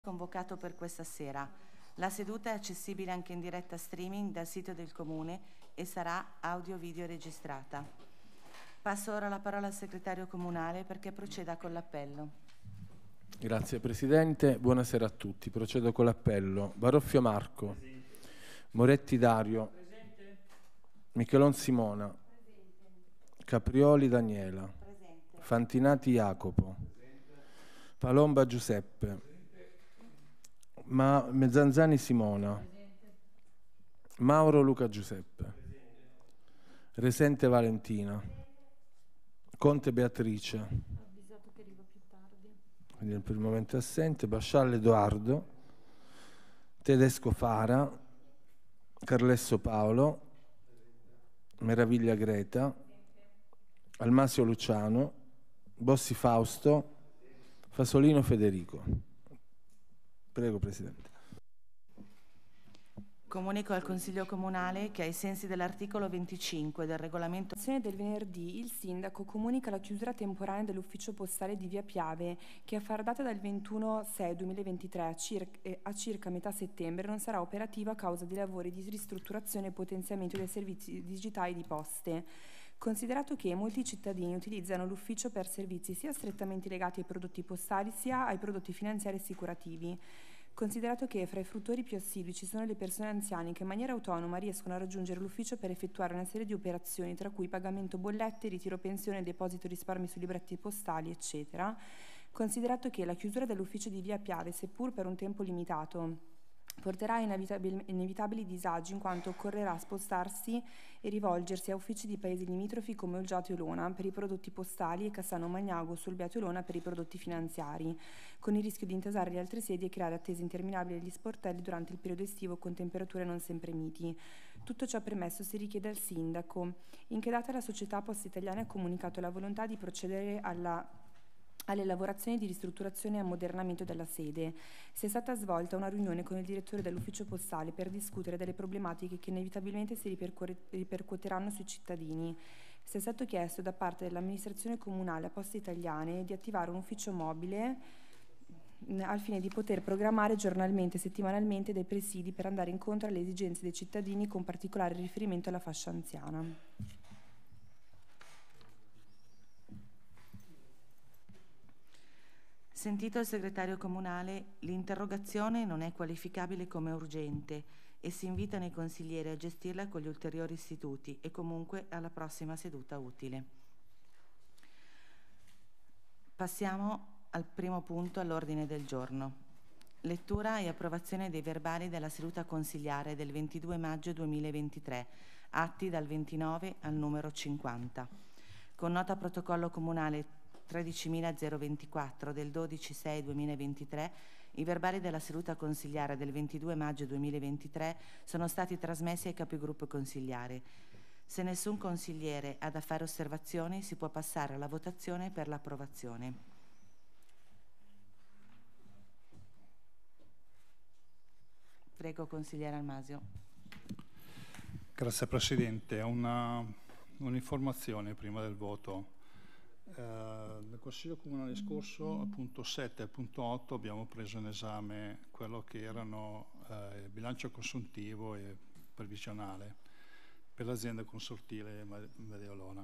convocato per questa sera. La seduta è accessibile anche in diretta streaming dal sito del Comune e sarà audio-video registrata. Passo ora la parola al segretario comunale perché proceda con l'appello. Grazie Presidente, buonasera a tutti. Procedo con l'appello. Baroffio Marco. Presente. Moretti Dario. Presente. Michelon Simona. Presente. Caprioli Daniela. Presente. Fantinati Jacopo. Presente. Palomba Giuseppe. Presente. Mezzanzani Simona. Presente. Mauro Luca Giuseppe. Presente. Resente Valentina. Presente. Conte Beatrice. Avvisato che arriva più tardi. Quindi per il momento è assente. Bascialle Edoardo. Tedesco Fara. Carlesso Paolo. Meraviglia Greta. Almasio Luciano. Bossi Fausto. Fasolino Federico. Prego Presidente. Comunico al Consiglio Comunale che ai sensi dell'articolo 25 del regolamento del venerdì il Sindaco comunica la chiusura temporanea dell'ufficio postale di Via Piave che a far data dal 21/6/2023 a circa metà settembre non sarà operativa a causa di lavori di ristrutturazione e potenziamento dei servizi digitali di poste. Considerato che molti cittadini utilizzano l'ufficio per servizi sia strettamente legati ai prodotti postali sia ai prodotti finanziari e assicurativi. Considerato che fra i fruttori più assidui ci sono le persone anziane che in maniera autonoma riescono a raggiungere l'ufficio per effettuare una serie di operazioni, tra cui pagamento bollette, ritiro pensione, deposito risparmi su libretti postali, eccetera. Considerato che la chiusura dell'ufficio di Via Piave, seppur per un tempo limitato, porterà inevitabili disagi in quanto occorrerà spostarsi e rivolgersi a uffici di paesi limitrofi come Olgiato e Olona per i prodotti postali e Cassano Magnago, Solbiato e Olona per i prodotti finanziari, con il rischio di intasare le altre sedi e creare attese interminabili degli sportelli durante il periodo estivo con temperature non sempre miti. Tutto ciò premesso si richiede al Sindaco. In che data la società Poste Italiane ha comunicato la volontà di procedere alle lavorazioni di ristrutturazione e ammodernamento della sede. Si è stata svolta una riunione con il direttore dell'ufficio postale per discutere delle problematiche che inevitabilmente si ripercuoteranno sui cittadini. Si è stato chiesto da parte dell'amministrazione comunale a Poste Italiane di attivare un ufficio mobile al fine di poter programmare giornalmente e settimanalmente dei presidi per andare incontro alle esigenze dei cittadini con particolare riferimento alla fascia anziana. Sentito il segretario comunale, l'interrogazione non è qualificabile come urgente e si invitano i consiglieri a gestirla con gli ulteriori istituti e comunque alla prossima seduta utile. Passiamo al primo punto all'ordine del giorno. Lettura e approvazione dei verbali della seduta consigliare del 22 maggio 2023, atti dal 29 al numero 50. Con nota protocollo comunale 13.024 del 12/6/2023, i verbali della seduta consigliare del 22 maggio 2023 sono stati trasmessi ai capigruppo consigliari. Se nessun consigliere ha da fare osservazioni, si può passare alla votazione per l'approvazione. Prego, consigliere Almasio. Grazie Presidente. Un'informazione prima del voto. Nel Consiglio Comunale scorso, appunto 7 e appunto 8, abbiamo preso in esame quello che erano il bilancio consuntivo e previsionale per l'azienda consortile Mediolona.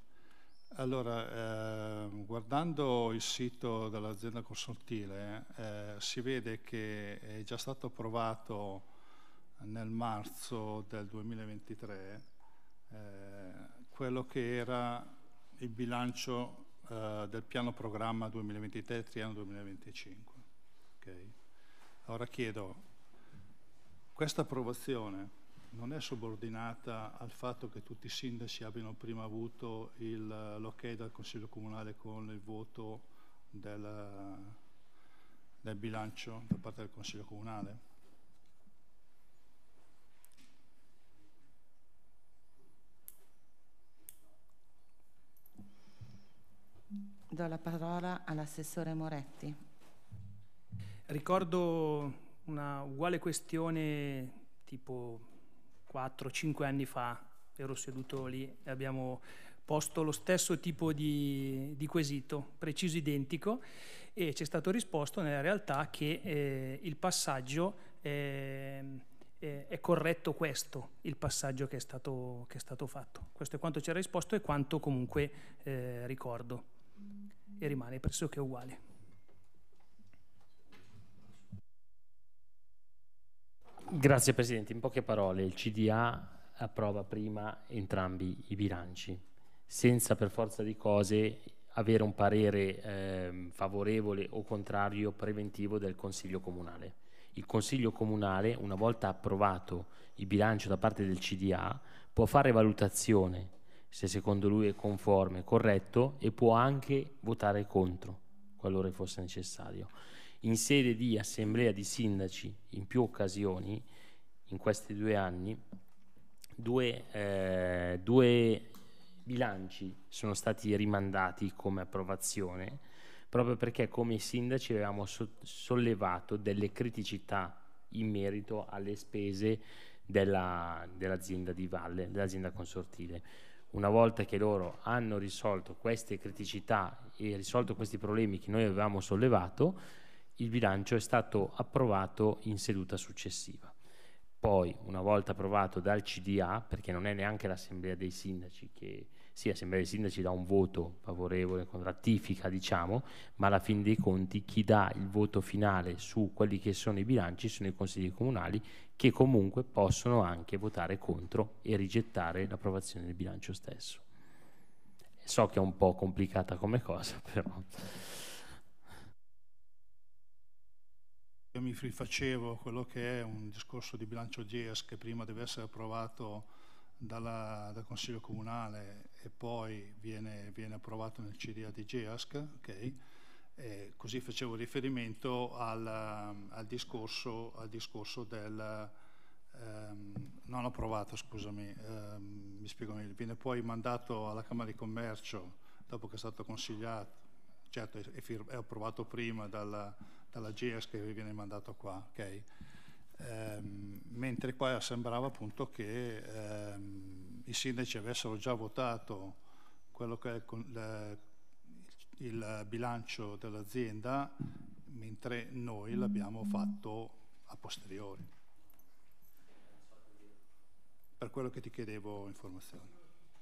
Allora, guardando il sito dell'azienda consortile, si vede che è già stato approvato nel marzo del 2023 quello che era il bilancio del piano programma 2023 triennio 2025. Okay. Allora chiedo, questa approvazione non è subordinata al fatto che tutti i sindaci abbiano prima avuto l'ok dal Consiglio Comunale con il voto del bilancio da parte del Consiglio Comunale? Do la parola all'assessore Moretti. Ricordo una uguale questione tipo 4-5 anni fa, ero seduto lì e abbiamo posto lo stesso tipo di quesito, preciso identico, e ci è stato risposto nella realtà che il passaggio è corretto, questo il passaggio che è stato fatto. Questo è quanto ci ha risposto e quanto comunque ricordo, e rimane pressoché uguale. Grazie Presidente. In poche parole, il CDA approva prima entrambi i bilanci, senza per forza di cose avere un parere favorevole o contrario preventivo del Consiglio Comunale. Il Consiglio Comunale, una volta approvato il bilancio da parte del CDA, può fare valutazione se secondo lui è conforme, corretto, e può anche votare contro, qualora fosse necessario. In sede di assemblea di sindaci, in più occasioni, in questi 2 anni, due bilanci sono stati rimandati come approvazione, proprio perché come sindaci avevamo sollevato delle criticità in merito alle spese dell'azienda di valle, dell'azienda consortile. Una volta che loro hanno risolto queste criticità e risolto questi problemi che noi avevamo sollevato, il bilancio è stato approvato in seduta successiva. Poi, una volta approvato dal CDA, perché non è neanche l'assemblea dei sindaci che... Sì, l'assemblea dei sindaci dà un voto favorevole con ratifica, diciamo, ma alla fine dei conti chi dà il voto finale su quelli che sono i bilanci sono i consigli comunali, che comunque possono anche votare contro e rigettare l'approvazione del bilancio stesso. So che è un po' complicata come cosa, però... Io mi rifacevo quello che è un discorso di bilancio GES che prima deve essere approvato dal Consiglio Comunale e poi viene approvato nel CDA di GEASC, okay? E così facevo riferimento al discorso del non approvato, scusami, mi spiego meglio, viene poi mandato alla Camera di Commercio dopo che è stato consigliato, certo è approvato prima dalla GEASC che viene mandato qua, ok? Mentre qua sembrava appunto che i sindaci avessero già votato quello che è il bilancio dell'azienda, mentre noi l'abbiamo fatto a posteriori. Per quello che ti chiedevo informazioni.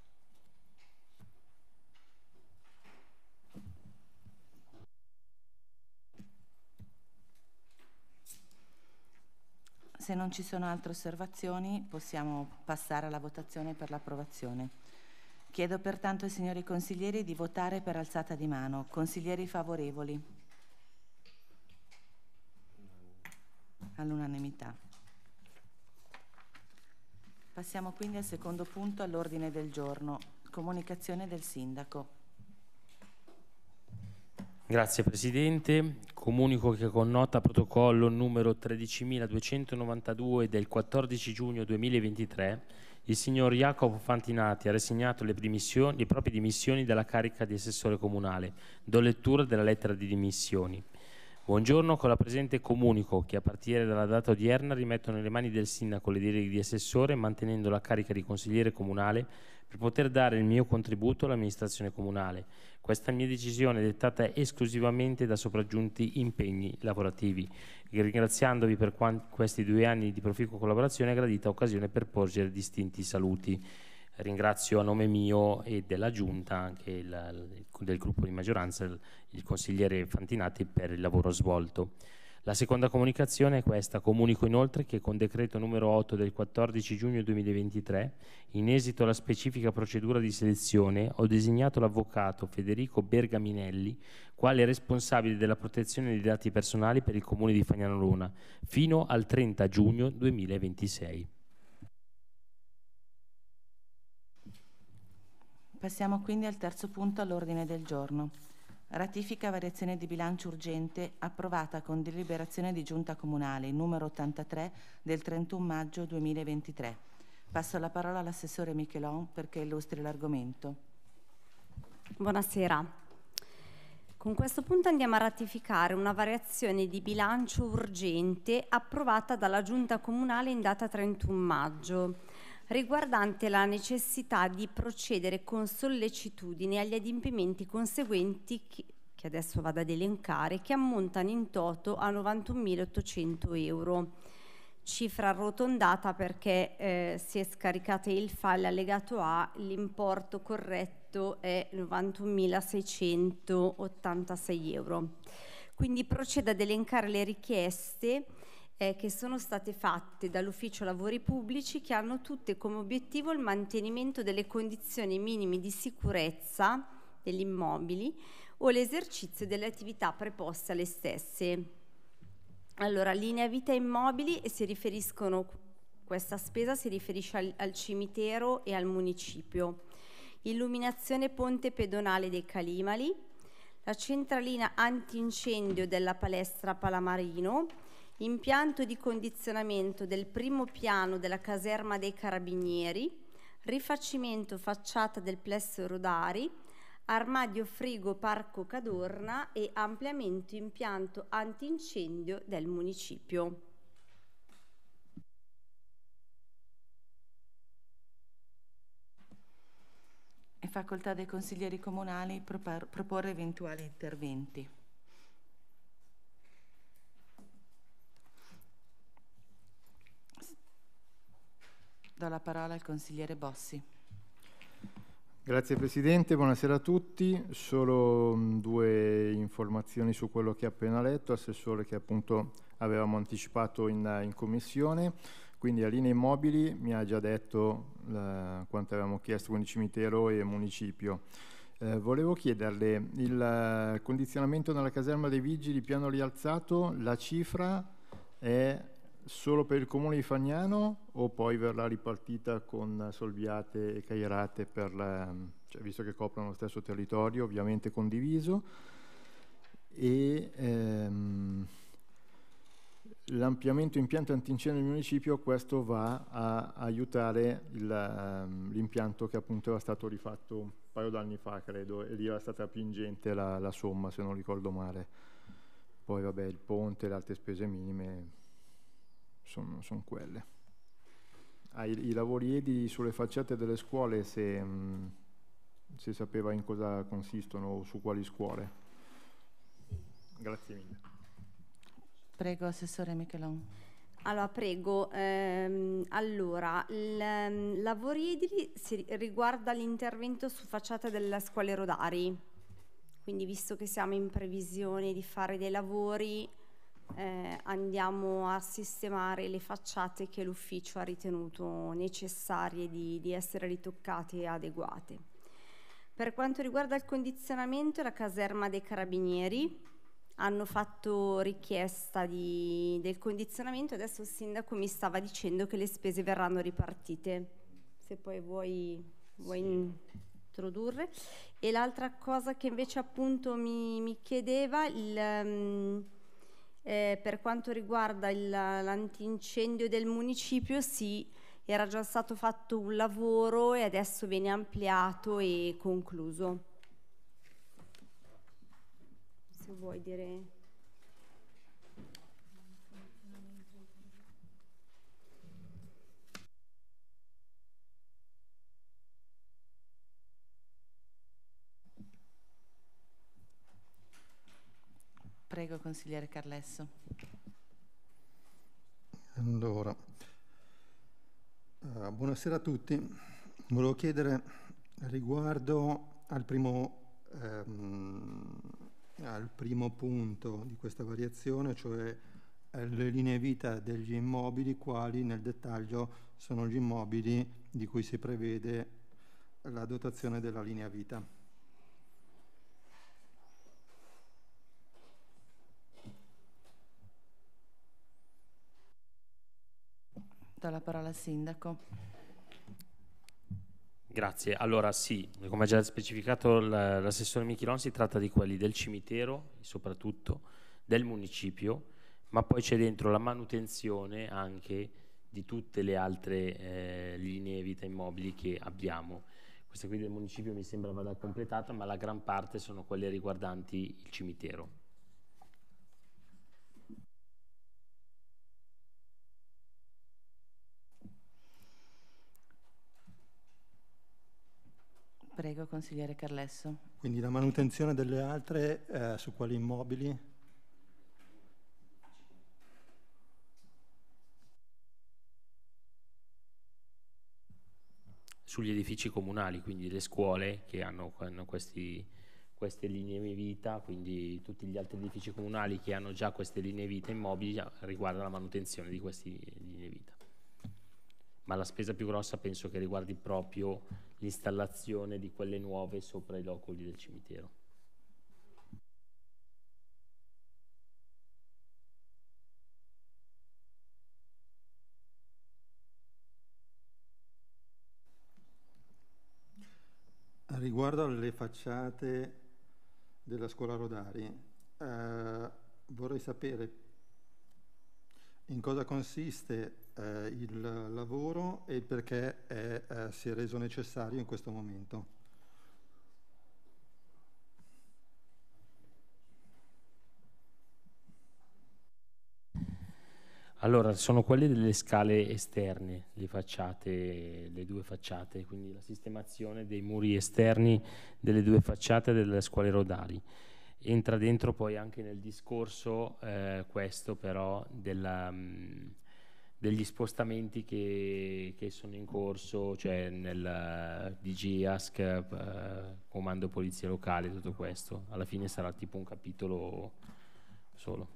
Se non ci sono altre osservazioni, possiamo passare alla votazione per l'approvazione. Chiedo pertanto ai signori consiglieri di votare per alzata di mano. Consiglieri favorevoli? All'unanimità. Passiamo quindi al secondo punto all'ordine del giorno. Comunicazione del Sindaco. Grazie Presidente. Comunico che con nota protocollo numero 13.292 del 14 giugno 2023 il signor Jacopo Fantinati ha rassegnato le proprie dimissioni dalla carica di assessore comunale. Do lettura della lettera di dimissioni. Buongiorno, con la presente comunico che a partire dalla data odierna rimetto nelle mani del Sindaco le deleghe di assessore, mantenendo la carica di consigliere comunale per poter dare il mio contributo all'amministrazione comunale. Questa mia decisione è dettata esclusivamente da sopraggiunti impegni lavorativi. Ringraziandovi per questi 2 anni di proficua collaborazione, gradita occasione per porgere distinti saluti. Ringrazio a nome mio e della Giunta, anche del gruppo di maggioranza, il consigliere Fantinati per il lavoro svolto. La seconda comunicazione è questa. Comunico inoltre che con decreto numero 8 del 14 giugno 2023, in esito alla specifica procedura di selezione, ho designato l'avvocato Federico Bergaminelli quale responsabile della protezione dei dati personali per il comune di Fagnano Luna fino al 30 giugno 2026. Passiamo quindi al terzo punto all'ordine del giorno. Ratifica variazione di bilancio urgente approvata con deliberazione di Giunta Comunale numero 83 del 31 maggio 2023. Passo la parola all'assessore Michelon perché illustri l'argomento. Buonasera. Con questo punto andiamo a ratificare una variazione di bilancio urgente approvata dalla Giunta Comunale in data 31 maggio. riguardante la necessità di procedere con sollecitudine agli adempimenti conseguenti che adesso vado ad elencare, che ammontano in toto a 91.800 euro. Cifra arrotondata perché si è scaricata il file allegato A, l'importo corretto è 91.686 euro. Quindi procedo ad elencare le richieste che sono state fatte dall'Ufficio Lavori Pubblici, che hanno tutte come obiettivo il mantenimento delle condizioni minime di sicurezza degli immobili o l'esercizio delle attività preposte alle stesse. Allora, linea vita immobili, e si riferiscono, questa spesa si riferisce al cimitero e al municipio. Illuminazione ponte pedonale dei Calimali, la centralina antincendio della palestra Palamarino, impianto di condizionamento del primo piano della caserma dei Carabinieri, rifacimento facciata del plesso Rodari, armadio frigo Parco Cadorna e ampliamento impianto antincendio del municipio. È facoltà dei consiglieri comunali proporre eventuali interventi. Do la parola al consigliere Bossi. Grazie Presidente, buonasera a tutti. Solo due informazioni su quello che ho appena letto, Assessore, che appunto avevamo anticipato in Commissione. Quindi a Linee Immobili mi ha già detto quanto avevamo chiesto, quindi cimitero e municipio. Volevo chiederle, il condizionamento nella caserma dei Vigili, piano rialzato, la cifra è solo per il comune di Fagnano o poi verrà ripartita con Solviate e Caierate cioè, visto che coprono lo stesso territorio, ovviamente condiviso, e l'ampliamento impianto antincendio del municipio, questo va a aiutare l'impianto che appunto era stato rifatto un paio d'anni fa, credo, e lì era stata più ingente la somma, se non ricordo male. Poi vabbè, il ponte e le altre spese minime sono quelle. I lavori edili sulle facciate delle scuole, se sapeva in cosa consistono o su quali scuole. Grazie mille. Prego, Assessore Michelon. Allora, prego. Allora, lavori edili riguarda l'intervento su facciata delle scuole Rodari. Quindi, visto che siamo in previsione di fare dei lavori, andiamo a sistemare le facciate che l'ufficio ha ritenuto necessarie di essere ritoccate e adeguate. Per quanto riguarda il condizionamento, la caserma dei Carabinieri hanno fatto richiesta del condizionamento. Adesso il sindaco mi stava dicendo che le spese verranno ripartite, se poi vuoi introdurre. E l'altra cosa che invece appunto mi chiedeva, per quanto riguarda l'antincendio del municipio, sì, era già stato fatto un lavoro e adesso viene ampliato e concluso. Se vuoi dire. Prego, consigliere Carlesso. Allora, buonasera a tutti. Volevo chiedere riguardo al primo punto di questa variazione, cioè le linee vita degli immobili, quali nel dettaglio sono gli immobili di cui si prevede la dotazione della linea vita. Do la parola al sindaco. Grazie. Allora sì, come ha già specificato l'assessore Michelon, si tratta di quelli del cimitero, soprattutto del municipio, ma poi c'è dentro la manutenzione anche di tutte le altre linee vita immobili che abbiamo. Questa qui del municipio mi sembra vada completata, ma la gran parte sono quelle riguardanti il cimitero. Prego, consigliere Carlesso. Quindi la manutenzione delle altre su quali immobili? Sugli edifici comunali, quindi le scuole che hanno queste linee vita, quindi tutti gli altri edifici comunali che hanno già queste linee vita immobili riguarda la manutenzione di queste linee vita. Ma la spesa più grossa penso che riguardi proprio l'installazione di quelle nuove sopra i loculi del cimitero. Riguardo alle facciate della scuola Rodari, vorrei sapere in cosa consiste il lavoro e perché si è reso necessario in questo momento. Allora, sono quelle delle scale esterne, le due facciate, quindi la sistemazione dei muri esterni delle due facciate delle scuole Rodari. Entra dentro poi anche nel discorso questo però degli spostamenti che sono in corso, cioè nel DGIASC, Comando Polizia Locale, tutto questo. Alla fine sarà tipo un capitolo solo.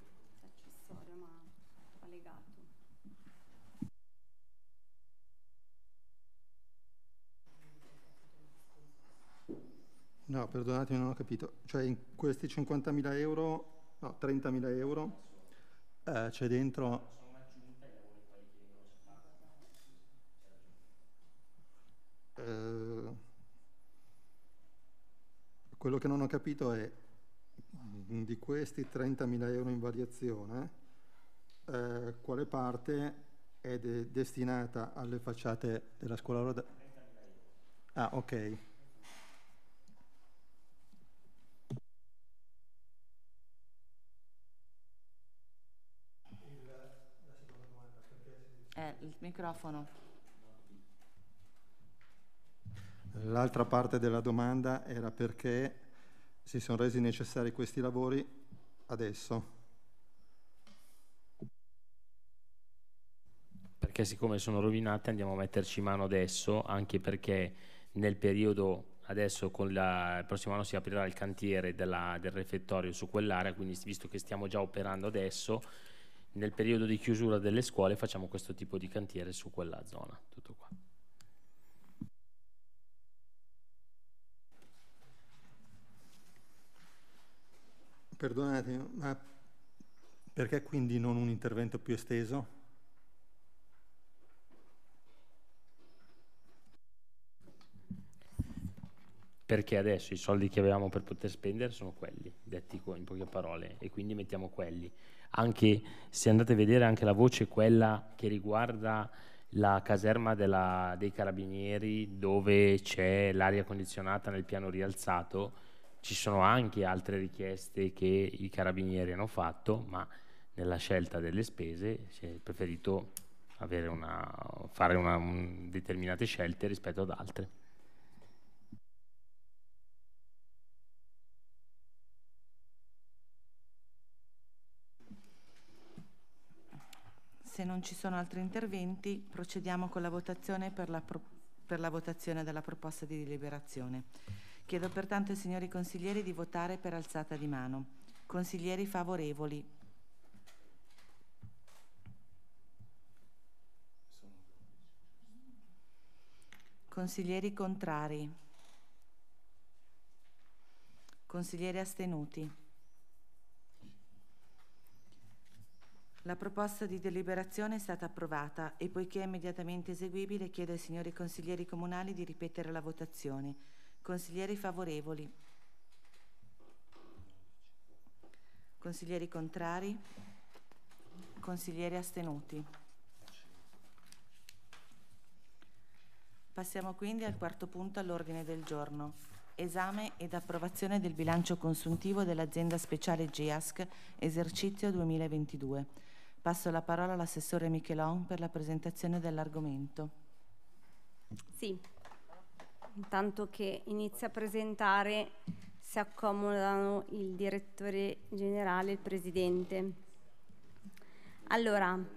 No, perdonatemi, non ho capito. Cioè in questi 50.000 euro, no, 30.000 euro, c'è dentro... quello che non ho capito è, di questi 30.000 euro in variazione, quale parte è destinata alle facciate della scuola Rodari? Ah, ok. Il microfono. L'altra parte della domanda era perché si sono resi necessari questi lavori adesso. Perché siccome sono rovinate andiamo a metterci mano adesso, anche perché nel periodo, adesso il prossimo anno si aprirà il cantiere del refettorio su quell'area, quindi visto che stiamo già operando adesso, nel periodo di chiusura delle scuole facciamo questo tipo di cantiere su quella zona. Tutto qua. Perdonate, ma perché quindi non un intervento più esteso? Perché adesso i soldi che avevamo per poter spendere sono quelli, detti in poche parole, e quindi mettiamo quelli. Anche se andate a vedere anche la voce, quella che riguarda la caserma dei carabinieri, dove c'è l'aria condizionata nel piano rialzato, ci sono anche altre richieste che i carabinieri hanno fatto, ma nella scelta delle spese si è preferito fare determinate scelte rispetto ad altre. Se non ci sono altri interventi, procediamo con la votazione per la votazione della proposta di deliberazione. Chiedo pertanto ai signori consiglieri di votare per alzata di mano. Consiglieri favorevoli? Consiglieri contrari? Consiglieri astenuti? La proposta di deliberazione è stata approvata e poiché è immediatamente eseguibile chiedo ai signori consiglieri comunali di ripetere la votazione. Consiglieri favorevoli? Consiglieri contrari? Consiglieri astenuti? Passiamo quindi al quarto punto all'ordine del giorno. Esame ed approvazione del bilancio consuntivo dell'azienda speciale GEASC esercizio 2022. Passo la parola all'assessore Michelon per la presentazione dell'argomento. Sì. intanto che inizia a presentare, si accomodano il direttore generale e il presidente. Allora,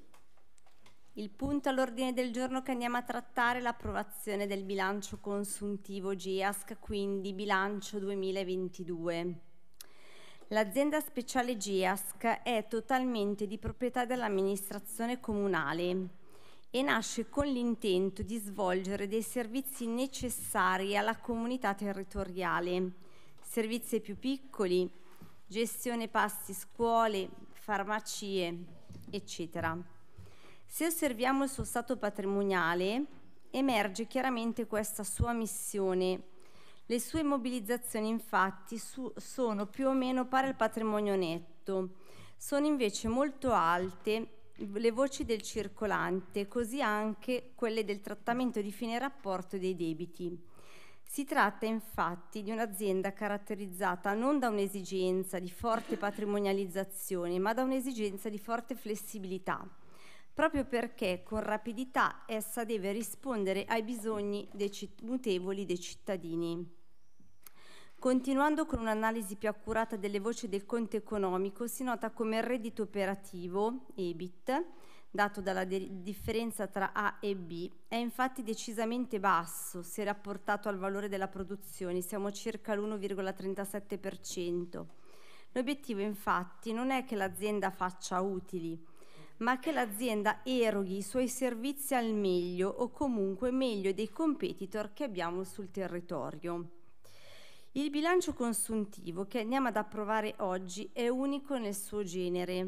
il punto all'ordine del giorno che andiamo a trattare è l'approvazione del bilancio consuntivo GEASC, quindi bilancio 2022. L'azienda speciale GEASC è totalmente di proprietà dell'amministrazione comunale e nasce con l'intento di svolgere dei servizi necessari alla comunità territoriale, servizi più piccoli, gestione pasti scuole, farmacie, eccetera. Se osserviamo il suo stato patrimoniale, emerge chiaramente questa sua missione. Le sue mobilizzazioni infatti sono più o meno pari al patrimonio netto, sono invece molto alte le voci del circolante, così anche quelle del trattamento di fine rapporto dei debiti. Si tratta infatti di un'azienda caratterizzata non da un'esigenza di forte patrimonializzazione, ma da un'esigenza di forte flessibilità, proprio perché con rapidità essa deve rispondere ai bisogni mutevoli dei cittadini. Continuando con un'analisi più accurata delle voci del conto economico, si nota come il reddito operativo, EBIT, dato dalla differenza tra A e B, è infatti decisamente basso se rapportato al valore della produzione, siamo circa l'1,37%. L'obiettivo infatti non è che l'azienda faccia utili, ma che l'azienda eroghi i suoi servizi al meglio o comunque meglio dei competitor che abbiamo sul territorio. Il bilancio consuntivo che andiamo ad approvare oggi è unico nel suo genere.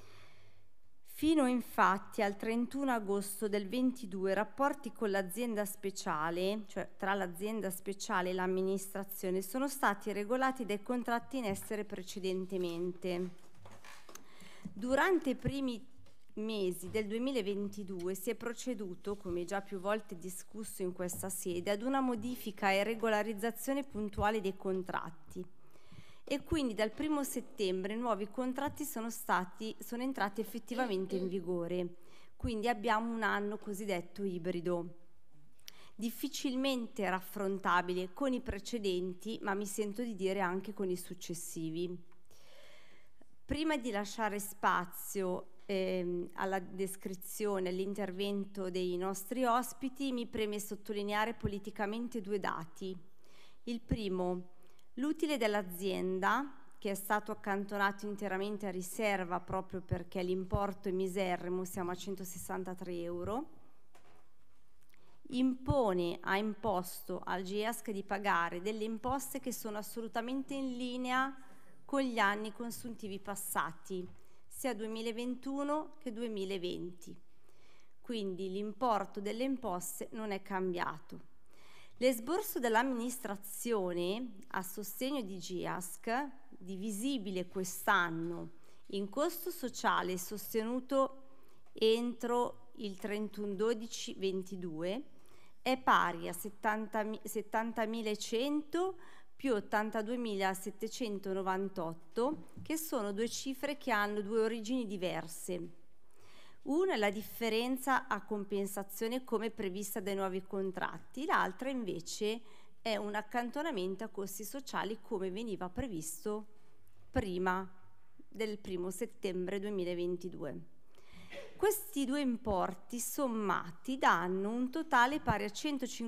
Fino infatti al 31 agosto del 22 rapporti con l'azienda speciale, cioè tra l'azienda speciale e l'amministrazione, sono stati regolati dai contratti in essere precedentemente. Durante i primi mesi del 2022 si è proceduto, come già più volte discusso in questa sede, ad una modifica e regolarizzazione puntuale dei contratti e quindi dal 1 settembre nuovi contratti sono entrati effettivamente in vigore, quindi abbiamo un anno cosiddetto ibrido, difficilmente raffrontabile con i precedenti, ma mi sento di dire anche con i successivi. Prima di lasciare spazio alla descrizione, all'intervento dei nostri ospiti, mi preme sottolineare politicamente due dati. Il primo, l'utile dell'azienda, che è stato accantonato interamente a riserva proprio perché l'importo è miserrimo, siamo a 163 euro, ha imposto al GEASC di pagare delle imposte che sono assolutamente in linea con gli anni consuntivi passati, sia 2021 che 2020. Quindi l'importo delle imposte non è cambiato. L'esborso dell'amministrazione a sostegno di GEASC, divisibile quest'anno in costo sociale sostenuto entro il 31/12/22, è pari a 70.100 più 82.798, che sono due cifre che hanno due origini diverse. Una è la differenza a compensazione come prevista dai nuovi contratti, l'altra invece è un accantonamento a costi sociali come veniva previsto prima del 1 settembre 2022. Questi due importi sommati danno un totale pari a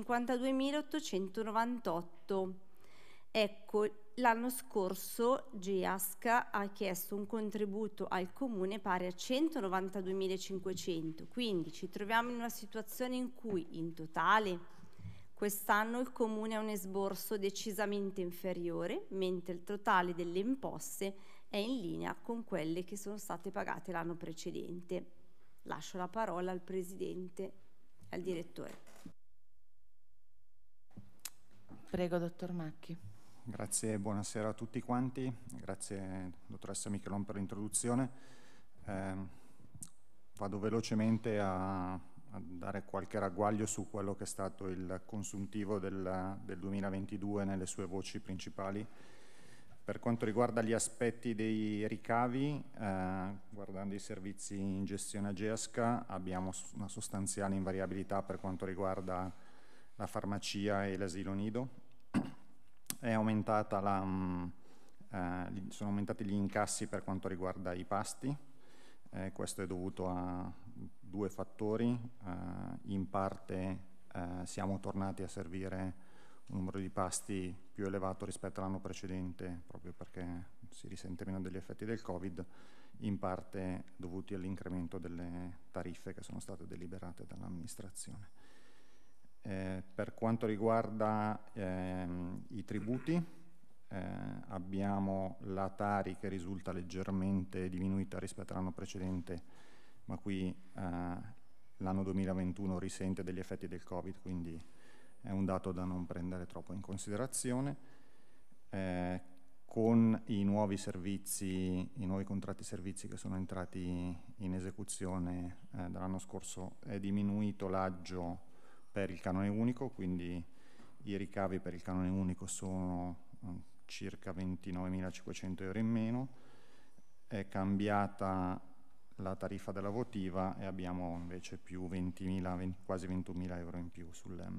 152.898. Ecco, l'anno scorso GEASC ha chiesto un contributo al comune pari a 192.500, quindi ci troviamo in una situazione in cui in totale quest'anno il comune ha un esborso decisamente inferiore, mentre il totale delle imposte è in linea con quelle che sono state pagate l'anno precedente. Lascio la parola al Presidente e al Direttore. Prego, Dottor Macchi. Grazie, buonasera a tutti quanti, grazie dottoressa Michelon per l'introduzione. Vado velocemente a dare qualche ragguaglio su quello che è stato il consuntivo del 2022 nelle sue voci principali. Per quanto riguarda gli aspetti dei ricavi, guardando i servizi in gestione a GEASC, abbiamo una sostanziale invariabilità per quanto riguarda la farmacia e l'asilo nido. È aumentata sono aumentati gli incassi per quanto riguarda i pasti. Questo è dovuto a due fattori. In parte siamo tornati a servire un numero di pasti più elevato rispetto all'anno precedente, proprio perché si risente meno degli effetti del Covid, in parte dovuti all'incremento delle tariffe che sono state deliberate dall'amministrazione. Per quanto riguarda i tributi, abbiamo la Tari che risulta leggermente diminuita rispetto all'anno precedente, ma qui l'anno 2021 risente degli effetti del Covid, quindi è un dato da non prendere troppo in considerazione. Con i nuovi servizi, i nuovi contratti servizi che sono entrati in esecuzione dall'anno scorso, è diminuito l'aggio per il canone unico, quindi i ricavi per il canone unico sono circa 29.500 euro in meno. È cambiata la tariffa della votiva e abbiamo invece più quasi 21.000 euro in più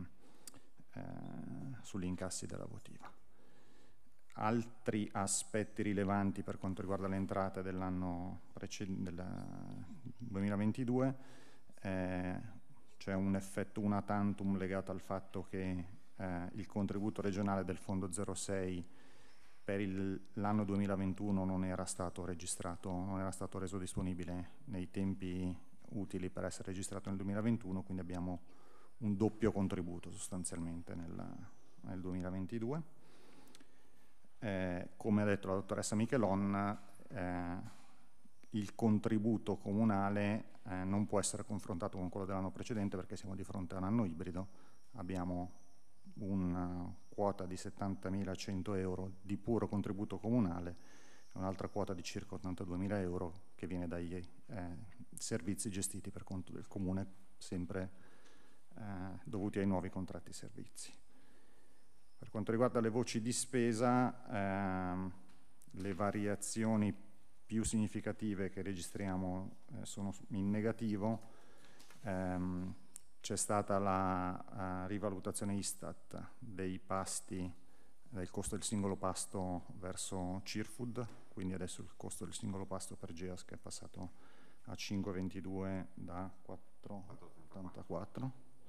sugli incassi della votiva. Altri aspetti rilevanti per quanto riguarda le entrate dell'anno del 2022, c'è un effetto una tantum legato al fatto che il contributo regionale del Fondo 06 per l'anno 2021 non era stato registrato, non era stato reso disponibile nei tempi utili per essere registrato nel 2021, quindi abbiamo un doppio contributo sostanzialmente nel 2022. Come ha detto la dottoressa Michelon, il contributo comunale non può essere confrontato con quello dell'anno precedente perché siamo di fronte a un anno ibrido. Abbiamo una quota di 70.100 euro di puro contributo comunale e un'altra quota di circa 82.000 euro che viene dai servizi gestiti per conto del comune, sempre dovuti ai nuovi contratti servizi. Per quanto riguarda le voci di spesa, le variazioni più significative che registriamo sono in negativo. C'è stata la rivalutazione Istat dei pasti, del costo del singolo pasto verso CIRFood, quindi adesso il costo del singolo pasto per GEAS che è passato a 5,22 da 4,84.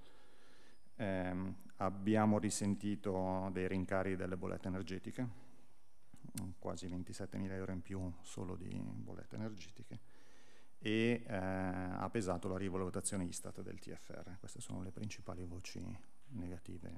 Abbiamo risentito dei rincari delle bollette energetiche, quasi 27.000 euro in più solo di bollette energetiche, e ha pesato la rivalutazione Istat del TFR. Queste sono le principali voci negative,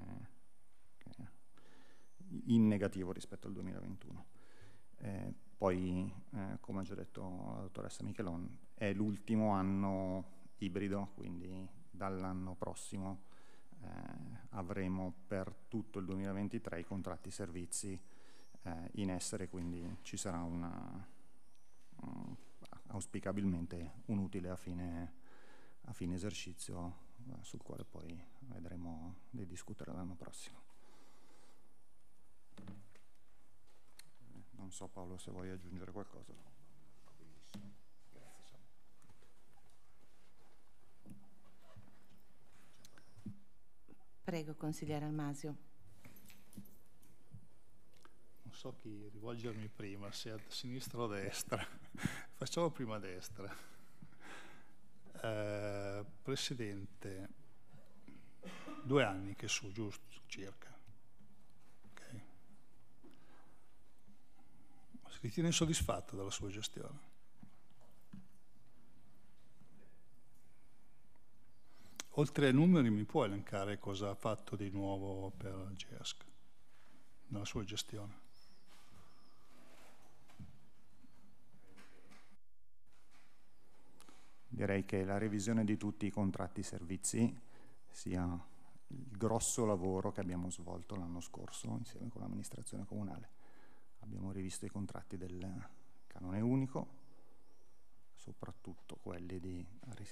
in negativo rispetto al 2021. Poi, come ha già detto la dottoressa Michelon, è l'ultimo anno ibrido, quindi dall'anno prossimo avremo per tutto il 2023 i contratti servizi in essere, quindi ci sarà auspicabilmente un utile a fine esercizio sul quale poi vedremo di discutere l'anno prossimo. Non so Paolo se vuoi aggiungere qualcosa. Prego, consigliere Almasio. Non so chi rivolgermi prima, se a sinistra o a destra. Facciamo prima a destra. Presidente, 2 anni che su, giusto, circa. Okay. Si ritiene soddisfatto della sua gestione? Oltre ai numeri mi può elencare cosa ha fatto di nuovo per GEASC nella sua gestione? Direi che la revisione di tutti i contratti servizi sia il grosso lavoro che abbiamo svolto l'anno scorso insieme con l'amministrazione comunale. Abbiamo rivisto i contratti del canone unico, soprattutto quelli di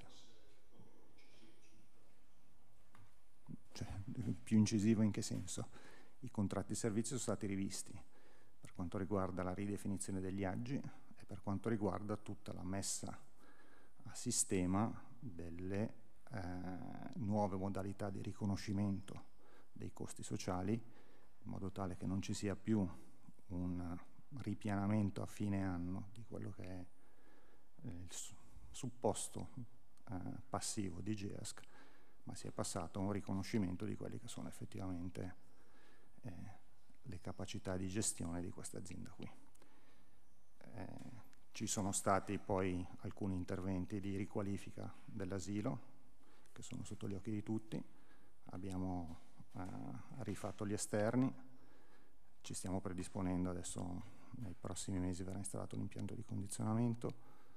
più incisivo in che senso? I contratti servizi sono stati rivisti per quanto riguarda la ridefinizione degli aggi e per quanto riguarda tutta la messa a sistema delle nuove modalità di riconoscimento dei costi sociali, in modo tale che non ci sia più un ripianamento a fine anno di quello che è il supposto passivo di GEASC, ma si è passato a un riconoscimento di quelli che sono effettivamente le capacità di gestione di questa azienda qui. Ci sono stati poi alcuni interventi di riqualifica dell'asilo che sono sotto gli occhi di tutti. Abbiamo rifatto gli esterni, ci stiamo predisponendo adesso, nei prossimi mesi verrà installato un impianto di condizionamento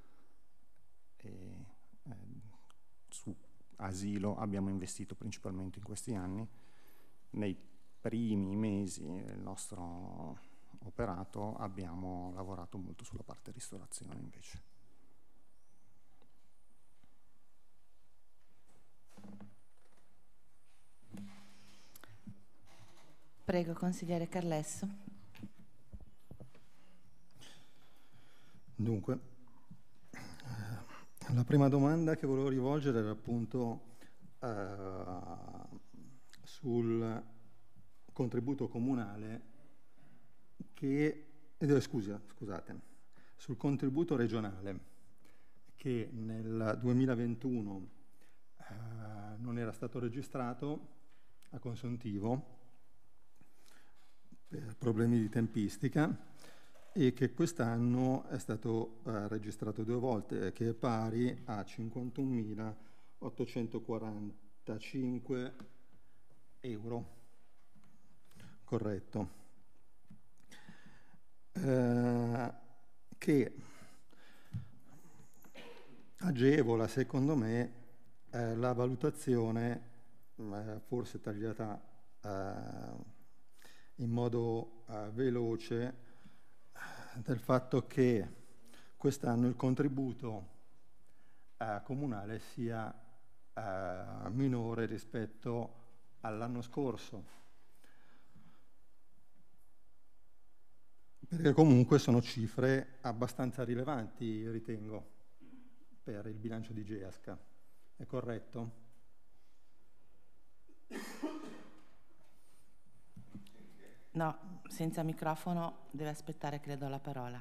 e su asilo abbiamo investito principalmente in questi anni. Nei primi mesi del nostro operato abbiamo lavorato molto sulla parte ristorazione invece. Prego, consigliere Carlesso. Dunque, la prima domanda che volevo rivolgere era appunto sul contributo comunale scusate, sul contributo regionale che nel 2021 non era stato registrato a consuntivo per problemi di tempistica e che quest'anno è stato registrato 2 volte, che è pari a 51.845 euro. Corretto. Che agevola, secondo me, la valutazione, forse tagliata in modo veloce, del fatto che quest'anno il contributo comunale sia minore rispetto all'anno scorso, perché comunque sono cifre abbastanza rilevanti, ritengo, per il bilancio di GEASC. È corretto? No, senza microfono, deve aspettare che le do la parola.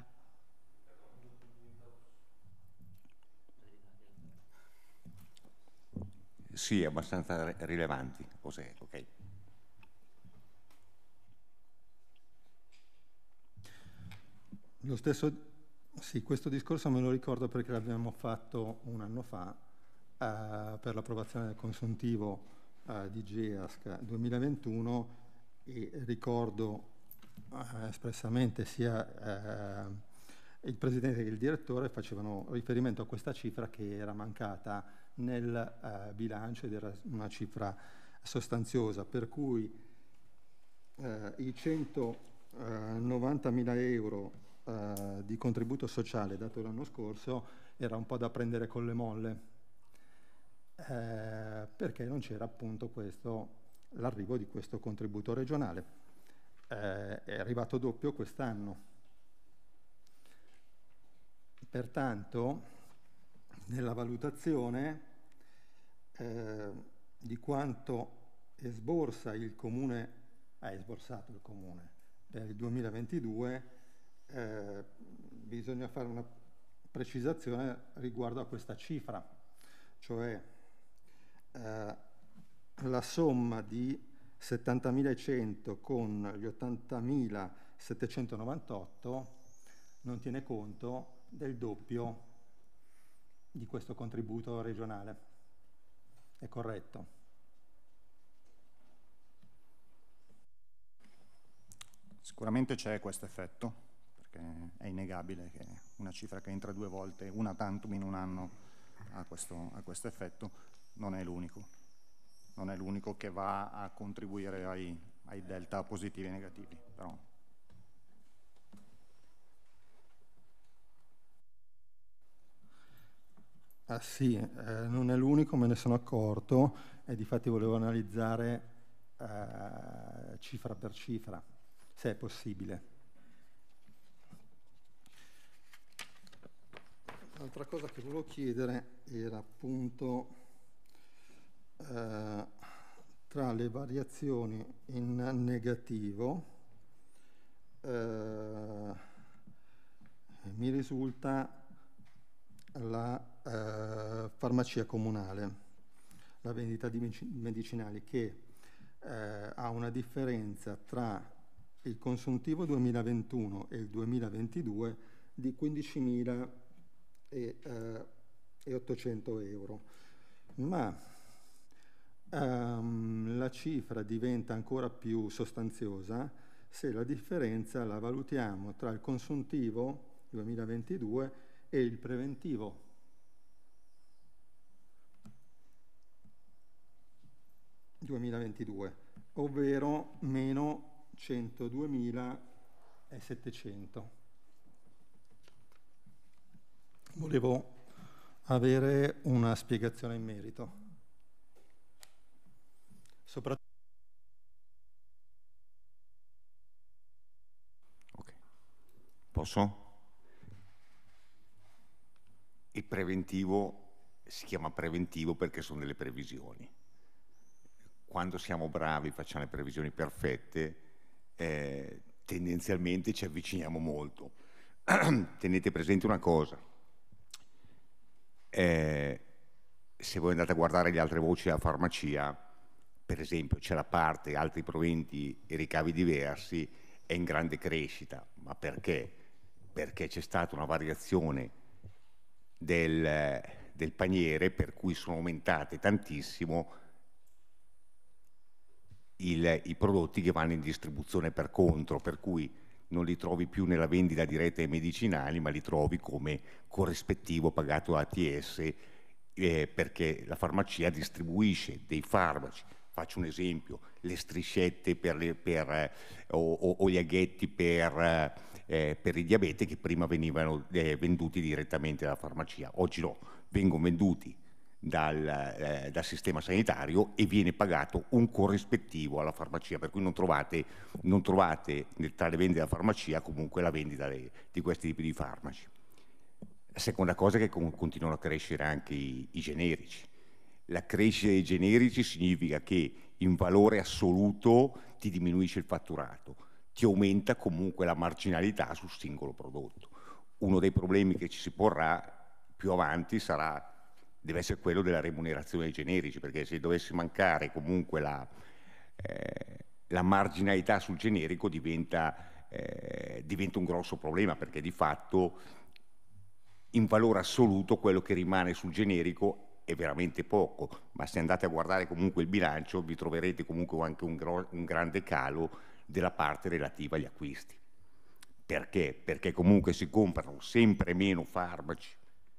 Sì, abbastanza rilevanti. Ok. Lo stesso, sì, questo discorso me lo ricordo perché l'abbiamo fatto un anno fa per l'approvazione del consuntivo di GEASC 2021 e ricordo espressamente sia il Presidente che il Direttore facevano riferimento a questa cifra che era mancata nel bilancio ed era una cifra sostanziosa, per cui i 190.000 euro di contributo sociale dato l'anno scorso era un po' da prendere con le molle, perché non c'era appunto l'arrivo di questo contributo regionale. È arrivato doppio quest'anno. Pertanto, nella valutazione di quanto esborsato il Comune per il 2022, bisogna fare una precisazione riguardo a questa cifra, cioè la somma di 70.100 con gli 80.798 non tiene conto del doppio di questo contributo regionale. È corretto? Sicuramente c'è questo effetto, perché è innegabile che una cifra che entra 2 volte, una tantum in un anno, ha questo effetto. Non è l'unico che va a contribuire ai delta positivi e negativi, però. Sì, non è l'unico, me ne sono accorto e difatti volevo analizzare cifra per cifra, se è possibile. L'altra cosa che volevo chiedere era appunto 3 tra le variazioni in negativo mi risulta la farmacia comunale, la vendita di medicinali, che ha una differenza tra il consuntivo 2021 e il 2022 di 15.800 euro, ma la cifra diventa ancora più sostanziosa se la differenza la valutiamo tra il consuntivo 2022 e il preventivo. (2022), ovvero meno 102.700. Volevo avere una spiegazione in merito. Soprattutto. Ok. Posso? Il preventivo si chiama preventivo perché sono delle previsioni. Quando siamo bravi, facciamo le previsioni perfette, tendenzialmente ci avviciniamo molto. Tenete presente una cosa, se voi andate a guardare le altre voci della farmacia, per esempio c'è la parte altri proventi e ricavi diversi, è in grande crescita. Ma perché? Perché c'è stata una variazione del paniere, per cui sono aumentate tantissimo i prodotti che vanno in distribuzione per contro, per cui non li trovi più nella vendita diretta ai medicinali, ma li trovi come corrispettivo pagato a ATS, perché la farmacia distribuisce dei farmaci. Faccio un esempio: le striscette o gli aghetti per il diabete, che prima venivano venduti direttamente dalla farmacia, oggi no, vengono venduti dal sistema sanitario e viene pagato un corrispettivo alla farmacia, per cui non trovate tra le vendite della farmacia comunque la vendita di questi tipi di farmaci. La seconda cosa è che continuano a crescere anche i generici. La crescita dei generici significa che in valore assoluto ti diminuisce il fatturato, ti aumenta comunque la marginalità sul singolo prodotto. Uno dei problemi che ci si porrà più avanti deve essere quello della remunerazione dei generici, perché se dovesse mancare comunque la marginalità sul generico diventa un grosso problema, perché di fatto in valore assoluto quello che rimane sul generico è veramente poco, ma se andate a guardare comunque il bilancio vi troverete comunque anche un grande calo della parte relativa agli acquisti. Perché? Perché comunque si comprano sempre meno farmaci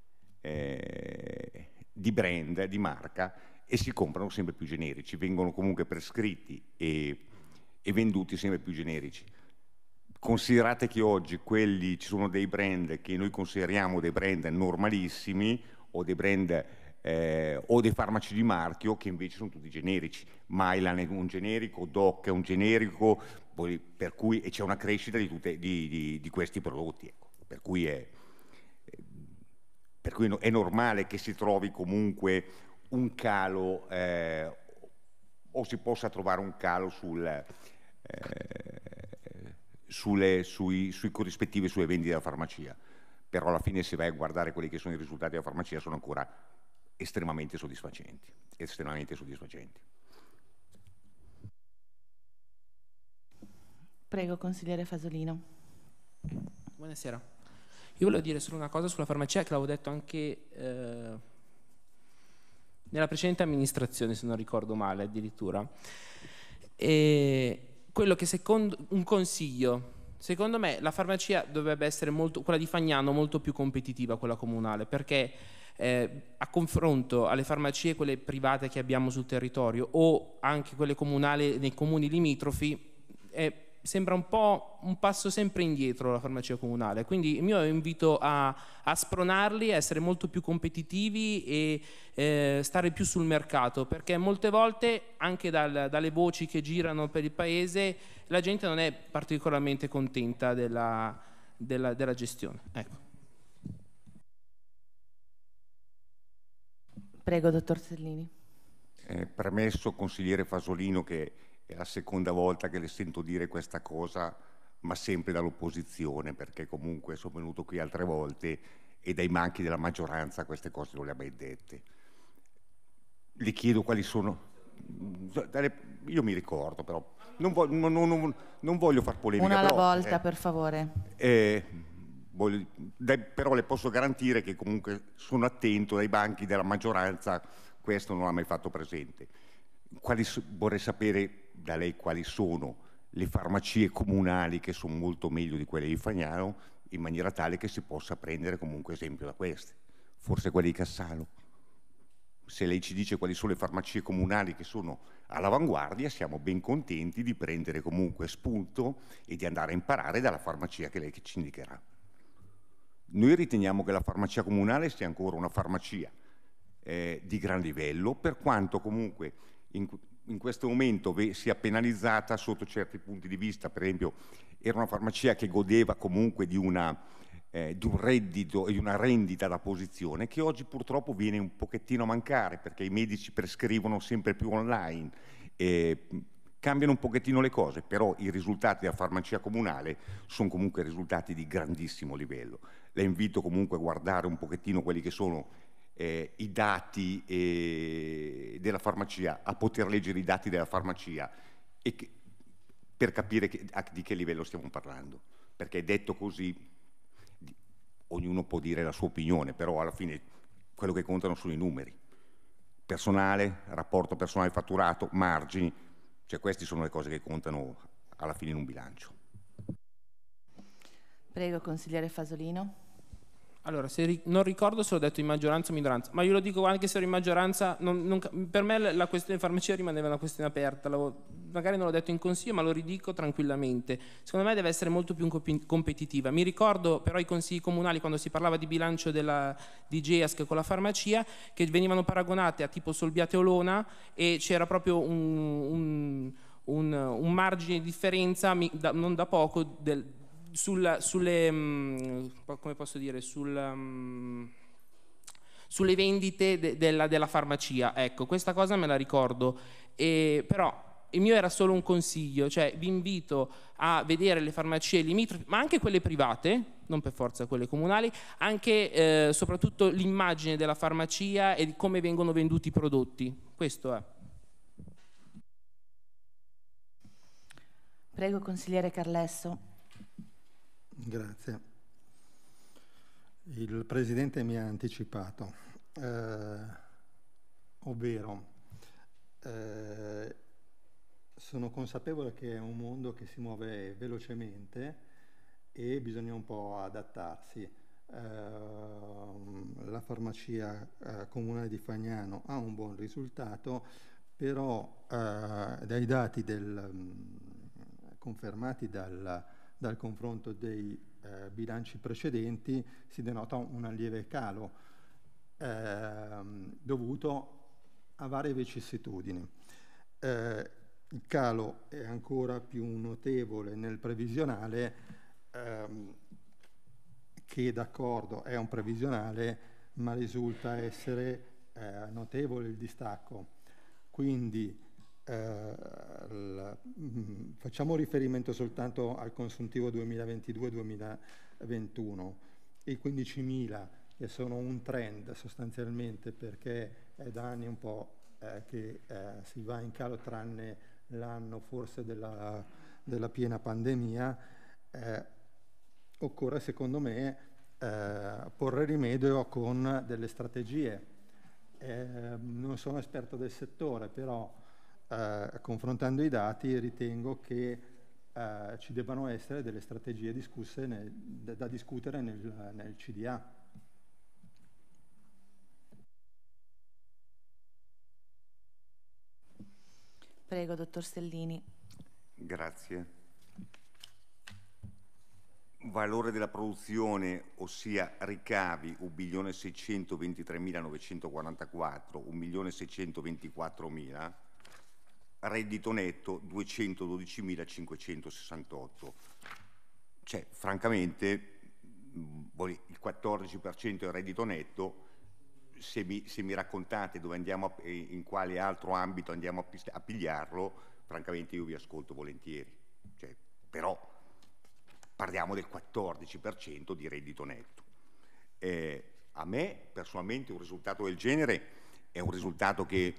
di brand, di marca, e si comprano sempre più generici, vengono comunque prescritti e venduti sempre più generici. Considerate che oggi ci sono dei brand che noi consideriamo dei brand normalissimi, o dei brand o dei farmaci di marchio che invece sono tutti generici. Mylan è un generico, Doc è un generico, per cui c'è una crescita di questi prodotti, ecco. Per cui è normale che si trovi comunque un calo, o si possa trovare un calo sui corrispettivi, sulle vendite della farmacia. Però alla fine, se vai a guardare quelli che sono i risultati della farmacia, sono ancora estremamente soddisfacenti. Prego, consigliere Fasolino. Buonasera. Io volevo dire solo una cosa sulla farmacia, che l'avevo detto anche nella precedente amministrazione, se non ricordo male addirittura. E quello che un consiglio, secondo me la farmacia dovrebbe essere quella di Fagnano, molto più competitiva, quella comunale, perché a confronto alle farmacie, quelle private che abbiamo sul territorio, o anche quelle comunali nei comuni limitrofi, sembra un po' un passo sempre indietro la farmacia comunale. Quindi il mio invito a spronarli, a essere molto più competitivi e stare più sul mercato, perché molte volte anche dalle voci che girano per il paese la gente non è particolarmente contenta della gestione. Ecco. Prego, dottor Sellini. Premesso, consigliere Fasolino, che è la seconda volta che le sento dire questa cosa, ma sempre dall'opposizione, perché comunque sono venuto qui altre volte e dai banchi della maggioranza queste cose non le ha mai dette. Le chiedo quali sono... Io mi ricordo, però non voglio far polemica. Una alla però, volta, per favore. Però le posso garantire che comunque sono attento dai banchi della maggioranza, questo non l'ha mai fatto presente. Vorrei sapere da lei quali sono le farmacie comunali che sono molto meglio di quelle di Fagnano, in maniera tale che si possa prendere comunque esempio da queste. Forse quelle di Cassano. Se lei ci dice quali sono le farmacie comunali che sono all'avanguardia, siamo ben contenti di prendere comunque spunto e di andare a imparare dalla farmacia che lei ci indicherà. Noi riteniamo che la farmacia comunale sia ancora una farmacia di gran livello, per quanto comunque in questo momento sia penalizzata sotto certi punti di vista. Per esempio, era una farmacia che godeva comunque di un reddito e di una rendita da posizione che oggi purtroppo viene un pochettino a mancare, perché i medici prescrivono sempre più online, cambiano un pochettino le cose, però i risultati della farmacia comunale sono comunque risultati di grandissimo livello. La invito comunque a guardare un pochettino quelli che sono i dati della farmacia, a poter leggere i dati della farmacia per capire di che livello stiamo parlando, perché detto così ognuno può dire la sua opinione, però alla fine quello che contano sono i numeri. Personale, rapporto personale fatturato, margini, cioè queste sono le cose che contano alla fine in un bilancio. Prego, consigliere Fasolino. Allora, non ricordo se l'ho detto in maggioranza o minoranza, ma io lo dico anche se ero in maggioranza, per me la questione farmacia rimaneva una questione aperta, magari non l'ho detto in consiglio, ma lo ridico tranquillamente. Secondo me deve essere molto più competitiva. Mi ricordo però i consigli comunali, quando si parlava di bilancio di GEASC con la farmacia, che venivano paragonate a tipo Solbiate Olona e c'era proprio un margine di differenza non da poco sulle come posso dire, sulle vendite della farmacia. Ecco, questa cosa me la ricordo, però il mio era solo un consiglio, cioè vi invito a vedere le farmacie limitrofe, ma anche quelle private, non per forza quelle comunali, anche soprattutto l'immagine della farmacia e di come vengono venduti i prodotti. Questo è. Prego, consigliere Carlesso. Grazie. Il Presidente mi ha anticipato, ovvero sono consapevole che è un mondo che si muove velocemente e bisogna un po' adattarsi. La farmacia comunale di Fagnano ha un buon risultato, però dai dati confermati dal confronto dei bilanci precedenti si denota un lieve calo dovuto a varie vicissitudini. Il calo è ancora più notevole nel previsionale, che d'accordo è un previsionale, ma risulta essere notevole il distacco. Quindi facciamo riferimento soltanto al consuntivo 2022-2021, i 15.000 che sono un trend sostanzialmente, perché è da anni un po' che si va in calo, tranne l'anno forse della piena pandemia. Occorre secondo me porre rimedio con delle strategie. Non sono esperto del settore, però confrontando i dati ritengo che ci debbano essere delle strategie discusse da discutere nel CDA. Prego, dottor Stellini. Grazie. Valore della produzione, ossia ricavi 1.623.944, 1.624.000, reddito netto 212.568. Cioè, francamente, il 14% del reddito netto se mi raccontate dove andiamo in quale altro ambito andiamo a pigliarlo, francamente io vi ascolto volentieri. Cioè, però parliamo del 14% di reddito netto. A me personalmente un risultato del genere è un risultato che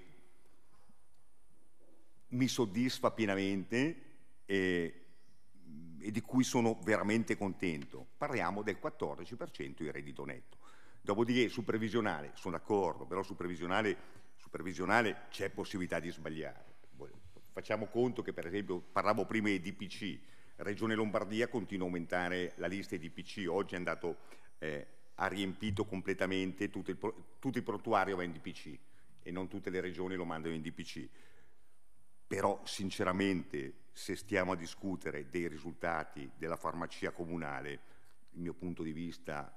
mi soddisfa pienamente e di cui sono veramente contento. Parliamo del 14% di reddito netto. Dopodiché sul previsionale sono d'accordo, però sul previsionale c'è possibilità di sbagliare. Facciamo conto che, per esempio, parlavo prima di DPC, Regione Lombardia continua a aumentare la lista di DPC, oggi è andato, ha riempito completamente tutto il portuario va in DPC e non tutte le regioni lo mandano in DPC. Però sinceramente, se stiamo a discutere dei risultati della farmacia comunale, il mio punto di vista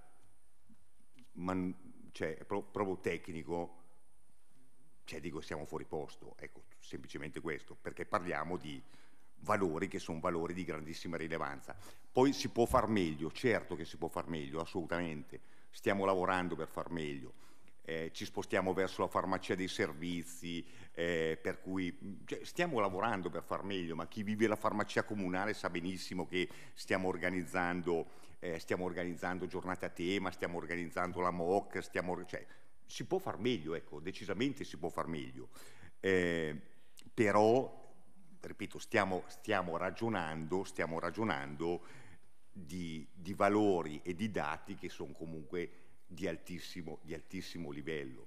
è proprio tecnico, dico siamo fuori posto, ecco, semplicemente questo, perché parliamo di valori che sono valori di grandissima rilevanza. Poi si può far meglio, certo che si può far meglio, assolutamente, stiamo lavorando per far meglio. Ci spostiamo verso la farmacia dei servizi, per cui stiamo lavorando per far meglio, ma chi vive la farmacia comunale sa benissimo che stiamo organizzando giornate a tema, stiamo organizzando la MOC, si può far meglio, ecco, decisamente si può far meglio, però, ripeto, stiamo ragionando di valori e di dati che sono comunque di altissimo livello.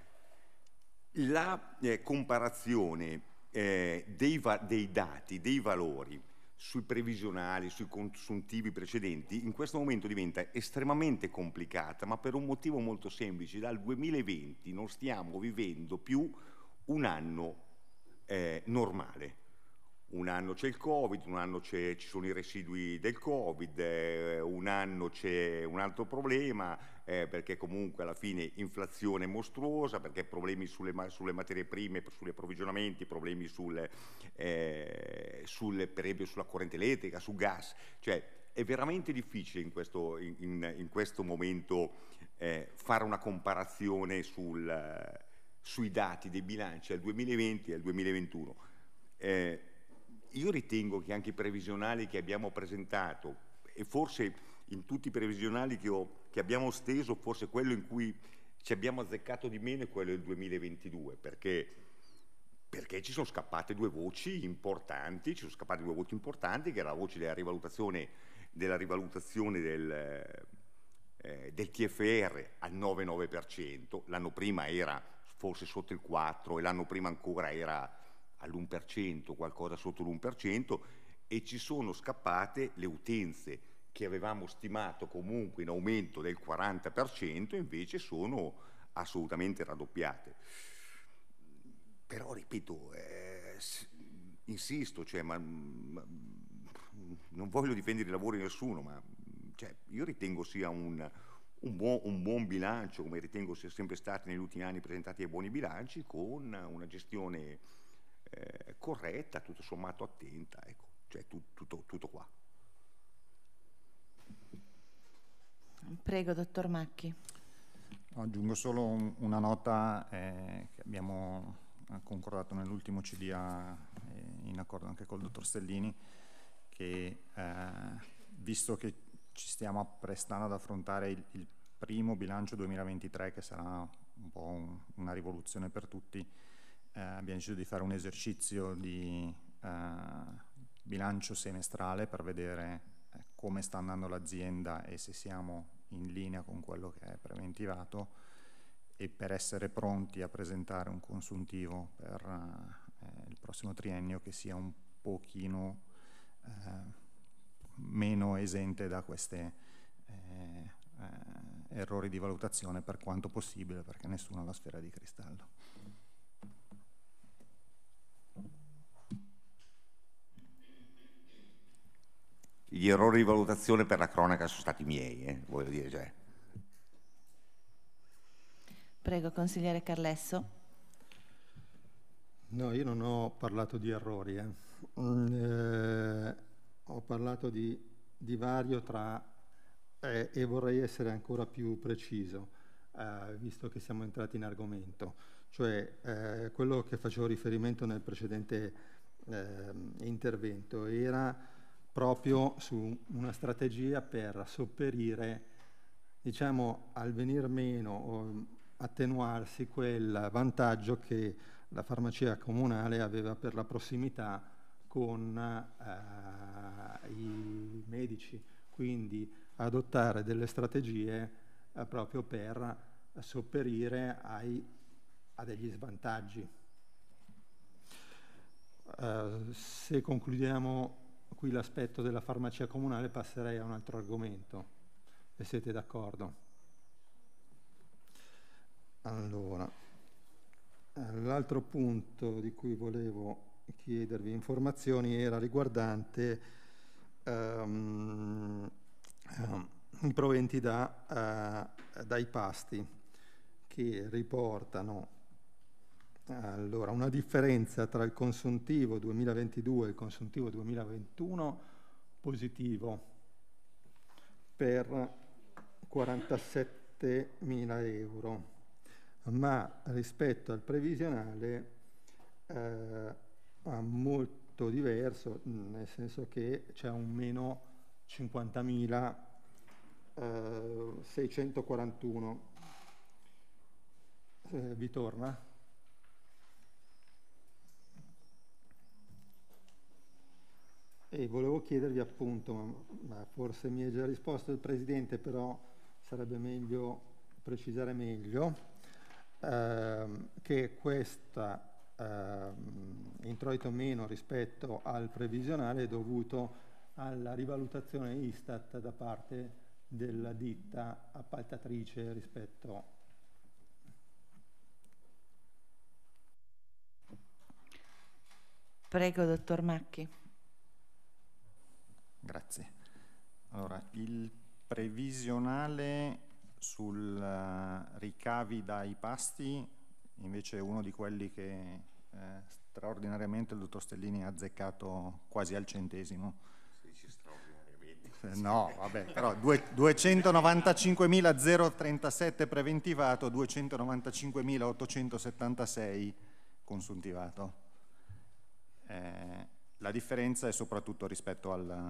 La comparazione dei dati, dei valori sui previsionali, sui consuntivi precedenti, in questo momento diventa estremamente complicata, ma per un motivo molto semplice: dal 2020 non stiamo vivendo più un anno normale. Un anno c'è il Covid, un anno ci sono i residui del Covid, un anno c'è un altro problema, perché comunque alla fine inflazione mostruosa, perché problemi sulle materie prime, sugli approvvigionamenti, problemi per esempio sulla corrente elettrica, sul gas. Cioè è veramente difficile in questo momento fare una comparazione sui dati dei bilanci al 2020 e al 2021. Io ritengo che anche i previsionali che abbiamo presentato, e forse in tutti i previsionali che abbiamo steso, forse quello in cui ci abbiamo azzeccato di meno è quello del 2022, perché ci sono scappate due voci importanti, che è la voce della rivalutazione del TFR al 9,9%, l'anno prima era forse sotto il 4% e l'anno prima ancora era all'1%, qualcosa sotto l'1%, e ci sono scappate le utenze che avevamo stimato comunque in aumento del 40%, invece sono assolutamente raddoppiate. Però, ripeto, insisto, non voglio difendere i lavori di nessuno, ma io ritengo sia un buon bilancio, come ritengo sia sempre stato negli ultimi anni presentati ai buoni bilanci, con una gestione corretta, tutto sommato attenta, ecco, tutto qua. Prego, dottor Macchi. Aggiungo solo una nota che abbiamo concordato nell'ultimo CDA in accordo anche col dottor Stellini, che visto che ci stiamo apprestando ad affrontare il primo bilancio 2023, che sarà un po' una rivoluzione per tutti, abbiamo deciso di fare un esercizio di bilancio semestrale per vedere come sta andando l'azienda e se siamo in linea con quello che è preventivato, e per essere pronti a presentare un consuntivo per il prossimo triennio che sia un pochino meno esente da questi errori di valutazione, per quanto possibile, perché nessuno ha la sfera di cristallo. Gli errori di valutazione, per la cronaca, sono stati miei, voglio dire. Prego, consigliere Carlesso. No, io non ho parlato di errori, ho parlato di divario tra, e vorrei essere ancora più preciso, visto che siamo entrati in argomento. Cioè, quello che facevo riferimento nel precedente intervento era proprio su una strategia per sopperire, diciamo, al venir meno o attenuarsi quel vantaggio che la farmacia comunale aveva per la prossimità con i medici, quindi adottare delle strategie proprio per sopperire a degli svantaggi. Se concludiamo qui l'aspetto della farmacia comunale, passerei a un altro argomento, se siete d'accordo. Allora, l'altro punto di cui volevo chiedervi informazioni era riguardante i proventi dai pasti, che riportano allora una differenza tra il consuntivo 2022 e il consuntivo 2021 positivo per 47.000 euro, ma rispetto al previsionale molto diverso, nel senso che c'è un meno 50.641. Vi torna? E volevo chiedervi appunto, ma forse mi è già risposto il Presidente, però sarebbe meglio precisare meglio, che questo introito meno rispetto al previsionale è dovuto alla rivalutazione Istat da parte della ditta appaltatrice rispetto. Prego, dottor Macchi. Grazie. Allora, il previsionale sul ricavi dai pasti invece è uno di quelli che straordinariamente il dottor Stellini ha azzeccato quasi al centesimo. Si dice straordinariamente. No, vabbè, però 295.037 preventivato, 295.876 consuntivato. La differenza è soprattutto rispetto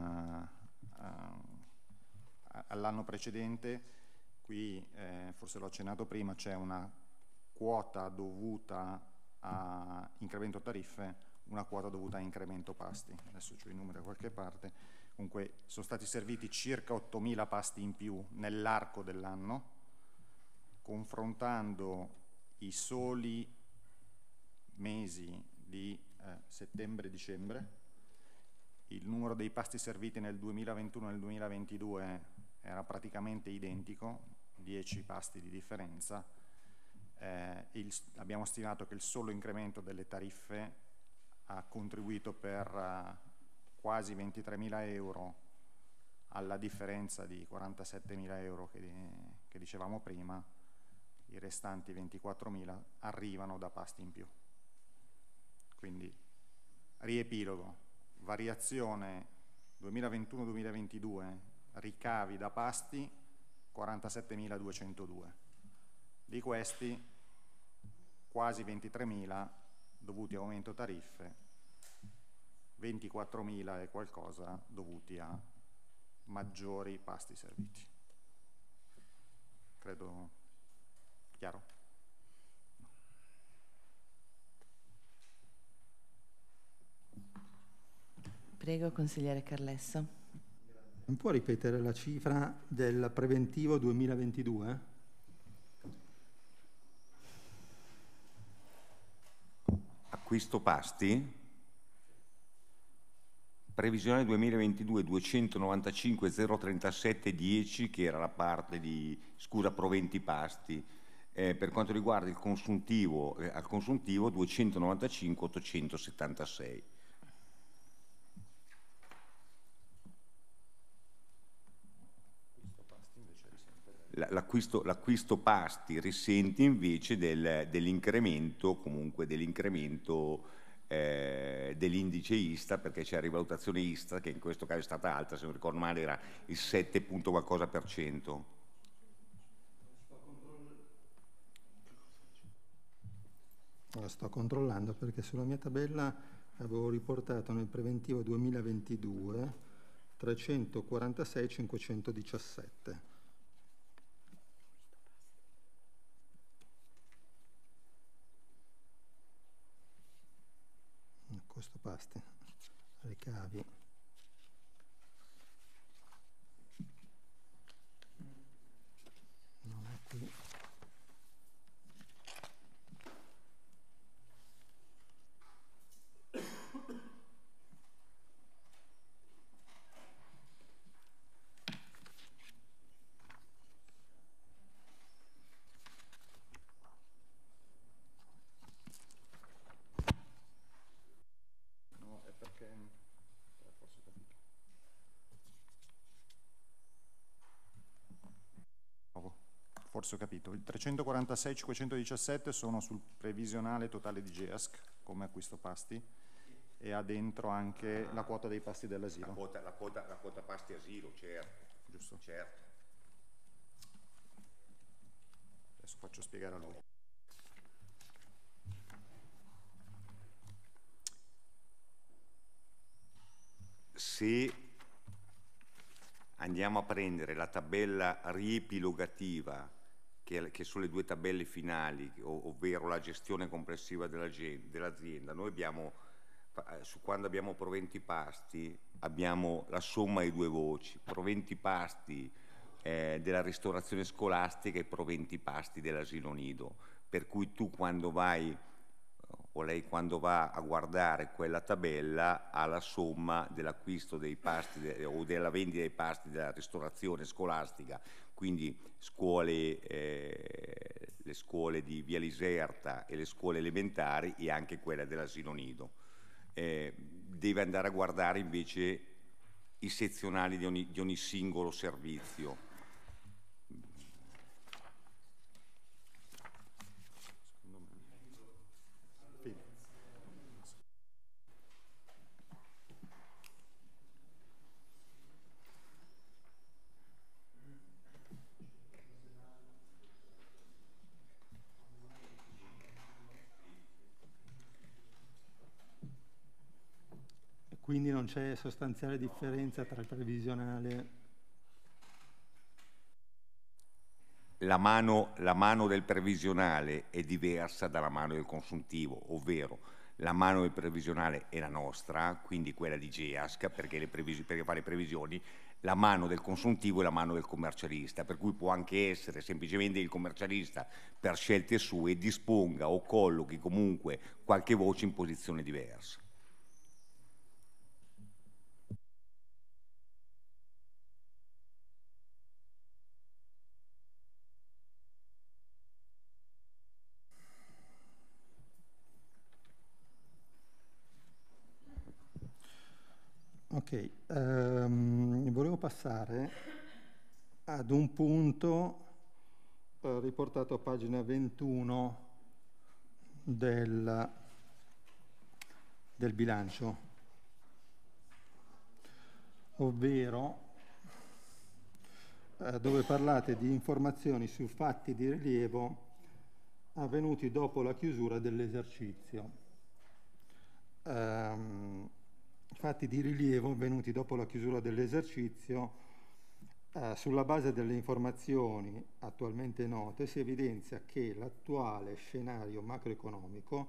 all'anno precedente. Qui, forse l'ho accennato prima, c'è una quota dovuta a incremento tariffe, una quota dovuta a incremento pasti. Adesso c'ho i numeri da qualche parte. Comunque sono stati serviti circa 8.000 pasti in più nell'arco dell'anno, confrontando i soli mesi di settembre e dicembre. Il numero dei pasti serviti nel 2021 e nel 2022 era praticamente identico, 10 pasti di differenza. Abbiamo stimato che il solo incremento delle tariffe ha contribuito per quasi 23.000 euro alla differenza di 47.000 euro che dicevamo prima. I restanti 24.000 arrivano da pasti in più. Quindi, riepilogo, variazione 2021-2022, ricavi da pasti 47.202. Di questi quasi 23.000 dovuti a aumento tariffe, 24.000 e qualcosa dovuti a maggiori pasti serviti. Credo chiaro? Prego, consigliere Carlesso. Non può ripetere la cifra del preventivo 2022? Acquisto pasti, previsione 2022 295.037.10 che era la parte di scusa proventi pasti, per quanto riguarda il consuntivo, al consuntivo 295.876. L'acquisto pasti risente invece dell'incremento, comunque dell'incremento dell'indice ISTA, perché c'è la rivalutazione ISTA che in questo caso è stata alta, se non ricordo male era il 7 punto qualcosa %. Allora, sto controllando perché sulla mia tabella avevo riportato nel preventivo 2022 346 517. Costo pasti, ricavi. Non è qui. Forse ho capito. Il 346.517 sono sul previsionale totale di GEASC come acquisto pasti e ha dentro anche la quota dei pasti dell'asilo. La quota pasti asilo, certo. Giusto. Certo. Adesso faccio spiegare a lui. Se andiamo a prendere la tabella riepilogativa che sono le due tabelle finali, ovvero la gestione complessiva dell'azienda, noi abbiamo, quando abbiamo proventi pasti, abbiamo la somma di due voci, proventi pasti della ristorazione scolastica e proventi pasti dell'asilo nido, per cui tu quando vai o lei quando va a guardare quella tabella ha la somma dell'acquisto dei pasti o della vendita dei pasti della ristorazione scolastica, quindi le scuole di Via Liserta e le scuole elementari e anche quella dell'asilo nido. Deve andare a guardare invece i sezionali di ogni singolo servizio. Quindi non c'è sostanziale differenza tra il previsionale. La mano del previsionale è diversa dalla mano del consuntivo, ovvero la mano del previsionale è la nostra, quindi quella di GEASC, perché fa le previsioni, la mano del consuntivo è la mano del commercialista, per cui può anche essere semplicemente il commercialista per scelte sue disponga o collochi comunque qualche voce in posizione diversa. Ok, volevo passare ad un punto riportato a pagina 21 del bilancio, ovvero dove parlate di informazioni su fatti di rilievo avvenuti dopo la chiusura dell'esercizio. Fatti di rilievo avvenuti dopo la chiusura dell'esercizio, sulla base delle informazioni attualmente note si evidenzia che l'attuale scenario macroeconomico,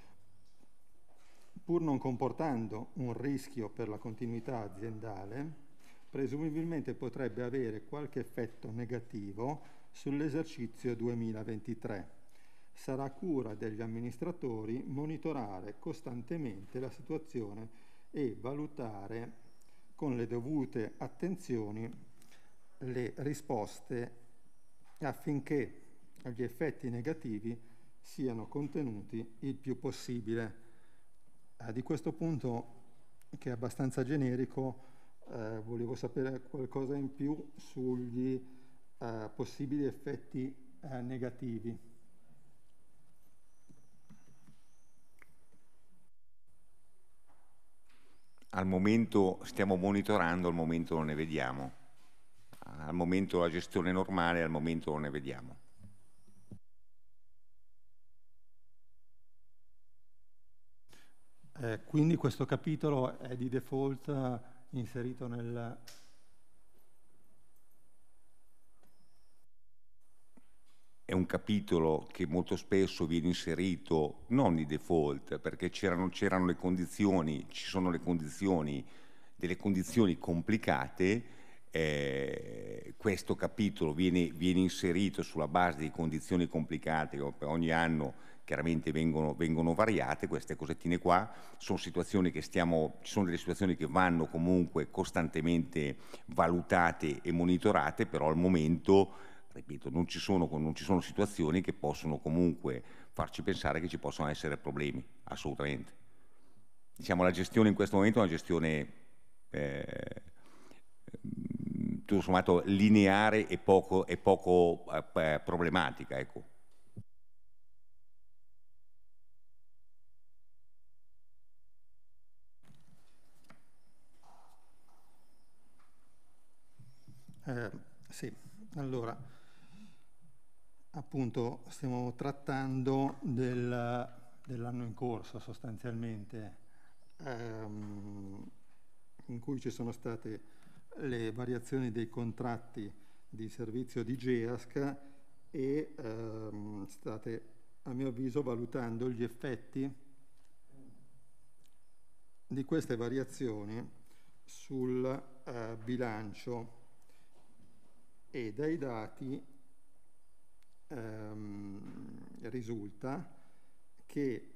pur non comportando un rischio per la continuità aziendale, presumibilmente potrebbe avere qualche effetto negativo sull'esercizio 2023. Sarà cura degli amministratori monitorare costantemente la situazione e valutare con le dovute attenzioni le risposte affinché gli effetti negativi siano contenuti il più possibile. Di questo punto, che è abbastanza generico, volevo sapere qualcosa in più sugli possibili effetti negativi. Al momento stiamo monitorando, al momento non ne vediamo. Al momento la gestione è normale, al momento non ne vediamo. Quindi questo capitolo è di default inserito nel... È un capitolo che molto spesso viene inserito non di default, perché c'erano le condizioni, ci sono le condizioni, delle condizioni complicate. Questo capitolo viene inserito sulla base di condizioni complicate che per ogni anno chiaramente vengono variate. Queste cosettine qua sono situazioni ci sono delle situazioni che vanno comunque costantemente valutate e monitorate, però al momento, ripeto, non ci sono situazioni che possono comunque farci pensare che ci possano essere problemi, assolutamente. Diciamo, la gestione in questo momento è una gestione tutto sommato lineare e poco problematica, ecco. Sì, allora, appunto stiamo trattando dell'anno in corso sostanzialmente, in cui ci sono state le variazioni dei contratti di servizio di GEASC e state, a mio avviso, valutando gli effetti di queste variazioni sul bilancio, e dai dati risulta che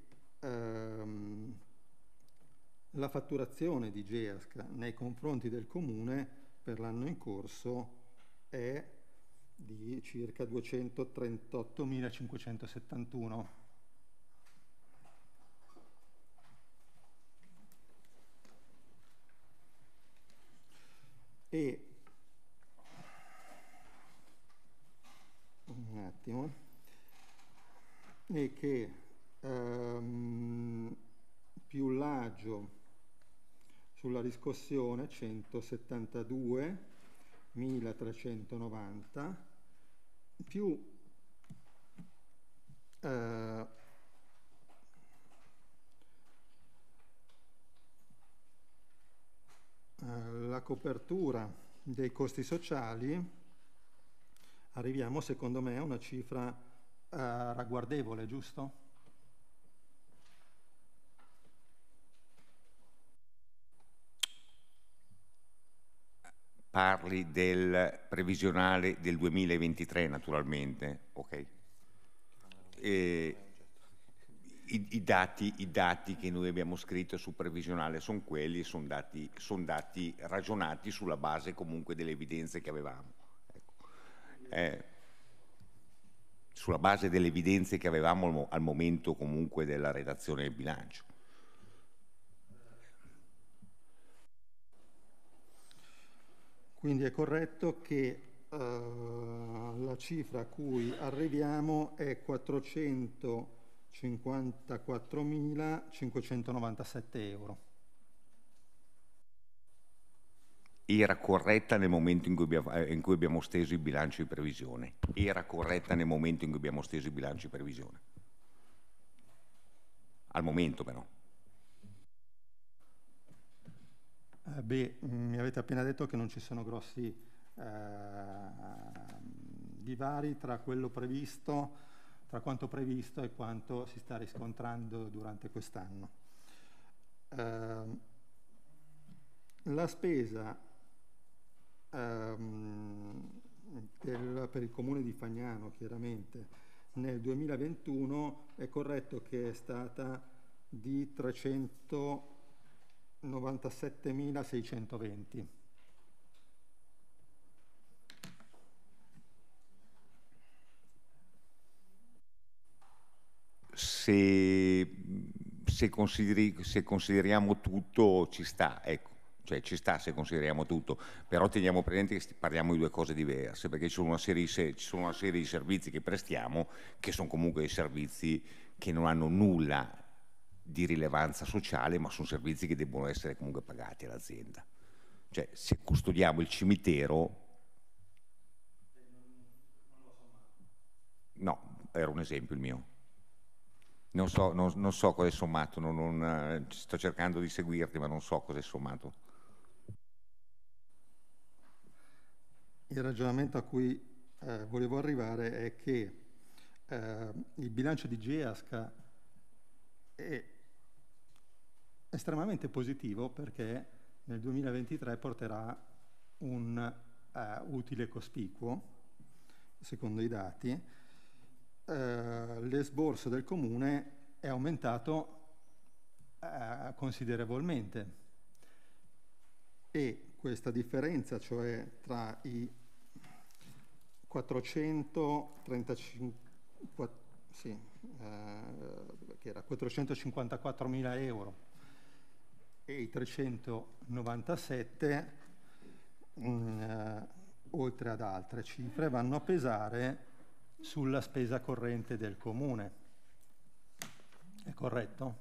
la fatturazione di GEASC nei confronti del Comune per l'anno in corso è di circa 238.571. E un attimo, e che più l'agio sulla riscossione 172.390 più la copertura dei costi sociali, arriviamo secondo me a una cifra ragguardevole, giusto? Parli del previsionale del 2023 naturalmente, ok? I dati che noi abbiamo scritto sul previsionale sono quelli, sono dati ragionati sulla base comunque delle evidenze che avevamo. Sulla base delle evidenze che avevamo al momento comunque della redazione del bilancio. Quindi è corretto che la cifra a cui arriviamo è 454.597 euro. Era corretta nel momento in cui abbiamo steso il bilancio di previsione. Era corretta nel momento in cui abbiamo steso il bilancio di previsione. Al momento però. Mi avete appena detto che non ci sono grossi divari tra quello previsto, tra quanto previsto e quanto si sta riscontrando durante quest'anno. La spesa per il comune di Fagnano, chiaramente, nel 2021 è corretto che è stata di 397.620. Se consideriamo tutto ci sta, ecco. Cioè ci sta se consideriamo tutto, però teniamo presente che parliamo di due cose diverse, perché ci sono una serie di servizi che prestiamo che sono comunque dei servizi che non hanno nulla di rilevanza sociale, ma sono servizi che debbono essere comunque pagati all'azienda. Cioè se custodiamo il cimitero, no, era un esempio il mio. Non so cosa è sommato, sto cercando di seguirti, ma non so cosa è sommato. Il ragionamento a cui volevo arrivare è che il bilancio di GEASCA è estremamente positivo perché nel 2023 porterà un utile cospicuo, secondo i dati. L'esborso del comune è aumentato considerevolmente e questa differenza, cioè tra i 454.000 euro e i 397, oltre ad altre cifre, vanno a pesare sulla spesa corrente del comune. È corretto?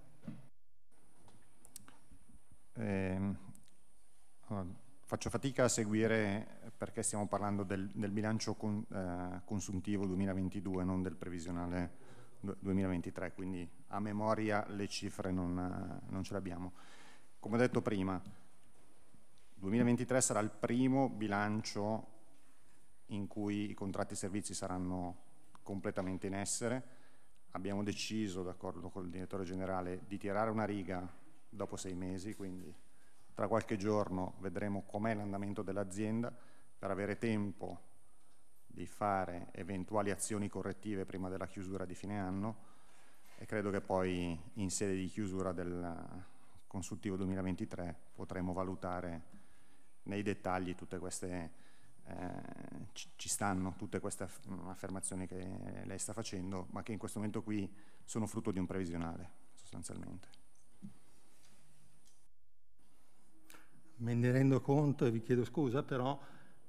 Faccio fatica a seguire perché stiamo parlando del bilancio consuntivo 2022, non del previsionale 2023, quindi a memoria le cifre non ce le abbiamo. Come ho detto prima, 2023 sarà il primo bilancio in cui i contratti servizi saranno completamente in essere. Abbiamo deciso, d'accordo col direttore generale, di tirare una riga dopo 6 mesi, quindi tra qualche giorno vedremo com'è l'andamento dell'azienda per avere tempo di fare eventuali azioni correttive prima della chiusura di fine anno e credo che poi in sede di chiusura del consultivo 2023 potremo valutare nei dettagli tutte queste ci stanno tutte queste affermazioni che lei sta facendo, ma che in questo momento qui sono frutto di un previsionale, sostanzialmente. Me ne rendo conto e vi chiedo scusa, però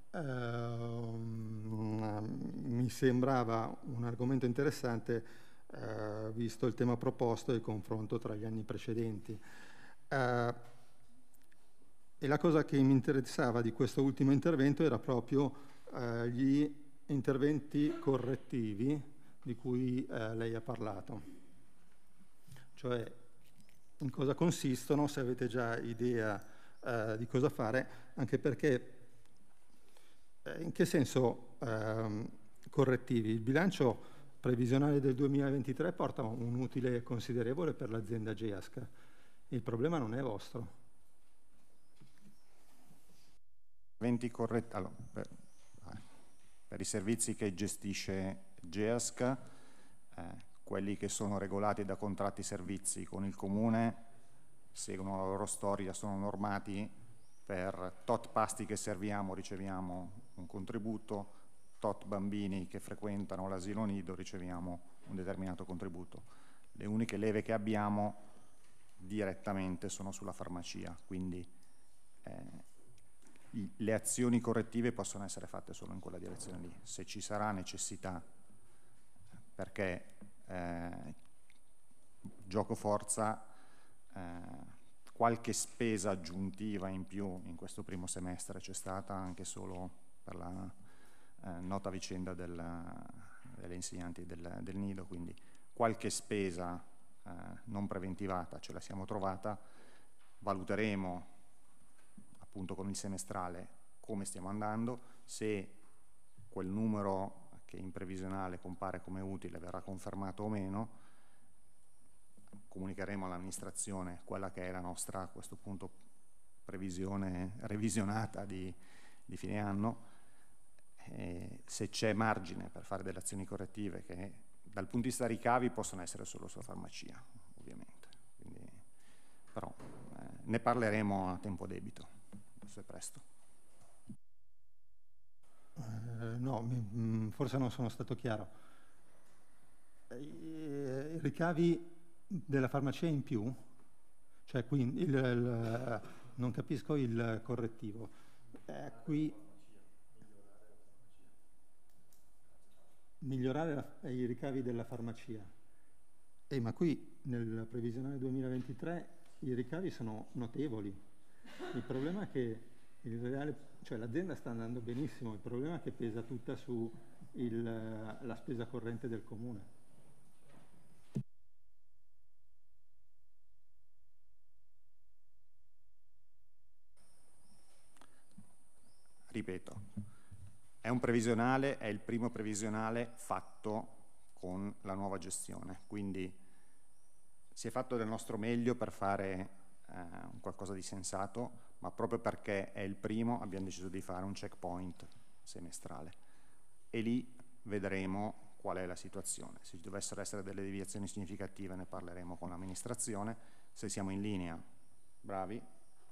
mi sembrava un argomento interessante visto il tema proposto e il confronto tra gli anni precedenti. E la cosa che mi interessava di questo ultimo intervento era proprio gli interventi correttivi di cui lei ha parlato. Cioè, in cosa consistono, se avete già idea di cosa fare, anche perché in che senso correttivi? Il bilancio previsionale del 2023 porta un utile considerevole per l'azienda GEASCA. Il problema non è vostro. Allora, per i servizi che gestisce GEASCA, quelli che sono regolati da contratti servizi con il comune seguono la loro storia, sono normati per tot pasti che serviamo riceviamo un contributo, tot bambini che frequentano l'asilo nido riceviamo un determinato contributo. Le uniche leve che abbiamo direttamente sono sulla farmacia, quindi le azioni correttive possono essere fatte solo in quella direzione lì. Se ci sarà necessità, perché gioco forza, qualche spesa aggiuntiva in più in questo primo semestre c'è stata anche solo per la nota vicenda delle insegnanti del nido, quindi qualche spesa non preventivata ce la siamo trovata. Valuteremo appunto con il semestrale come stiamo andando, se quel numero che in previsionale compare come utile verrà confermato o meno, comunicheremo all'amministrazione quella che è la nostra a questo punto previsione revisionata di fine anno, se c'è margine per fare delle azioni correttive che dal punto di vista ricavi possono essere solo sulla farmacia, ovviamente. Quindi, però ne parleremo a tempo debito, adesso è presto. No, forse non sono stato chiaro. I ricavi della farmacia in più, cioè quindi non capisco il correttivo. Qui migliorare i ricavi della farmacia. Ma qui nel previsionale 2023 i ricavi sono notevoli. Il problema è che l'azienda sta andando benissimo, il problema è che pesa tutta su la spesa corrente del comune. ripeto, è un previsionale, è il primo previsionale fatto con la nuova gestione, quindi si è fatto del nostro meglio per fare qualcosa di sensato, ma proprio perché è il primo abbiamo deciso di fare un checkpoint semestrale e lì vedremo qual è la situazione. Se ci dovessero essere delle deviazioni significative ne parleremo con l'amministrazione, se siamo in linea bravi,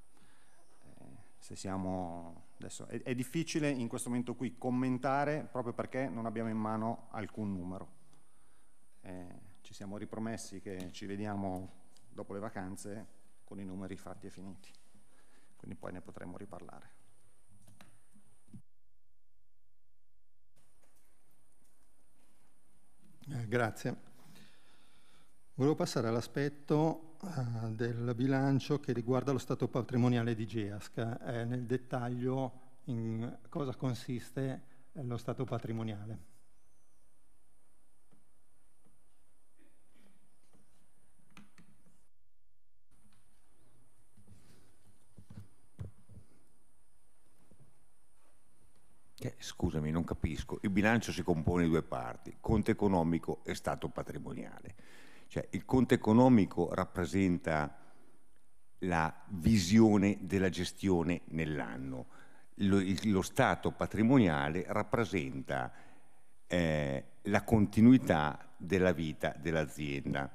se siamo... Adesso è difficile in questo momento qui commentare proprio perché non abbiamo in mano alcun numero. Ci siamo ripromessi che ci vediamo dopo le vacanze con i numeri fatti e finiti, quindi poi ne potremo riparlare. Grazie. Volevo passare all'aspetto del bilancio che riguarda lo stato patrimoniale di GEASC. Nel dettaglio in cosa consiste lo stato patrimoniale. Scusami, non capisco. Il bilancio si compone di due parti, conto economico e stato patrimoniale. Cioè, il conto economico rappresenta la visione della gestione nell'anno. Lo stato patrimoniale rappresenta la continuità della vita dell'azienda.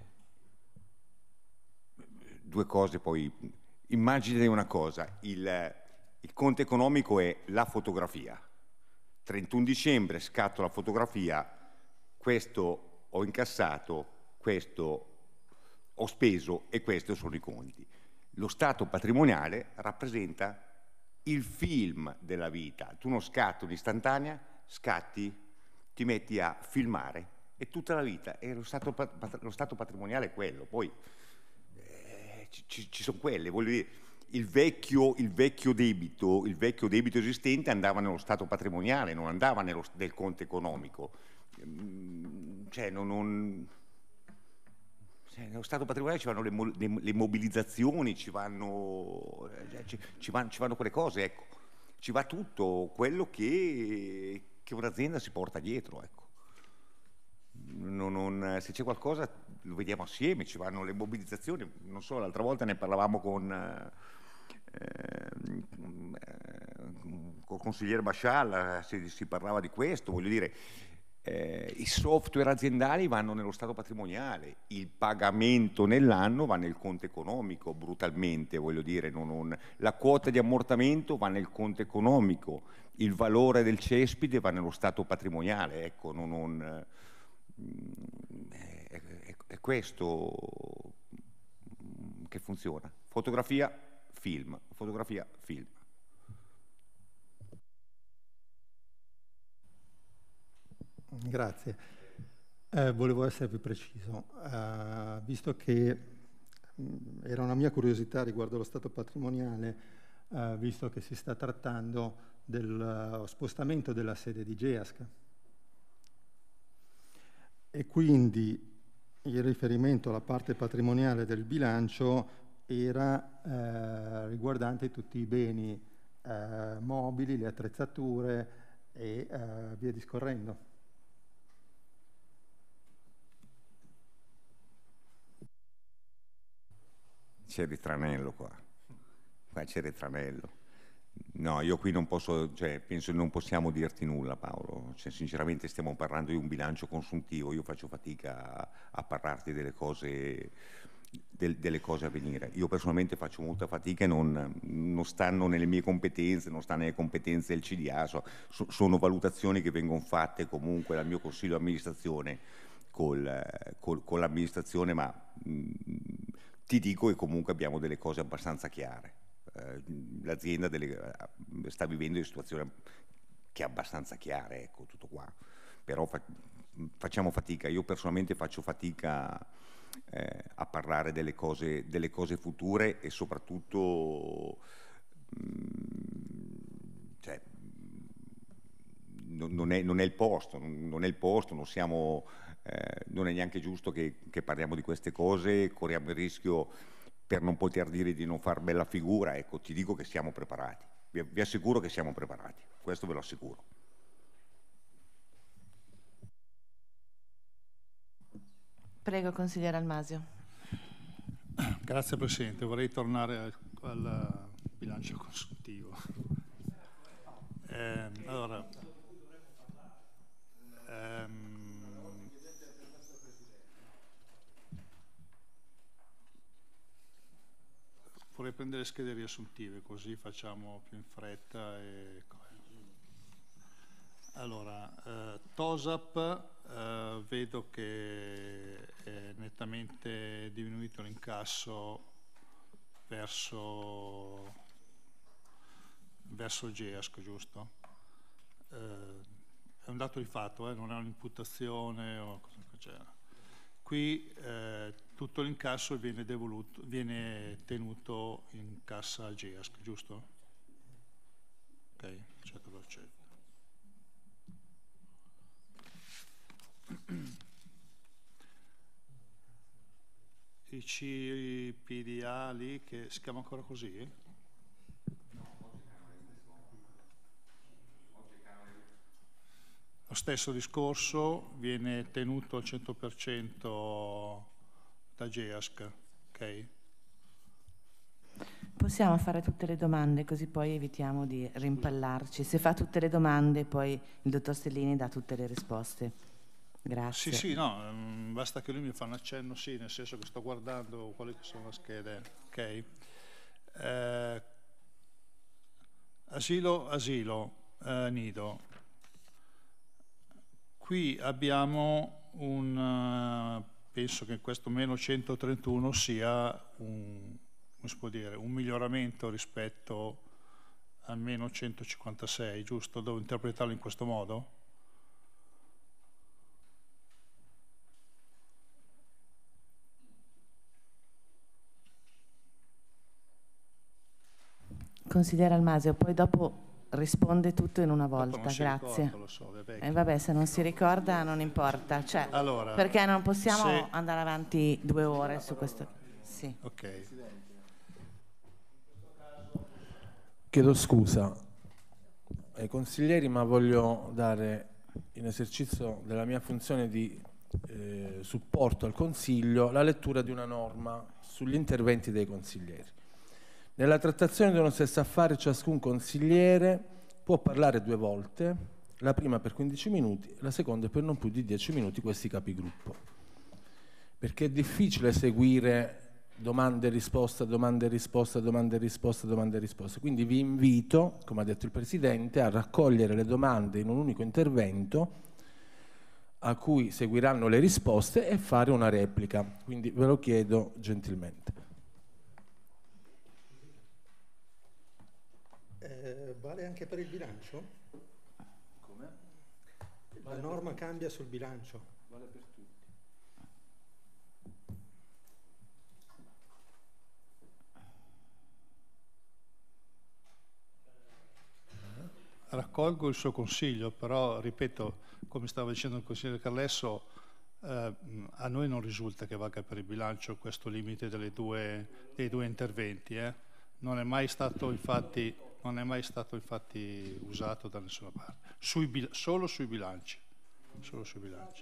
Due cose poi. Immagine una cosa, il conto economico è la fotografia. 31 dicembre scatto la fotografia, questo ho incassato, questo ho speso e questi sono i conti. Lo stato patrimoniale rappresenta il film della vita. Tu non scatti un'istantanea, scatti, ti metti a filmare e tutta la vita. E lo stato patrimoniale è quello. Poi ci sono quelle, voglio dire, il vecchio debito esistente andava nello stato patrimoniale, non andava nel conto economico. Cioè, nello stato patrimoniale ci vanno le mobilizzazioni, ci vanno quelle cose, ecco. Ci va tutto quello che un'azienda si porta dietro, ecco. Se c'è qualcosa lo vediamo assieme, ci vanno le mobilizzazioni. Non so, l'altra volta ne parlavamo con il consigliere Bascial, si parlava di questo, voglio dire, i software aziendali vanno nello stato patrimoniale, il pagamento nell'anno va nel conto economico, brutalmente, voglio dire, la quota di ammortamento va nel conto economico, il valore del cespite va nello stato patrimoniale, ecco, è questo che funziona. Fotografia, film, fotografia, film. Grazie. Volevo essere più preciso, visto che era una mia curiosità riguardo lo stato patrimoniale, visto che si sta trattando del spostamento della sede di GEASC. E quindi il riferimento alla parte patrimoniale del bilancio era riguardante tutti i beni mobili, le attrezzature e via discorrendo. C'è il ritranello qua c'è il ritranello. No, io qui non posso, cioè, penso che non possiamo dirti nulla, Paolo. Cioè, sinceramente stiamo parlando di un bilancio consuntivo, io faccio fatica a parlarti delle cose a venire. Io personalmente faccio molta fatica e non stanno nelle mie competenze, non stanno nelle competenze del CDA, sono valutazioni che vengono fatte comunque dal mio consiglio di amministrazione con l'amministrazione, ma ti dico che comunque abbiamo delle cose abbastanza chiare. L'azienda sta vivendo una situazione che è abbastanza chiara, ecco, tutto qua. Però facciamo fatica, io personalmente faccio fatica a parlare delle cose future e soprattutto cioè, non è il posto, non è neanche giusto che parliamo di queste cose, corriamo il rischio per non poter dire di non far bella figura, ecco, ti dico che siamo preparati, Vi assicuro che siamo preparati, questo ve lo assicuro. Prego, consigliere Almasio. Grazie Presidente, vorrei tornare al bilancio consuntivo. Allora, vorrei prendere le schede riassuntive così facciamo più in fretta. Allora, TOSAP, vedo che è nettamente diminuito l'incasso verso il GEASC, giusto? È un dato di fatto, non è un'imputazione o cosa del genere. Qui tutto l'incasso viene tenuto in cassa al GEASC, giusto? Ok, 100%. I CPDA lì, che si chiama ancora così? Lo stesso discorso, viene tenuto al 100% da GEASC, ok? Possiamo fare tutte le domande così poi evitiamo di rimpallarci. Se fa tutte le domande poi il dottor Stellini dà tutte le risposte. Grazie. Sì, no, basta che lui mi fa un accenno, sì, nel senso che sto guardando quali che sono le schede, ok? Asilo, nido. Qui abbiamo penso che questo meno 131 sia come si può dire, un miglioramento rispetto al meno 156, giusto? Devo interpretarlo in questo modo? Consigliere Almasio, poi dopo risponde tutto in una volta, grazie. Ricordo, lo so, vabbè, se non si ricorda non importa, cioè, allora, perché non possiamo andare avanti 2 ore su questo. Sì. Ok. Chiedo scusa ai consiglieri, ma voglio dare in esercizio della mia funzione di supporto al Consiglio la lettura di una norma sugli interventi dei consiglieri. Nella trattazione di uno stesso affare ciascun consigliere può parlare 2 volte, la prima per 15 minuti, la seconda per non più di 10 minuti, questi capigruppo. Perché è difficile seguire domande e risposta, domande e risposta, domande e risposta, domande e risposta. Quindi vi invito, come ha detto il Presidente, a raccogliere le domande in un unico intervento a cui seguiranno le risposte e fare una replica. Quindi ve lo chiedo gentilmente. Vale anche per il bilancio? Come? La norma cambia sul bilancio. Vale per tutti. Raccolgo il suo consiglio, però ripeto, come stava dicendo il consigliere Carlesso, a noi non risulta che valga per il bilancio questo limite dei due interventi. Non è mai stato infatti usato da nessuna parte, solo sui bilanci. Solo sui bilanci.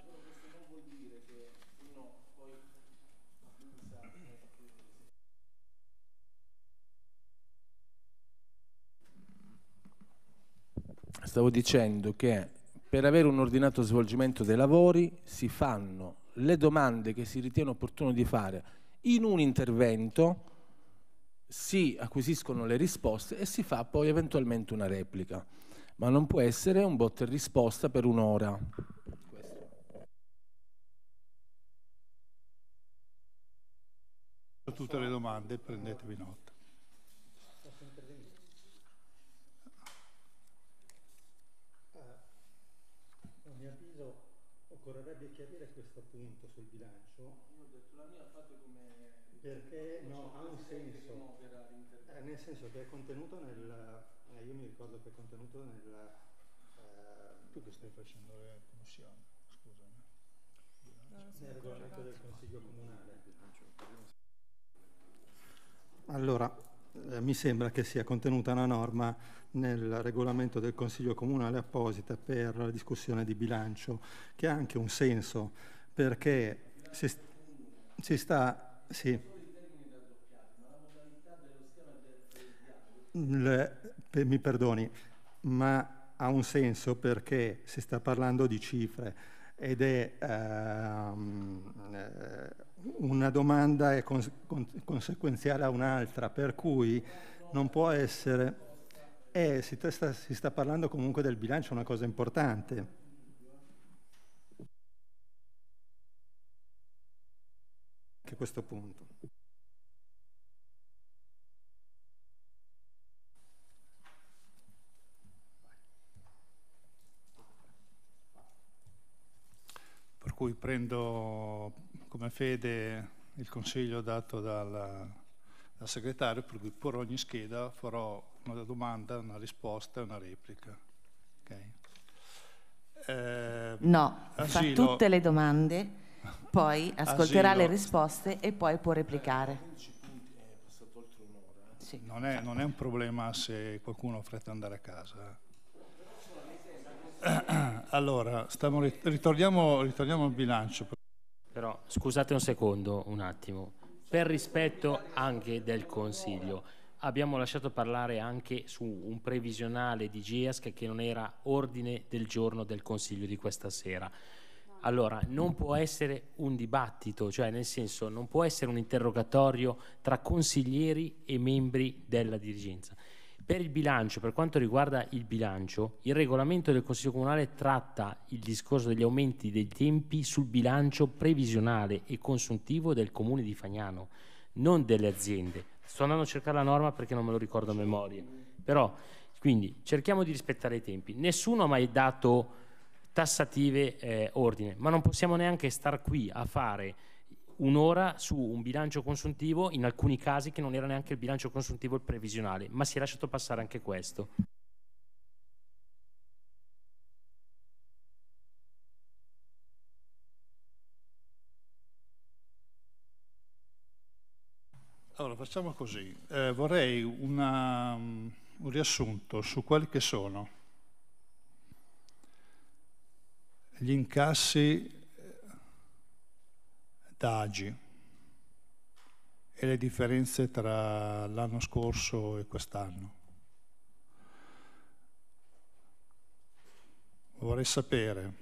Stavo dicendo che per avere un ordinato svolgimento dei lavori si fanno le domande che si ritiene opportuno di fare in un intervento, si acquisiscono le risposte e si fa poi eventualmente una replica, ma non può essere un botta e risposta per un'ora. Tutte le domande, prendetevi nota. A mio avviso occorrerebbe chiarire questo punto sul bilancio. Io ho detto la mia, fate come... Perché no, ha un senso, nel senso che è contenuto io mi ricordo che è contenuto nel... Tu che stai facendo le commissioni, scusami. Nel regolamento del Consiglio Comunale. Allora, mi sembra che sia contenuta una norma nel regolamento del Consiglio Comunale apposita per la discussione di bilancio, che ha anche un senso, perché si sta... Sì. Mi perdoni, ma ha un senso perché si sta parlando di cifre ed è una domanda è conseguenziale a un'altra, per cui non può essere... si sta parlando comunque del bilancio, una cosa importante. Anche questo punto. Per cui prendo come fede il consiglio dato dal segretario, per cui per ogni scheda farò una domanda, una risposta e una replica. Okay. No, asilo... fa tutte le domande, poi ascolterà le risposte e poi può replicare. Sì. Non è un problema se qualcuno ha fretta di andare a casa. Allora, ritorniamo al bilancio. Però scusate un secondo, un attimo. Per rispetto anche del Consiglio, abbiamo lasciato parlare anche su un previsionale di GEASC che non era ordine del giorno del Consiglio di questa sera. Allora, non può essere un dibattito, cioè nel senso non può essere un interrogatorio tra consiglieri e membri della dirigenza. Per il bilancio, per quanto riguarda il bilancio, il regolamento del Consiglio Comunale tratta il discorso degli aumenti dei tempi sul bilancio previsionale e consuntivo del Comune di Fagnano, non delle aziende. Sto andando a cercare la norma perché non me lo ricordo a memoria. Però, quindi, cerchiamo di rispettare i tempi. Nessuno ha mai dato tassative ordine, ma non possiamo neanche star qui a fare un'ora su un bilancio consuntivo, in alcuni casi che non era neanche il bilancio consuntivo il previsionale, ma si è lasciato passare anche questo. Allora facciamo così, vorrei un riassunto su quelli che sono gli incassi d'Agi e le differenze tra l'anno scorso e quest'anno. Vorrei sapere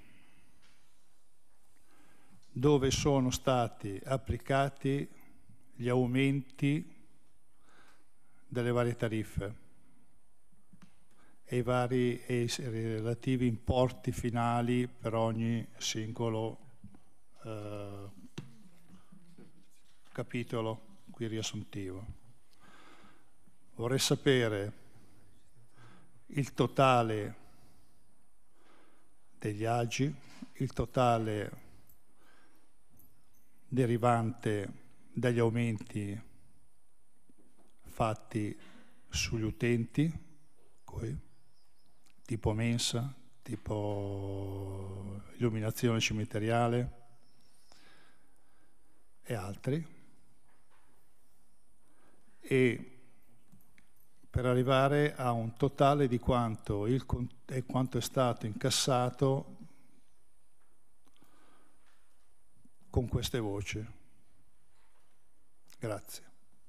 dove sono stati applicati gli aumenti delle varie tariffe e i relativi importi finali per ogni singolo capitolo qui riassuntivo. Vorrei sapere il totale degli agi, il totale derivante dagli aumenti fatti sugli utenti, tipo mensa, tipo illuminazione cimiteriale e altri, e per arrivare a un totale di quanto è stato incassato con queste voci. Grazie.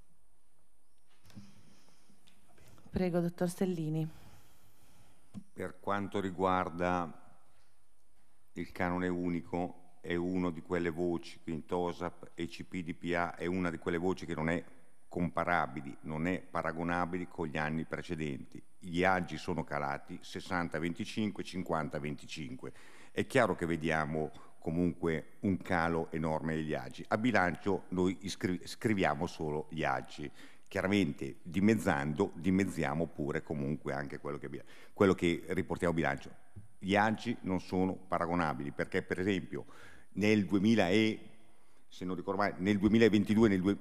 Prego, dottor Stellini. Per quanto riguarda il canone unico, è una di quelle voci, quindi TOSAP e CPDPA, è una di quelle voci che non è comparabili, non è paragonabili con gli anni precedenti. Gli agi sono calati 60-25, 50-25. È chiaro che vediamo comunque un calo enorme degli agi. A bilancio noi scriviamo solo gli agi. Chiaramente dimezziamo pure comunque anche quello che riportiamo a bilancio. Gli agi non sono paragonabili perché per esempio nel 2022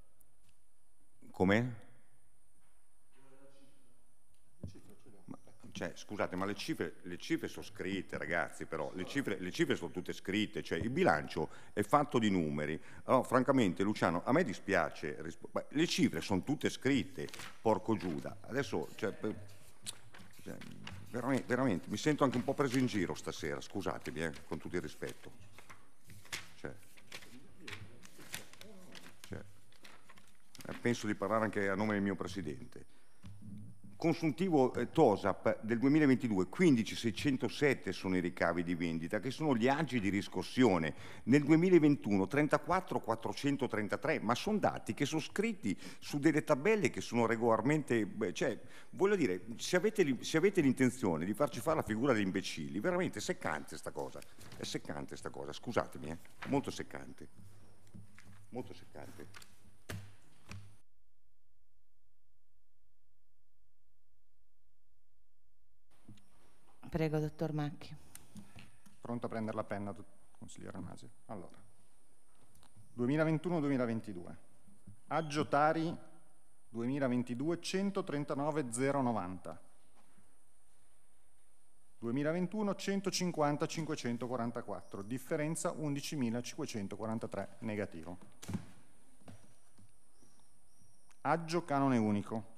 com'è? Cioè, scusate, ma le cifre sono scritte, ragazzi, però le cifre sono tutte scritte, cioè il bilancio è fatto di numeri. Allora, francamente, Luciano, a me dispiace, le cifre sono tutte scritte, porco Giuda. Adesso, veramente, mi sento anche un po' preso in giro stasera, scusatemi, con tutto il rispetto. Penso di parlare anche a nome del mio Presidente. Consuntivo TOSAP del 2022, 15.607 sono i ricavi di vendita, che sono gli agi di riscossione. Nel 2021 34.433, ma sono dati che sono scritti su delle tabelle che sono regolarmente... voglio dire, se avete l'intenzione di farci fare la figura degli imbecilli, veramente è seccante sta cosa, scusatemi, molto seccante. Molto seccante. Prego, dottor Macchi. Pronto a prendere la penna, consigliere Masi. Allora, 2021-2022. Aggio Tari 2022 139.090. 2021 150.544, differenza 11.543, negativo. Aggio canone unico.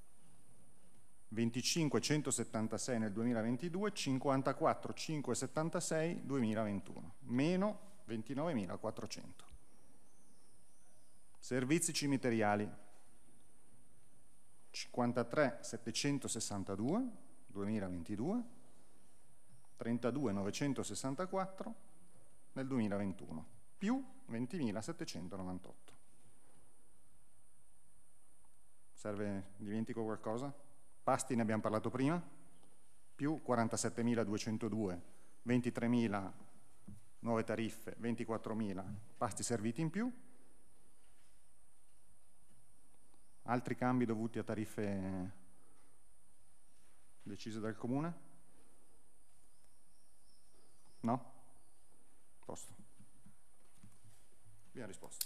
25.176 nel 2022, 54.576 2021, meno 29.400. Servizi cimiteriali, 53.762 2022, 32.964 nel 2021, più 20.798. Serve, dimentico qualcosa? Pasti ne abbiamo parlato prima, più 47.202, 23.000 nuove tariffe, 24.000 pasti serviti in più. Altri cambi dovuti a tariffe decise dal Comune? No? Posto. Abbiamo risposto.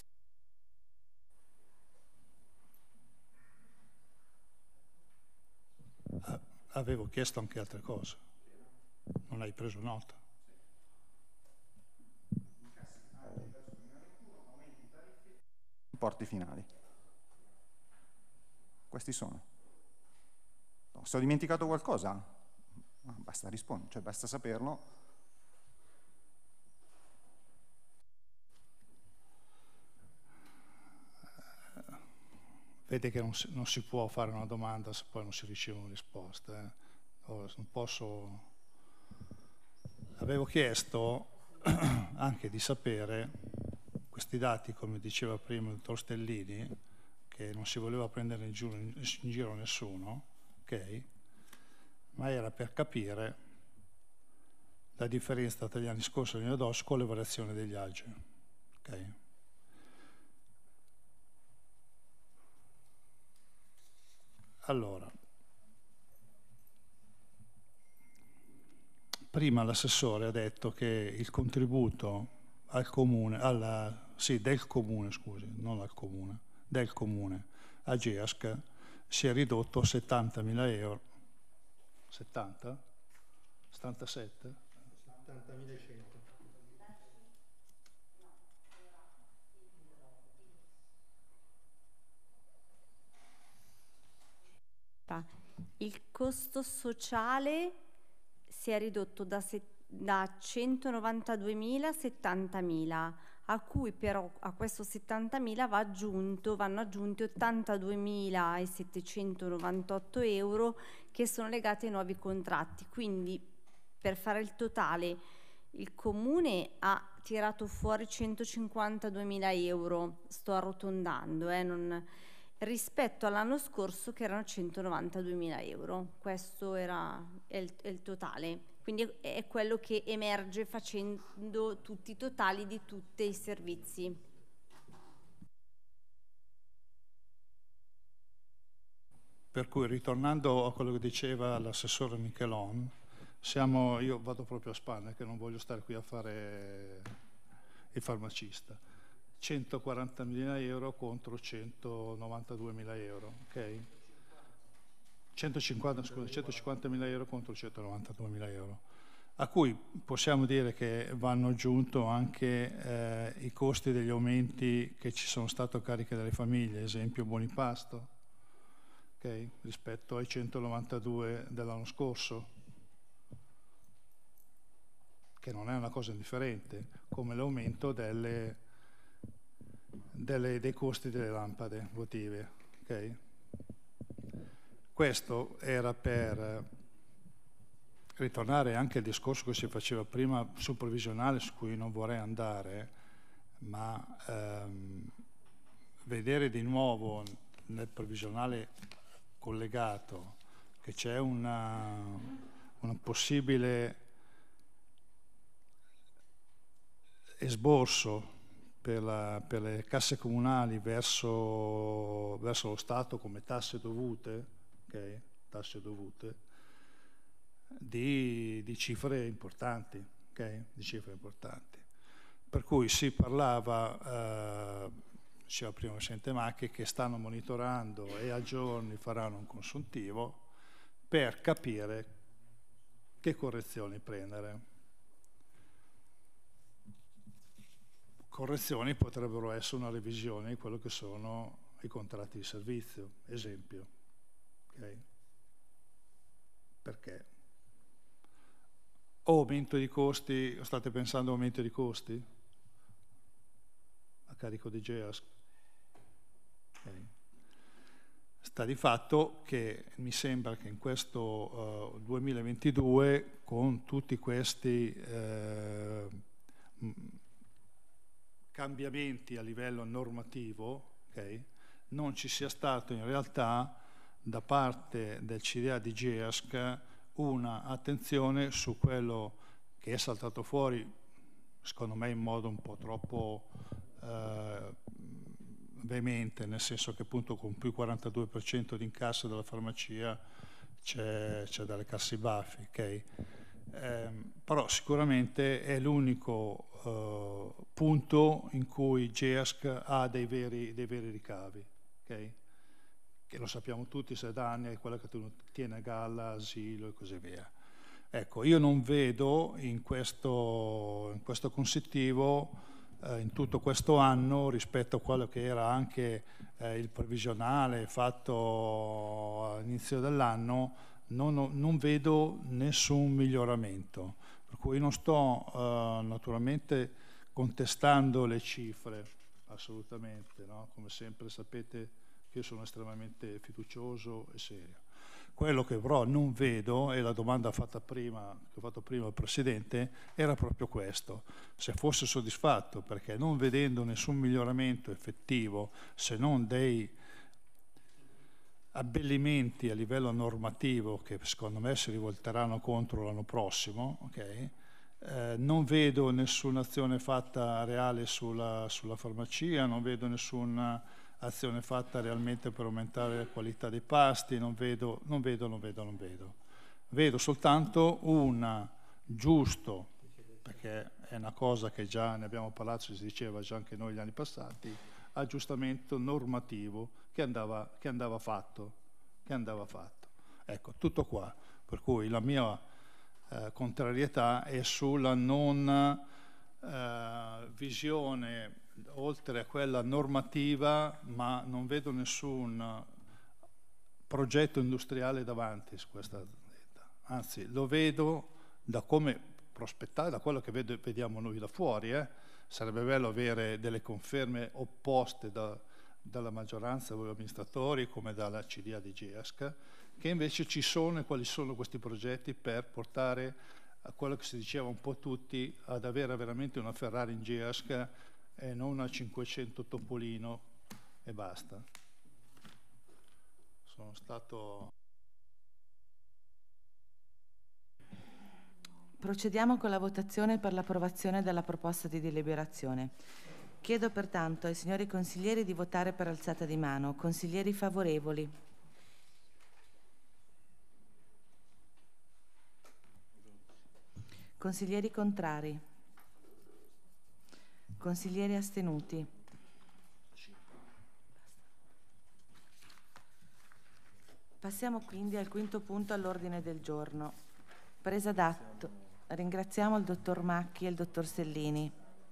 Avevo chiesto anche altre cose, non hai preso nota. Importi finali. Questi sono. No, se ho dimenticato qualcosa, basta rispondere, cioè basta saperlo. Vede che non si può fare una domanda se poi non si ricevono risposte. Non posso... Avevo chiesto anche di sapere questi dati, come diceva prima il dottor Stellini, che non si voleva prendere in giro nessuno, ok? Ma era per capire la differenza tra gli anni scorsi e gli anni dopo con le variazioni degli agi, ok? Allora, prima l'assessore ha detto che il contributo al comune, del comune a GEASC si è ridotto a 70.000 euro. 70? 77? 70.100. Il costo sociale si è ridotto da 192.000 a 70.000, a cui però a questo 70.000 vanno aggiunti 82.798 euro che sono legati ai nuovi contratti. Quindi, per fare il totale, il Comune ha tirato fuori 152.000 euro, sto arrotondando, rispetto all'anno scorso che erano 192.000 euro. Questo è il totale. Quindi è quello che emerge facendo tutti i totali di tutti i servizi. Per cui, ritornando a quello che diceva l'assessore Michelon, io vado proprio a spanne, che non voglio stare qui a fare il farmacista. 140.000 euro contro 192.000 euro, ok? 150.000 euro contro 192.000 euro, a cui possiamo dire che vanno aggiunto anche i costi degli aumenti che ci sono stati a carico delle famiglie, esempio buoni pasto, okay, rispetto ai 192 dell'anno scorso, che non è una cosa indifferente, come l'aumento dei costi delle lampade votive. Okay? Questo era per ritornare anche al discorso che si faceva prima sul provvisionale, su cui non vorrei andare, ma vedere di nuovo nel provvisionale collegato che c'è una possibile esborso per le casse comunali verso lo Stato come tasse dovute, okay? Tasse dovute, di cifre importanti, okay? Di cifre importanti. Per cui si parlava, diceva prima il Presidente Macchi, che stanno monitorando e a giorni faranno un consuntivo per capire che correzioni prendere. Correzioni potrebbero essere una revisione di quello che sono i contratti di servizio, esempio. Okay? Perché? O aumento di costi, state pensando a aumento di costi? A carico di GEASC? Okay. Sta di fatto che mi sembra che in questo 2022, con tutti questi cambiamenti a livello normativo, okay, non ci sia stato in realtà da parte del CDA di GEASC una attenzione su quello che è saltato fuori, secondo me in modo un po' troppo veemente, nel senso che appunto con più 42% di incasso della farmacia c'è dalle casse baffi, okay? Però sicuramente è l'unico punto in cui GEASC ha dei veri ricavi, okay? Che lo sappiamo tutti, se da anni è quella che tiene a galla, asilo e così via. Ecco, io non vedo in questo consuntivo, in tutto questo anno, rispetto a quello che era anche il provvisionale fatto all'inizio dell'anno, non vedo nessun miglioramento. Per cui non sto naturalmente contestando le cifre, assolutamente, no? Come sempre sapete che io sono estremamente fiducioso e serio. Quello che però non vedo, e la domanda che ho fatto prima al Presidente, era proprio questo: se fosse soddisfatto, perché non vedendo nessun miglioramento effettivo, se non dei abbellimenti a livello normativo che secondo me si rivolteranno contro l'anno prossimo, okay? Non vedo nessuna azione fatta reale sulla farmacia, non vedo nessuna azione fatta realmente per aumentare la qualità dei pasti, non vedo. Vedo soltanto un giusto, perché è una cosa che già ne abbiamo parlato, si diceva già anche noi gli anni passati, aggiustamento normativo che andava fatto. Ecco, tutto qua. Per cui la mia contrarietà è sulla non visione oltre a quella normativa, ma non vedo nessun progetto industriale davanti su questa azienda. Anzi, lo vedo da come prospettare, da quello che vediamo noi da fuori. Sarebbe bello avere delle conferme opposte dalla maggioranza degli amministratori, come dalla CDA di GEASC, che invece ci sono, e quali sono questi progetti per portare a quello che si diceva un po' tutti, ad avere veramente una Ferrari in GEASC e non una 500 Topolino e basta. Sono stato... Procediamo con la votazione per l'approvazione della proposta di deliberazione. Chiedo pertanto ai signori consiglieri di votare per alzata di mano. Consiglieri favorevoli? Consiglieri contrari? Consiglieri Passiamo quindi al quinto punto all'ordine del giorno. Presa d'atto. Ringraziamo il dottor Macchi e il dottor Sellini.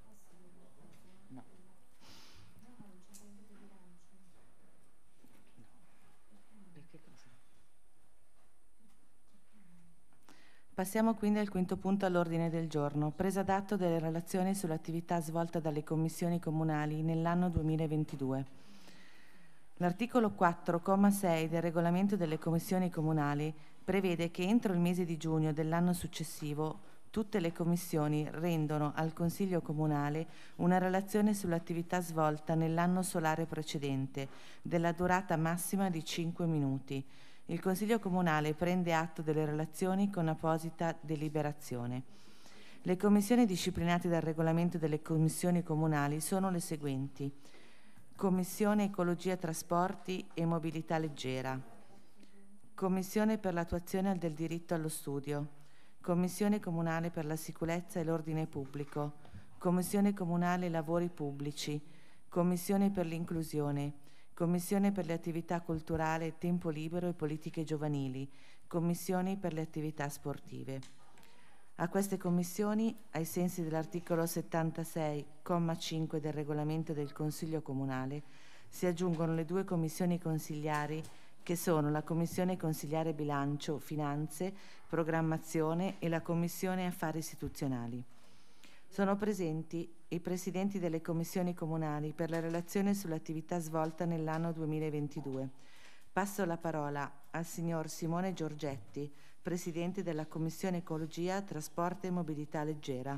Passiamo quindi al quinto punto all'ordine del giorno. Presa d'atto delle relazioni sull'attività svolta dalle commissioni comunali nell'anno 2022. L'articolo 4,6 del regolamento delle commissioni comunali prevede che entro il mese di giugno dell'anno successivo tutte le commissioni rendono al Consiglio comunale una relazione sull'attività svolta nell'anno solare precedente, della durata massima di 5 minuti. Il Consiglio comunale prende atto delle relazioni con apposita deliberazione. Le commissioni disciplinate dal regolamento delle commissioni comunali sono le seguenti: Commissione Ecologia, Trasporti e Mobilità Leggera, Commissione per l'attuazione del diritto allo studio, Commissione Comunale per la Sicurezza e l'Ordine Pubblico, Commissione Comunale Lavori Pubblici, Commissione per l'Inclusione, Commissione per le attività culturali, tempo libero e politiche giovanili, Commissioni per le attività sportive. A queste commissioni, ai sensi dell'articolo 76,5 del regolamento del Consiglio comunale, si aggiungono le 2 commissioni consigliari che sono la Commissione Consigliare Bilancio, Finanze, Programmazione e la Commissione Affari Istituzionali. Sono presenti i presidenti delle commissioni comunali per la relazione sull'attività svolta nell'anno 2022. Passo la parola al signor Simone Giorgetti, presidente della Commissione Ecologia, Trasporto e Mobilità Leggera.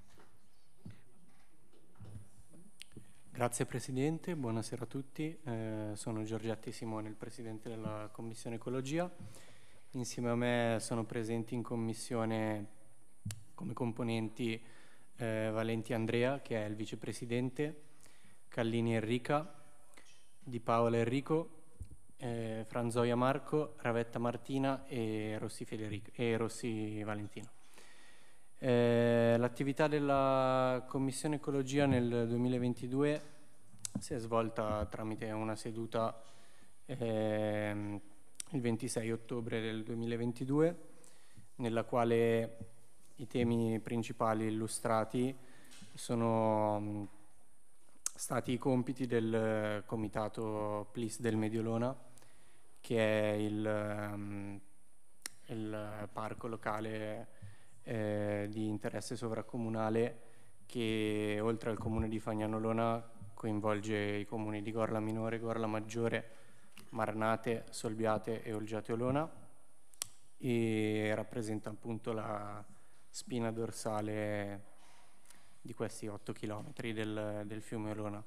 Grazie Presidente, buonasera a tutti. Sono Giorgetti Simone, il presidente della Commissione Ecologia. Insieme a me sono presenti in commissione come componenti Valenti Andrea, che è il vicepresidente, Callini Enrica, Di Paola Enrico, Franzoia Marco, Ravetta Martina e Rossi Valentino. L'attività della Commissione Ecologia nel 2022 si è svolta tramite una seduta il 26 ottobre del 2022, nella quale i temi principali illustrati sono stati i compiti del Comitato PLIS del Mediolona, che è il parco locale di interesse sovracomunale che, oltre al comune di Fagnanolona, coinvolge i comuni di Gorla Minore, Gorla Maggiore, Marnate, Solbiate e Olgiate Olona, e rappresenta appunto la spina dorsale di questi 8 chilometri del fiume Olona.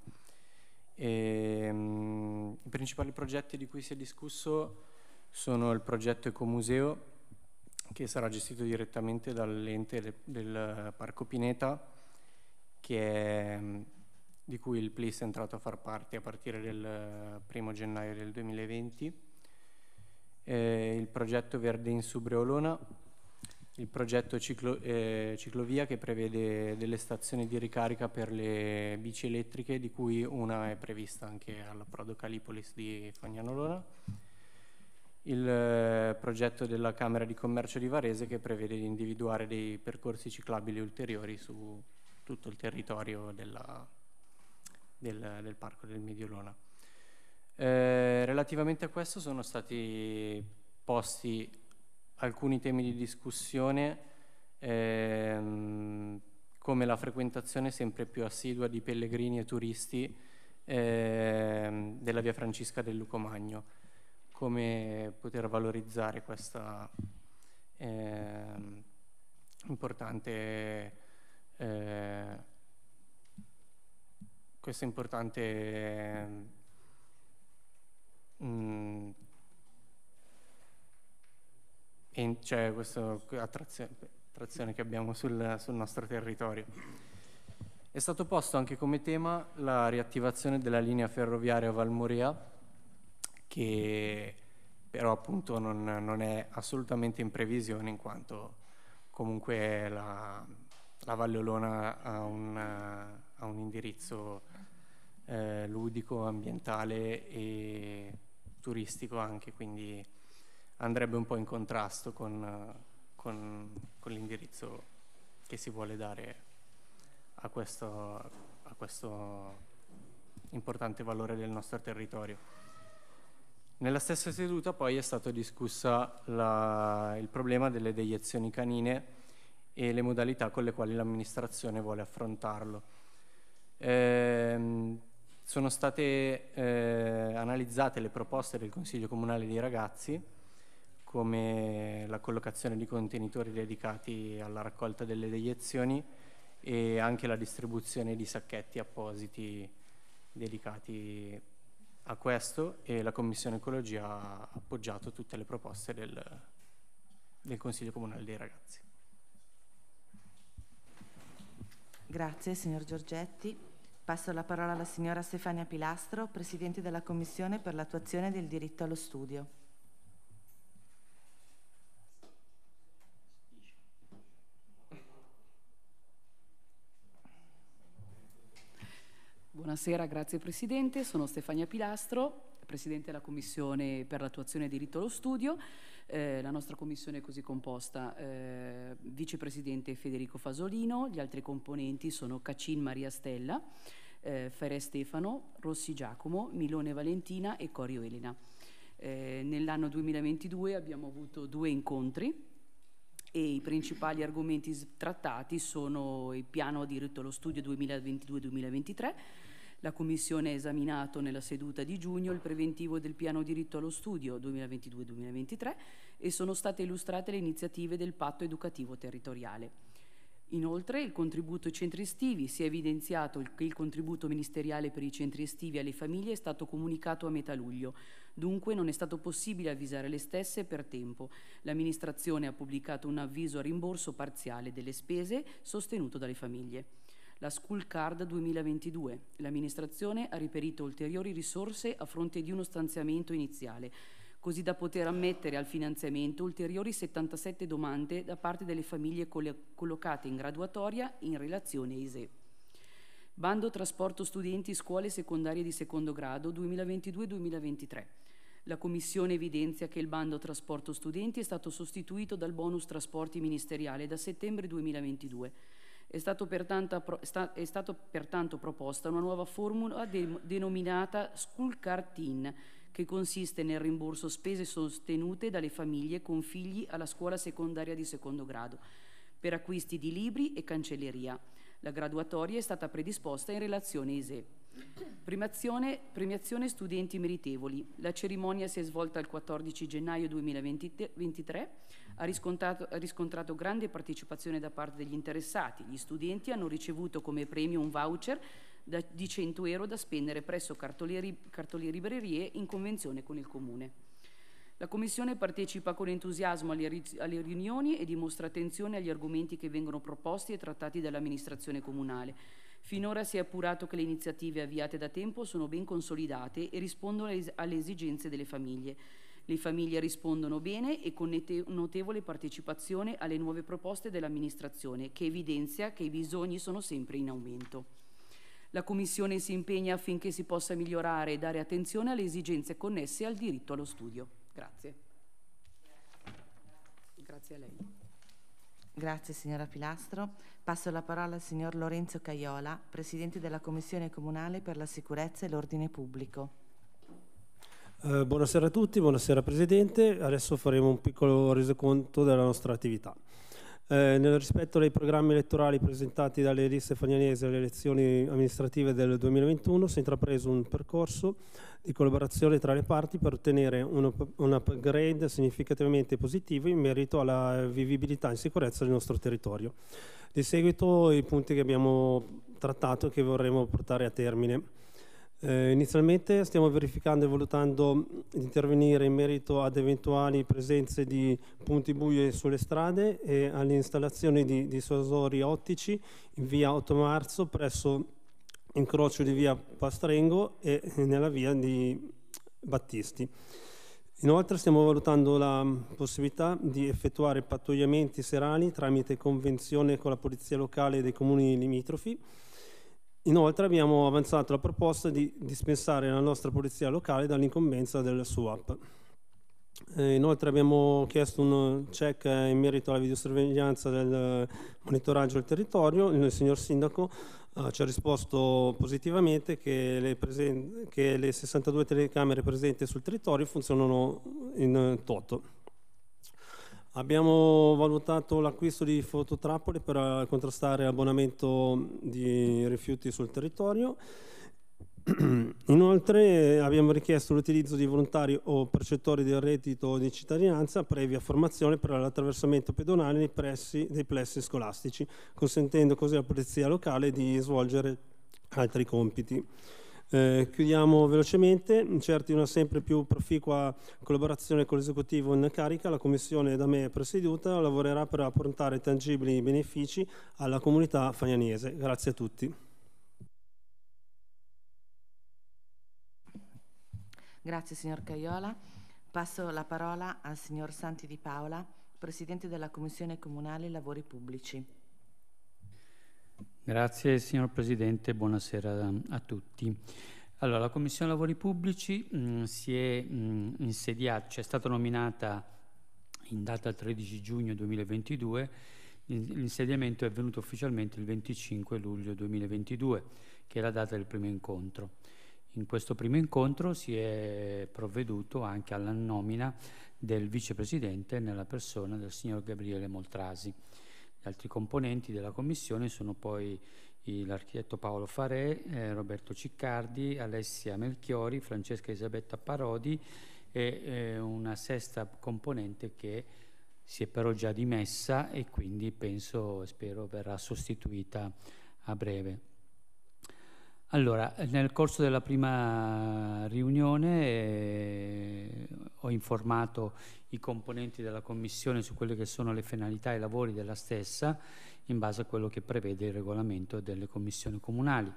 I principali progetti di cui si è discusso sono il progetto Ecomuseo, che sarà gestito direttamente dall'ente del Parco Pineta, di cui il PLIS è entrato a far parte a partire del 1° gennaio del 2020, il progetto Verde in Subreolona, il progetto Ciclovia, che prevede delle stazioni di ricarica per le bici elettriche, di cui una è prevista anche all'approdo Calipolis di Fagnanolona, il progetto della Camera di Commercio di Varese, che prevede di individuare dei percorsi ciclabili ulteriori su tutto il territorio del Parco del Mediolona. Relativamente a questo sono stati posti alcuni temi di discussione, come la frequentazione sempre più assidua di pellegrini e turisti della via Francisca del Lucomagno, come poter valorizzare questa importante cioè questa attrazione che abbiamo sul nostro territorio. È stato posto anche come tema la riattivazione della linea ferroviaria Valmorea, che però appunto non è assolutamente in previsione, in quanto comunque la Valle Olona ha un indirizzo ludico, ambientale e turistico anche, quindi andrebbe un po' in contrasto con l'indirizzo che si vuole dare a questo importante valore del nostro territorio. Nella stessa seduta poi è stato discusso il problema delle deiezioni canine e le modalità con le quali l'amministrazione vuole affrontarlo. Sono state analizzate le proposte del Consiglio Comunale dei Ragazzi, come la collocazione di contenitori dedicati alla raccolta delle deiezioni e anche la distribuzione di sacchetti appositi dedicati a questo, e la Commissione Ecologia ha appoggiato tutte le proposte del Consiglio Comunale dei Ragazzi. Grazie, signor Giorgetti. Passo la parola alla signora Stefania Pilastro, Presidente della Commissione per l'attuazione del diritto allo studio. Buonasera, grazie Presidente. Sono Stefania Pilastro, Presidente della Commissione per l'attuazione del diritto allo studio. La nostra commissione è così composta: Vicepresidente Federico Fasolino, gli altri componenti sono Cacin Maria Stella, Ferre Stefano, Rossi Giacomo, Milone Valentina e Corio Elena. Nell'anno 2022 abbiamo avuto 2 incontri e i principali argomenti trattati sono il piano diritto allo studio 2022-2023. La Commissione ha esaminato nella seduta di giugno il preventivo del piano diritto allo studio 2022-2023 e sono state illustrate le iniziative del patto educativo territoriale. Inoltre, il contributo ai centri estivi: si è evidenziato che il contributo ministeriale per i centri estivi alle famiglie è stato comunicato a metà luglio, dunque non è stato possibile avvisare le stesse per tempo. L'amministrazione ha pubblicato un avviso a rimborso parziale delle spese sostenuto dalle famiglie. La School Card 2022. L'amministrazione ha reperito ulteriori risorse a fronte di uno stanziamento iniziale, così da poter ammettere al finanziamento ulteriori 77 domande da parte delle famiglie collocate in graduatoria in relazione a ISEE. Bando trasporto studenti scuole secondarie di secondo grado 2022-2023. La Commissione evidenzia che il bando trasporto studenti è stato sostituito dal bonus trasporti ministeriale da settembre 2022. È stato pertanto proposta una nuova formula denominata School Card Teen, che consiste nel rimborso spese sostenute dalle famiglie con figli alla scuola secondaria di secondo grado per acquisti di libri e cancelleria. La graduatoria è stata predisposta in relazione a ISEE. Premiazione studenti meritevoli. La cerimonia si è svolta il 14 gennaio 2023, ha riscontrato grande partecipazione da parte degli interessati. Gli studenti hanno ricevuto come premio un voucher di 100 euro da spendere presso cartolieri librerie in convenzione con il Comune. La Commissione partecipa con entusiasmo alle riunioni e dimostra attenzione agli argomenti che vengono proposti e trattati dall'amministrazione comunale. Finora si è appurato che le iniziative avviate da tempo sono ben consolidate e rispondono alle esigenze delle famiglie. Le famiglie rispondono bene e con notevole partecipazione alle nuove proposte dell'amministrazione, che evidenzia che i bisogni sono sempre in aumento. La Commissione si impegna affinché si possa migliorare e dare attenzione alle esigenze connesse al diritto allo studio. Grazie. Grazie a lei. Grazie signora Pilastro. Passo la parola al signor Lorenzo Caiola, Presidente della Commissione Comunale per la Sicurezza e l'Ordine Pubblico. Buonasera a tutti, buonasera Presidente. Adesso faremo un piccolo resoconto della nostra attività. Nel rispetto dei programmi elettorali presentati dalle liste fagnanesi alle elezioni amministrative del 2021 si è intrapreso un percorso di collaborazione tra le parti per ottenere un upgrade significativamente positivo in merito alla vivibilità e sicurezza del nostro territorio. Di seguito i punti che abbiamo trattato e che vorremmo portare a termine. Inizialmente stiamo verificando e valutando di intervenire in merito ad eventuali presenze di punti bui sulle strade e all'installazione di dissuasori ottici in via 8 Marzo presso incrocio di via Pastrengo e nella via di Battisti. Inoltre stiamo valutando la possibilità di effettuare pattugliamenti serali tramite convenzione con la polizia locale dei comuni limitrofi. Inoltre abbiamo avanzato la proposta di dispensare la nostra polizia locale dall'incombenza del SUAP. Inoltre abbiamo chiesto un check in merito alla videosorveglianza del monitoraggio del territorio. Il signor Sindaco ci ha risposto positivamente che le 62 telecamere presenti sul territorio funzionano in toto. Abbiamo valutato l'acquisto di fototrappole per contrastare l'abbonamento di rifiuti sul territorio. Inoltre abbiamo richiesto l'utilizzo di volontari o percettori del reddito di cittadinanza previa formazione per l'attraversamento pedonale nei pressi dei plessi scolastici, consentendo così alla polizia locale di svolgere altri compiti. Chiudiamo velocemente. Certi una sempre più proficua collaborazione con l'esecutivo in carica, la commissione da me presieduta lavorerà per apportare tangibili benefici alla comunità fagnanese. Grazie a tutti. Grazie signor Caiola. Passo la parola al signor Santi Di Paola, Presidente della Commissione Comunale Lavori Pubblici. Grazie signor Presidente, buonasera a tutti. Allora, la Commissione Lavori Pubblici si è insediata, è stata nominata in data 13 giugno 2022, l'insediamento è avvenuto ufficialmente il 25 luglio 2022, che è la data del primo incontro. In questo primo incontro si è provveduto anche alla nomina del vicepresidente nella persona del signor Gabriele Moltrasi. Gli altri componenti della commissione sono poi l'architetto Paolo Farè, Roberto Ciccardi, Alessia Melchiori, Francesca Elisabetta Parodi e una sesta componente che si è però già dimessa e quindi penso e spero verrà sostituita a breve. Allora, nel corso della prima riunione ho informato i componenti della Commissione su quelle che sono le finalità e i lavori della stessa in base a quello che prevede il regolamento delle commissioni comunali.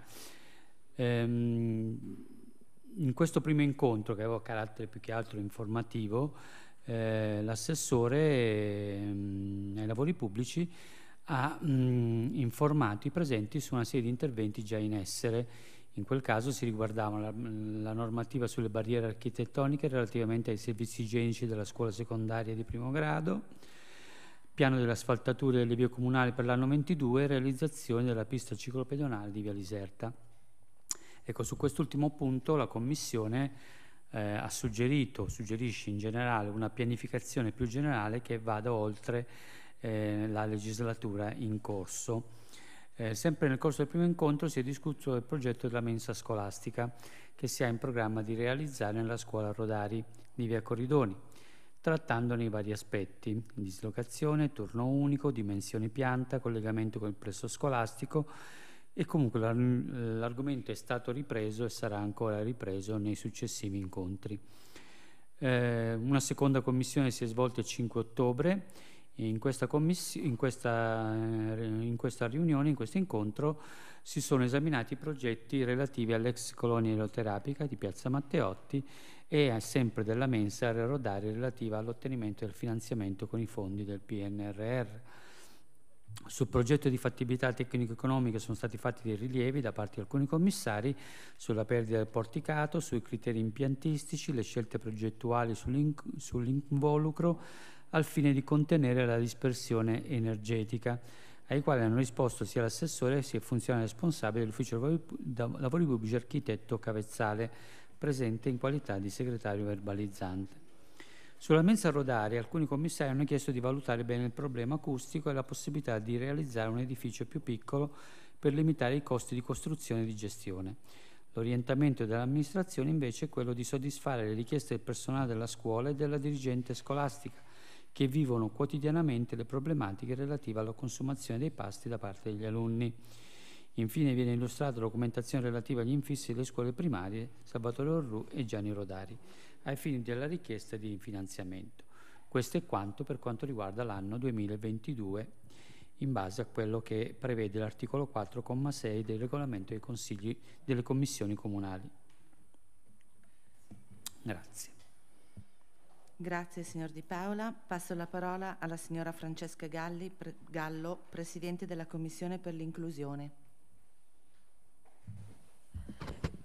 In questo primo incontro, che aveva carattere più che altro informativo, l'assessore ai lavori pubblici ha informato i presenti su una serie di interventi già in essere. In quel caso si riguardavano la normativa sulle barriere architettoniche relativamente ai servizi igienici della scuola secondaria di primo grado, piano delle asfaltature delle vie comunali per l'anno 22 e realizzazione della pista ciclopedonale di Via Liserta. Ecco, su quest'ultimo punto la Commissione ha suggerisce in generale una pianificazione più generale che vada oltre la legislatura in corso. Sempre nel corso del primo incontro si è discusso del progetto della mensa scolastica che si ha in programma di realizzare nella scuola Rodari di via Corridoni, trattandone i vari aspetti: dislocazione, turno unico, dimensione pianta, collegamento con il plesso scolastico, e comunque l'argomento è stato ripreso e sarà ancora ripreso nei successivi incontri. Una seconda commissione si è svolta il 5 ottobre. In questa riunione, in questo incontro, si sono esaminati i progetti relativi all'ex colonia aeroterapica di Piazza Matteotti e sempre della mensa Rodari relativa all'ottenimento del finanziamento con i fondi del PNRR. Sul progetto di fattibilità tecnico-economica sono stati fatti dei rilievi da parte di alcuni commissari sulla perdita del porticato, sui criteri impiantistici, le scelte progettuali sull'involucro, al fine di contenere la dispersione energetica, ai quali hanno risposto sia l'assessore sia il funzionario responsabile dell'ufficio lavori pubblici architetto Cavezzale, presente in qualità di segretario verbalizzante. Sulla mensa Rodari alcuni commissari hanno chiesto di valutare bene il problema acustico e la possibilità di realizzare un edificio più piccolo per limitare i costi di costruzione e di gestione. L'orientamento dell'amministrazione invece è quello di soddisfare le richieste del personale della scuola e della dirigente scolastica, che vivono quotidianamente le problematiche relative alla consumazione dei pasti da parte degli alunni. Infine viene illustrata la documentazione relativa agli infissi delle scuole primarie Salvatore Orru e Gianni Rodari, ai fini della richiesta di finanziamento. Questo è quanto per quanto riguarda l'anno 2022, in base a quello che prevede l'articolo 4,6 del regolamento dei consigli delle commissioni comunali. Grazie. Grazie signor Di Paola. Passo la parola alla signora Francesca Gallo, Presidente della Commissione per l'Inclusione.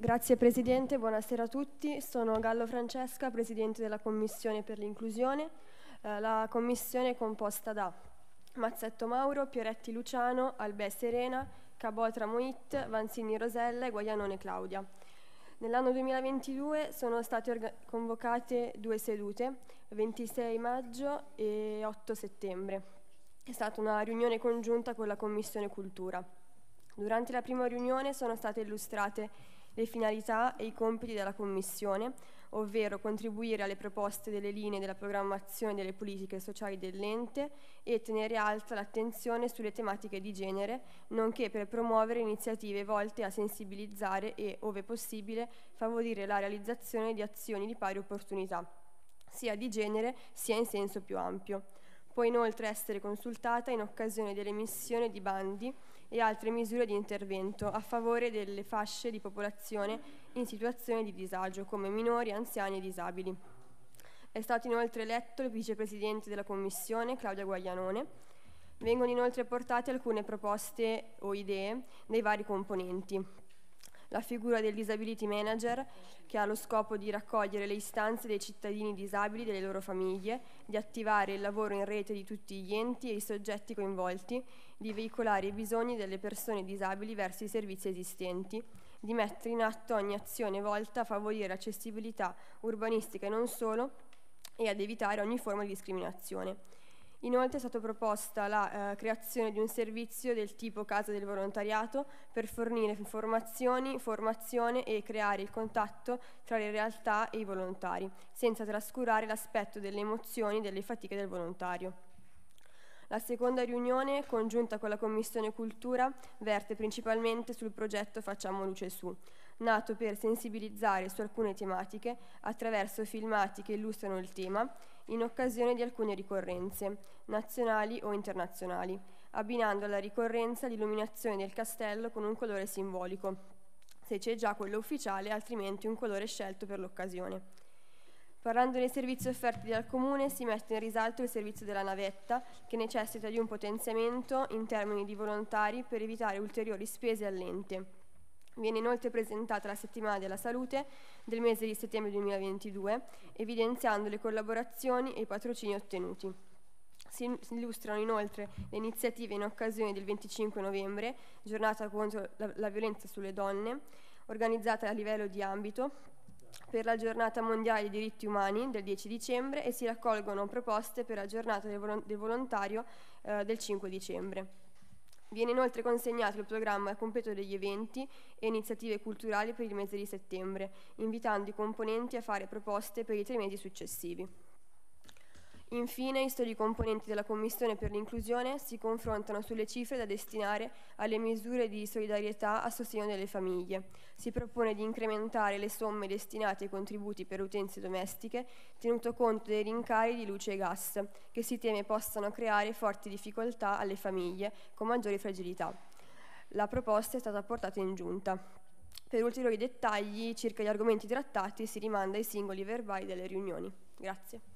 Grazie Presidente, buonasera a tutti. Sono Gallo Francesca, Presidente della Commissione per l'Inclusione. La Commissione è composta da Mazzetto Mauro, Pieretti Luciano, Albè Serena, Cabotra Moit, Vanzini Rosella e Guaianone Claudia. Nell'anno 2022 sono state convocate 2 sedute, 26 maggio e 8 settembre. È stata una riunione congiunta con la Commissione Cultura. Durante la prima riunione sono state illustrate le finalità e i compiti della Commissione, ovvero contribuire alle proposte delle linee della programmazione delle politiche sociali dell'ente e tenere alta l'attenzione sulle tematiche di genere, nonché per promuovere iniziative volte a sensibilizzare e, ove possibile, favorire la realizzazione di azioni di pari opportunità, sia di genere sia in senso più ampio. Può inoltre essere consultata in occasione dell'emissione di bandi e altre misure di intervento a favore delle fasce di popolazione in situazione di disagio, come minori, anziani e disabili. È stato inoltre eletto il vicepresidente della Commissione, Claudia Guaianone. Vengono inoltre portate alcune proposte o idee dei vari componenti. La figura del Disability Manager, che ha lo scopo di raccogliere le istanze dei cittadini disabili e delle loro famiglie, di attivare il lavoro in rete di tutti gli enti e i soggetti coinvolti, di veicolare i bisogni delle persone disabili verso i servizi esistenti, di mettere in atto ogni azione volta a favorire l'accessibilità urbanistica e non solo, e ad evitare ogni forma di discriminazione. Inoltre è stata proposta la creazione di un servizio del tipo Casa del Volontariato per fornire informazioni, formazione e creare il contatto tra le realtà e i volontari, senza trascurare l'aspetto delle emozioni e delle fatiche del volontario. La seconda riunione, congiunta con la Commissione Cultura, verte principalmente sul progetto Facciamo Luce Su, nato per sensibilizzare su alcune tematiche attraverso filmati che illustrano il tema in occasione di alcune ricorrenze, nazionali o internazionali, abbinando alla ricorrenza l'illuminazione del castello con un colore simbolico, se c'è già quello ufficiale, altrimenti un colore scelto per l'occasione. Parlando dei servizi offerti dal Comune, si mette in risalto il servizio della navetta, che necessita di un potenziamento in termini di volontari per evitare ulteriori spese all'ente. Viene inoltre presentata la settimana della salute del mese di settembre 2022, evidenziando le collaborazioni e i patrocini ottenuti. Si illustrano inoltre le iniziative in occasione del 25 novembre, giornata contro la violenza sulle donne, organizzata a livello di ambito, per la giornata mondiale dei diritti umani del 10 dicembre e si raccolgono proposte per la giornata del volontario del 5 dicembre. Viene inoltre consegnato il programma completo degli eventi e iniziative culturali per il mese di settembre, invitando i componenti a fare proposte per i 3 mesi successivi. Infine, i studi componenti della Commissione per l'Inclusione si confrontano sulle cifre da destinare alle misure di solidarietà a sostegno delle famiglie. Si propone di incrementare le somme destinate ai contributi per utenze domestiche, tenuto conto dei rincari di luce e gas, che si teme possano creare forti difficoltà alle famiglie con maggiori fragilità. La proposta è stata portata in Giunta. Per ulteriori dettagli circa gli argomenti trattati si rimanda ai singoli verbali delle riunioni. Grazie.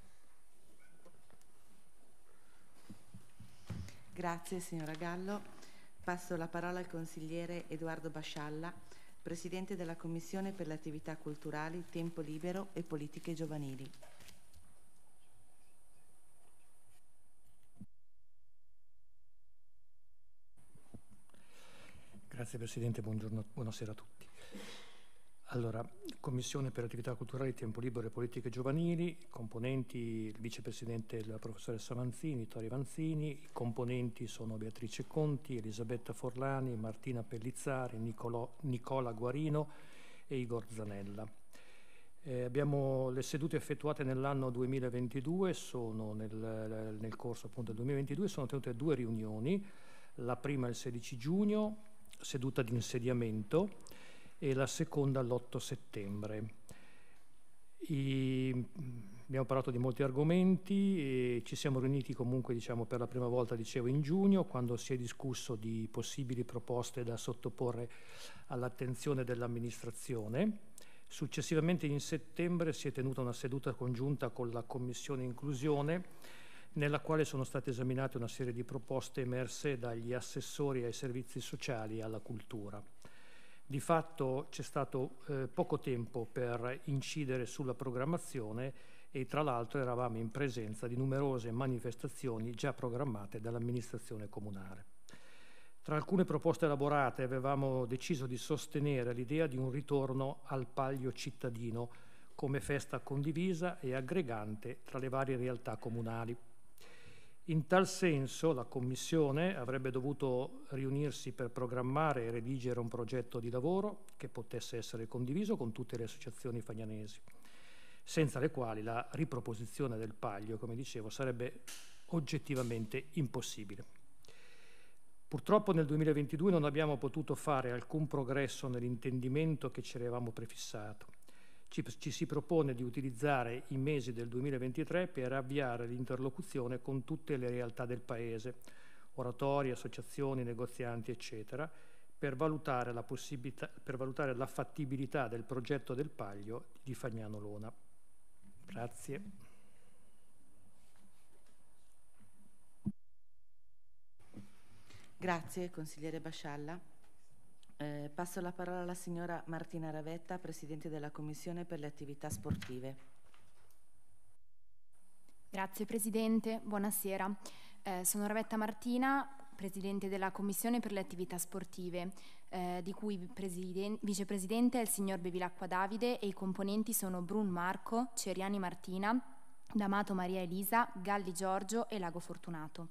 Grazie signora Gallo. Passo la parola al consigliere Edoardo Bascialla, Presidente della Commissione per le attività culturali, tempo libero e politiche giovanili. Grazie Presidente, buonasera a tutti. Allora, Commissione per attività culturali, tempo libero e politiche giovanili, componenti il vicepresidente la professoressa Vanzini, Vittorio Vanzini, i componenti sono Beatrice Conti, Elisabetta Forlani, Martina Pellizzari, Nicola Guarino e Igor Zanella. Abbiamo le sedute effettuate nell'anno 2022, sono nel corso appunto del 2022, sono tenute 2 riunioni, la prima il 16 giugno, seduta di insediamento, e la seconda l'8 settembre. Abbiamo parlato di molti argomenti e ci siamo riuniti comunque per la prima volta, in giugno, quando si è discusso di possibili proposte da sottoporre all'attenzione dell'amministrazione. Successivamente in settembre si è tenuta una seduta congiunta con la Commissione Inclusione, nella quale sono state esaminate una serie di proposte emerse dagli assessori ai servizi sociali e alla cultura. Di fatto c'è stato poco tempo per incidere sulla programmazione e tra l'altro eravamo in presenza di numerose manifestazioni già programmate dall'amministrazione comunale. Tra alcune proposte elaborate avevamo deciso di sostenere l'idea di un ritorno al Palio cittadino come festa condivisa e aggregante tra le varie realtà comunali. In tal senso la Commissione avrebbe dovuto riunirsi per programmare e redigere un progetto di lavoro che potesse essere condiviso con tutte le associazioni fagnanesi, senza le quali la riproposizione del Palio, come dicevo, sarebbe oggettivamente impossibile. Purtroppo nel 2022 non abbiamo potuto fare alcun progresso nell'intendimento che ci eravamo prefissato. Ci si propone di utilizzare i mesi del 2023 per avviare l'interlocuzione con tutte le realtà del Paese, oratori, associazioni, negozianti, eccetera, per valutare la fattibilità del progetto del Palio di Fagnano Lona. Grazie. Grazie, consigliere Bascialla. Passo la parola alla signora Martina Ravetta, Presidente della Commissione per le attività sportive. Grazie Presidente, buonasera. Sono Ravetta Martina, Presidente della Commissione per le attività sportive, di cui Vicepresidente è il signor Bevilacqua Davide e i componenti sono Brun Marco, Ceriani Martina, D'Amato Maria Elisa, Galli Giorgio e Lago Fortunato.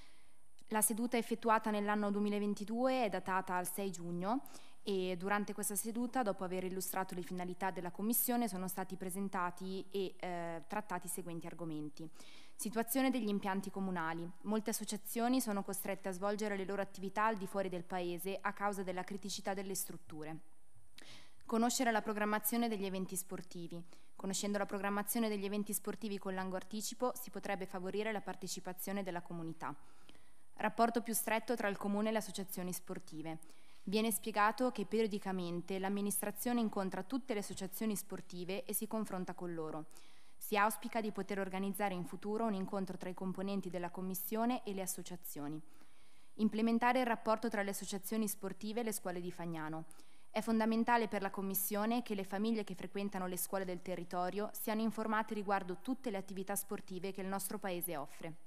La seduta effettuata nell'anno 2022 è datata al 6 giugno e durante questa seduta, dopo aver illustrato le finalità della Commissione, sono stati presentati e trattati i seguenti argomenti. Situazione degli impianti comunali. Molte associazioni sono costrette a svolgere le loro attività al di fuori del Paese a causa della criticità delle strutture. Conoscere la programmazione degli eventi sportivi. Conoscendo la programmazione degli eventi sportivi con largo anticipo si potrebbe favorire la partecipazione della comunità. Rapporto più stretto tra il Comune e le associazioni sportive. Viene spiegato che periodicamente l'amministrazione incontra tutte le associazioni sportive e si confronta con loro. Si auspica di poter organizzare in futuro un incontro tra i componenti della Commissione e le associazioni. Implementare il rapporto tra le associazioni sportive e le scuole di Fagnano. È fondamentale per la Commissione che le famiglie che frequentano le scuole del territorio siano informate riguardo tutte le attività sportive che il nostro Paese offre.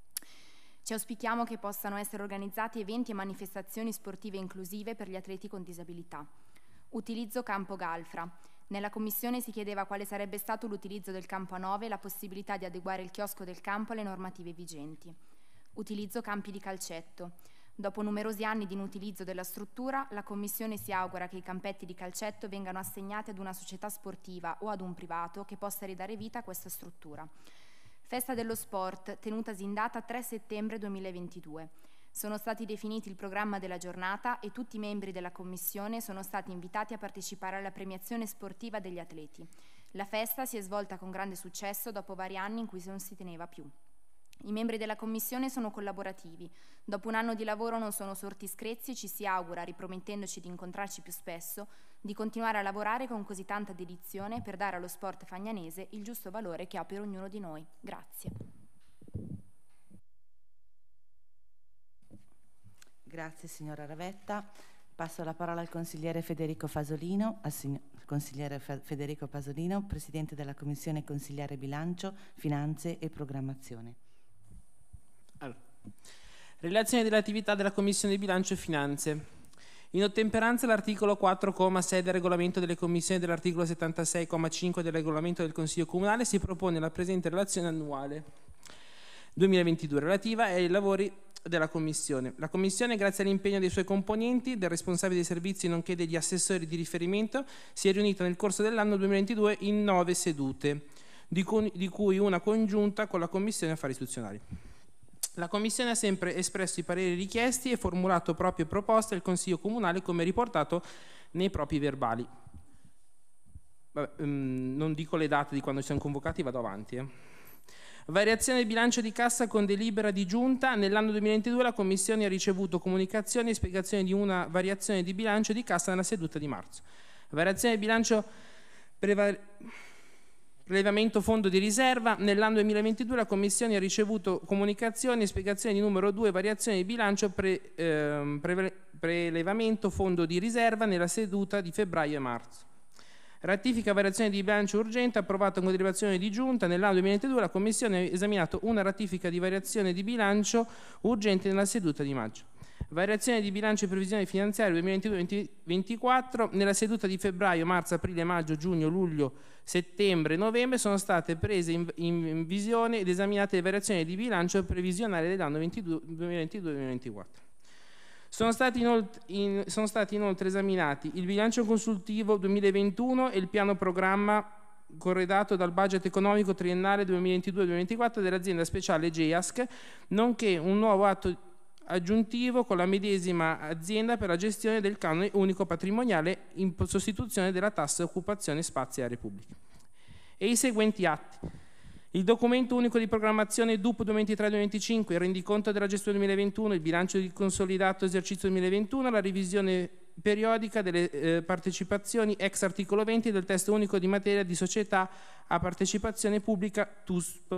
Ci auspichiamo che possano essere organizzati eventi e manifestazioni sportive inclusive per gli atleti con disabilità. Utilizzo campo Galfra. Nella Commissione si chiedeva quale sarebbe stato l'utilizzo del campo A9 e la possibilità di adeguare il chiosco del campo alle normative vigenti. Utilizzo campi di calcetto. Dopo numerosi anni di inutilizzo della struttura, la Commissione si augura che i campetti di calcetto vengano assegnati ad una società sportiva o ad un privato che possa ridare vita a questa struttura. Festa dello Sport, tenutasi in data 3 settembre 2022. Sono stati definiti il programma della giornata e tutti i membri della Commissione sono stati invitati a partecipare alla premiazione sportiva degli atleti. La festa si è svolta con grande successo dopo vari anni in cui non si teneva più. I membri della Commissione sono collaborativi. Dopo un anno di lavoro non sono sorti screzi e ci si augura, ripromettendoci di incontrarci più spesso, di continuare a lavorare con così tanta dedizione per dare allo sport fagnanese il giusto valore che ha per ognuno di noi. Grazie. Grazie signora Ravetta. Passo la parola al consigliere Federico Fasolino, Presidente della Commissione Consigliare Bilancio, Finanze e Programmazione. Allora, relazione delle attività della Commissione Bilancio e Finanze. In ottemperanza all'articolo 4,6 del regolamento delle commissioni e dell'articolo 76,5 del regolamento del Consiglio Comunale si propone la presente relazione annuale 2022 relativa ai lavori della Commissione. La Commissione, grazie all'impegno dei suoi componenti, del responsabile dei servizi nonché degli assessori di riferimento, si è riunita nel corso dell'anno 2022 in 9 sedute, di cui una congiunta con la Commissione Affari Istituzionali. La Commissione ha sempre espresso i pareri richiesti e formulato proprie proposte al Consiglio Comunale come riportato nei propri verbali. Vabbè, non dico le date di quando ci siamo convocati, vado avanti. Variazione del bilancio di cassa con delibera di giunta. Nell'anno 2022 la Commissione ha ricevuto comunicazioni e spiegazioni di una variazione di bilancio di cassa nella seduta di marzo. Variazione del bilancio Prelevamento fondo di riserva. Nell'anno 2022 la Commissione ha ricevuto comunicazioni e spiegazioni di numero 2, variazione di bilancio, prelevamento fondo di riserva nella seduta di febbraio e marzo. Ratifica variazione di bilancio urgente approvata con deliberazione di giunta. Nell'anno 2022 la Commissione ha esaminato una ratifica di variazione di bilancio urgente nella seduta di maggio. Variazione di bilancio e previsione finanziaria 2022-2024 nella seduta di febbraio, marzo, aprile, maggio, giugno, luglio, settembre e novembre sono state prese in visione ed esaminate le variazioni di bilancio previsionale dell'anno 2022-2024. Sono stati inoltre esaminati il bilancio consultivo 2021 e il piano programma corredato dal budget economico triennale 2022-2024 dell'azienda speciale GEASC, nonché un nuovo atto aggiuntivo con la medesima azienda per la gestione del canone unico patrimoniale in sostituzione della tassa occupazione spazi e aree pubbliche. E i seguenti atti: il documento unico di programmazione DUP 2023-2025, il rendiconto della gestione 2021, il bilancio di consolidato esercizio 2021, la revisione periodica delle partecipazioni ex articolo 20 del testo unico di materia di società a partecipazione pubblica TUSP.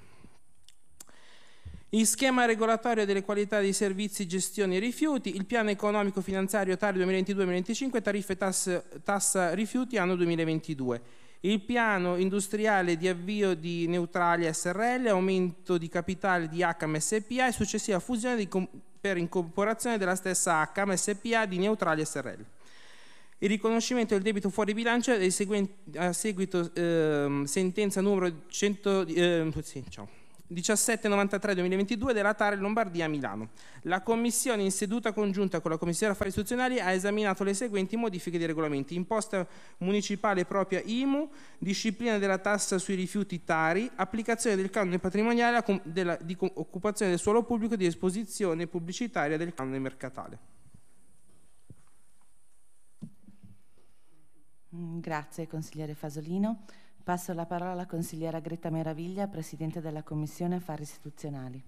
Il schema regolatorio delle qualità dei servizi, gestione e rifiuti, il piano economico finanziario Tari 2022-2025, tariffe tassa rifiuti anno 2022, il piano industriale di avvio di Neutrali SRL, aumento di capitale di HACAM SPA e successiva fusione per incorporazione della stessa HACAM SPA di Neutrali SRL. Il riconoscimento del debito fuori bilancio a seguito sentenza numero 1793-2022 della Tari Lombardia Milano. La Commissione in seduta congiunta con la Commissione Affari Istituzionali ha esaminato le seguenti modifiche dei regolamenti: imposta municipale propria IMU, disciplina della tassa sui rifiuti Tari, applicazione del canone patrimoniale di occupazione del suolo pubblico e di esposizione pubblicitaria del canone mercatale. Grazie consigliere Fasolino. Passo la parola alla consigliera Greta Meraviglia, Presidente della Commissione Affari Istituzionali.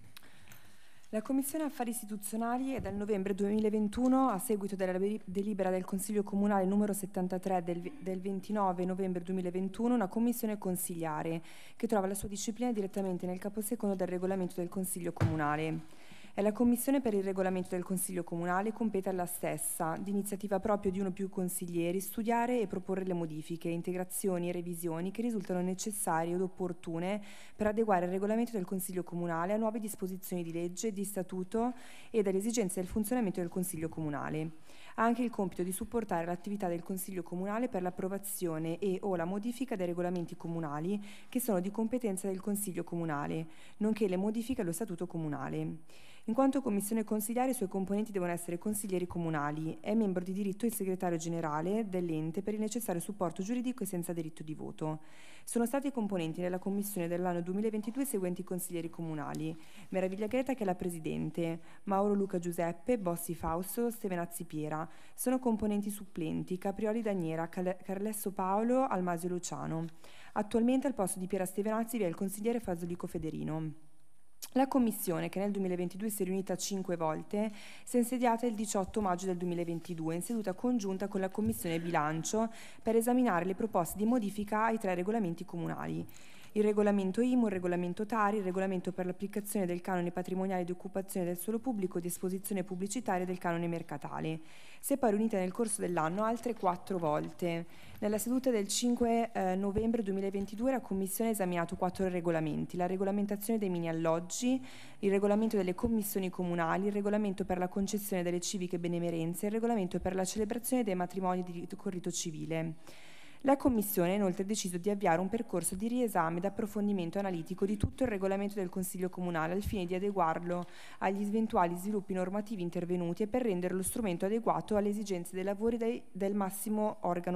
La Commissione Affari Istituzionali è dal novembre 2021, a seguito della delibera del Consiglio Comunale numero 73 del 29 novembre 2021, una commissione consiliare che trova la sua disciplina direttamente nel caposecondo del regolamento del Consiglio Comunale. È la Commissione per il regolamento del Consiglio Comunale, compete alla stessa, di iniziativa propria di uno o più consiglieri, studiare e proporre le modifiche, integrazioni e revisioni che risultano necessarie ed opportune per adeguare il regolamento del Consiglio Comunale a nuove disposizioni di legge, di statuto e alle esigenze del funzionamento del Consiglio Comunale. Ha anche il compito di supportare l'attività del Consiglio Comunale per l'approvazione e o la modifica dei regolamenti comunali che sono di competenza del Consiglio Comunale, nonché le modifiche allo Statuto Comunale. In quanto commissione consiliare, i suoi componenti devono essere consiglieri comunali. È membro di diritto il segretario generale dell'ente per il necessario supporto giuridico e senza diritto di voto. Sono stati componenti nella commissione dell'anno 2022 i seguenti consiglieri comunali: Meraviglia Greta, che è la presidente, Mauro Luca Giuseppe, Bossi Fausto, Stevenazzi Piera. Sono componenti supplenti Caprioli Daniera, Carlesso Paolo, Almasio Luciano. Attualmente al posto di Piera Stevenazzi vi è il consigliere Fasolico Federino. La Commissione, che nel 2022 si è riunita 5 volte, si è insediata il 18 maggio del 2022 in seduta congiunta con la Commissione Bilancio per esaminare le proposte di modifica ai 3 regolamenti comunali: il regolamento IMU, il regolamento Tari, il regolamento per l'applicazione del canone patrimoniale di occupazione del suolo pubblico e di esposizione pubblicitaria del canone mercatale. Si è poi riunita nel corso dell'anno altre 4 volte. Nella seduta del 5 novembre 2022 la Commissione ha esaminato 4 regolamenti: la regolamentazione dei mini alloggi, il regolamento delle commissioni comunali, il regolamento per la concessione delle civiche benemerenze e il regolamento per la celebrazione dei matrimoni con rito civile. La Commissione ha inoltre deciso di avviare un percorso di riesame ed approfondimento analitico di tutto il regolamento del Consiglio Comunale al fine di adeguarlo agli eventuali sviluppi normativi intervenuti e per rendere lo strumento adeguato alle esigenze dei lavori del massimo organo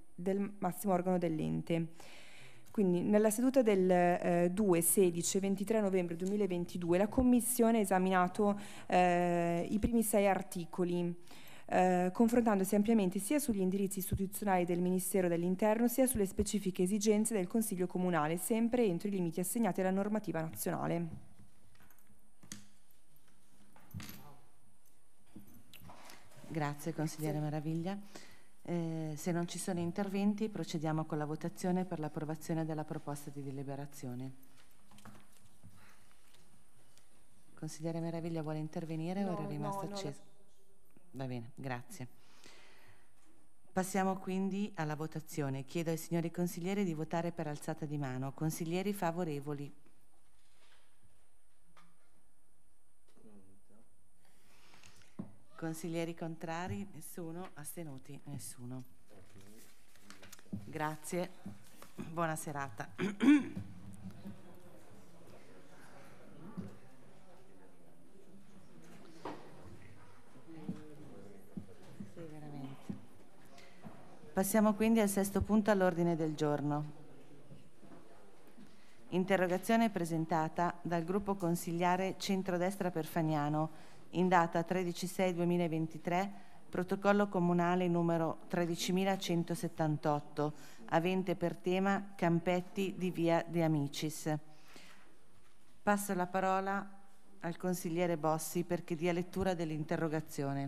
dell'ente. Quindi nella seduta del 2, 16 e 23 novembre 2022 la Commissione ha esaminato i primi 6 articoli, confrontandosi ampiamente sia sugli indirizzi istituzionali del Ministero dell'Interno sia sulle specifiche esigenze del Consiglio Comunale, sempre entro i limiti assegnati alla normativa nazionale. Grazie consigliere Meraviglia. Se non ci sono interventi, procediamo con la votazione per l'approvazione della proposta di deliberazione. Consigliere Meraviglia vuole intervenire o era rimasto acceso? Va bene, grazie. Passiamo quindi alla votazione. Chiedo ai signori consiglieri di votare per alzata di mano. Consiglieri favorevoli? Consiglieri contrari? Nessuno. Astenuti? Nessuno. Grazie. Buona serata. Passiamo quindi al sesto punto all'ordine del giorno. Interrogazione presentata dal gruppo consigliare Centrodestra per Fagnano in data 13/6/2023, protocollo comunale numero 13.178, avente per tema Campetti di Via De Amicis. Passo la parola al consigliere Bossi perché dia lettura dell'interrogazione.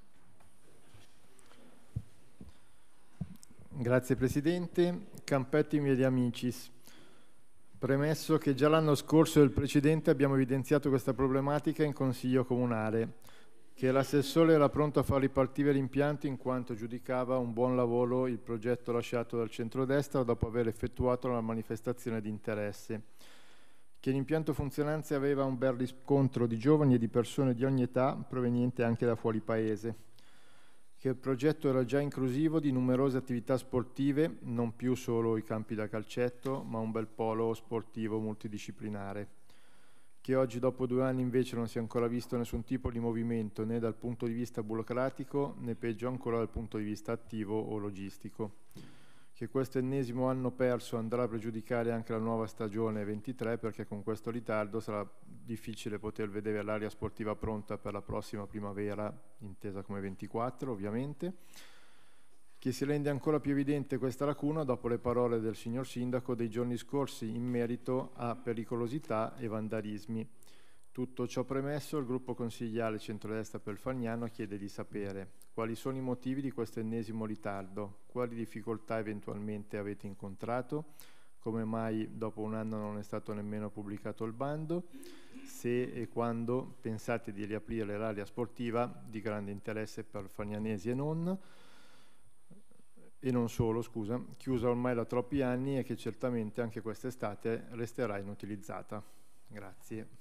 Grazie Presidente. Campetti in Via De Amicis. Premesso che già l'anno scorso e il precedente abbiamo evidenziato questa problematica in Consiglio Comunale, che l'assessore era pronto a far ripartire l'impianto in quanto giudicava un buon lavoro il progetto lasciato dal centrodestra dopo aver effettuato la manifestazione di interesse, che l'impianto funzionante aveva un bel riscontro di giovani e di persone di ogni età proveniente anche da fuori paese, che il progetto era già inclusivo di numerose attività sportive, non più solo i campi da calcetto, ma un bel polo sportivo multidisciplinare, che oggi dopo 2 anni invece non si è ancora visto nessun tipo di movimento né dal punto di vista burocratico né peggio ancora dal punto di vista attivo o logistico, che questo ennesimo anno perso andrà a pregiudicare anche la nuova stagione 23 perché con questo ritardo sarà difficile poter vedere l'area sportiva pronta per la prossima primavera, intesa come 24 ovviamente, che si rende ancora più evidente questa lacuna dopo le parole del signor Sindaco dei giorni scorsi in merito a pericolosità e vandalismi. Tutto ciò premesso, il gruppo consigliare Centrodestra per Fagnano chiede di sapere quali sono i motivi di questo ennesimo ritardo, quali difficoltà eventualmente avete incontrato, come mai dopo 1 anno non è stato nemmeno pubblicato il bando, se e quando pensate di riaprire l'area sportiva di grande interesse per fagnanesi e non solo, chiusa ormai da troppi anni e che certamente anche quest'estate resterà inutilizzata. Grazie.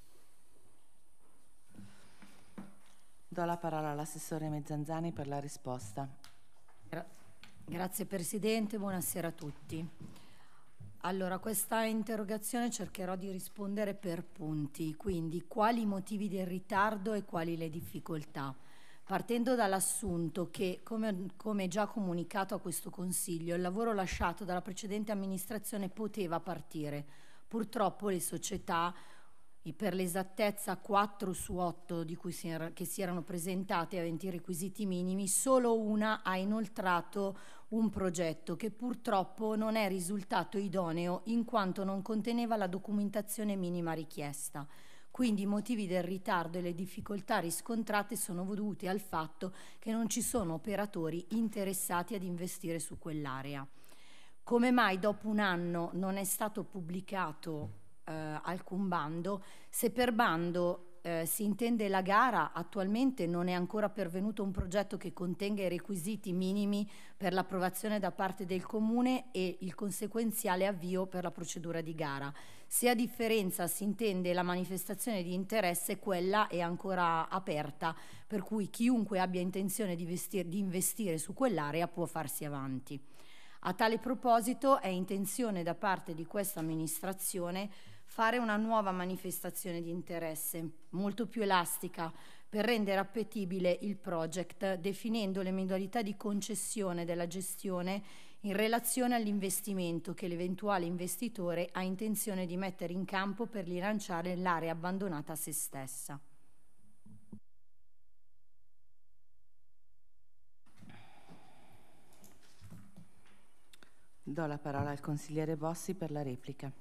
Do la parola all'assessore Mezzanzani per la risposta. Grazie Presidente, buonasera a tutti. Allora, questa interrogazione cercherò di rispondere per punti, quindi quali i motivi del ritardo e quali le difficoltà. Partendo dall'assunto che, come già comunicato a questo Consiglio, il lavoro lasciato dalla precedente amministrazione poteva partire. Purtroppo le società, per l'esattezza 4 su 8 di cui che si erano presentate aventi i requisiti minimi, solo una ha inoltrato un progetto che purtroppo non è risultato idoneo in quanto non conteneva la documentazione minima richiesta. Quindi i motivi del ritardo e le difficoltà riscontrate sono dovuti al fatto che non ci sono operatori interessati ad investire su quell'area. Come mai dopo 1 anno non è stato pubblicato alcun bando? Se per bando si intende la gara, attualmente non è ancora pervenuto un progetto che contenga i requisiti minimi per l'approvazione da parte del Comune e il conseguenziale avvio per la procedura di gara. Se a differenza si intende la manifestazione di interesse, quella è ancora aperta, per cui chiunque abbia intenzione di investire su quell'area può farsi avanti. A tale proposito è intenzione da parte di questa amministrazione fare una nuova manifestazione di interesse, molto più elastica, per rendere appetibile il project, definendo le modalità di concessione della gestione in relazione all'investimento che l'eventuale investitore ha intenzione di mettere in campo per rilanciare l'area abbandonata a se stessa. Do la parola al consigliere Bossi per la replica.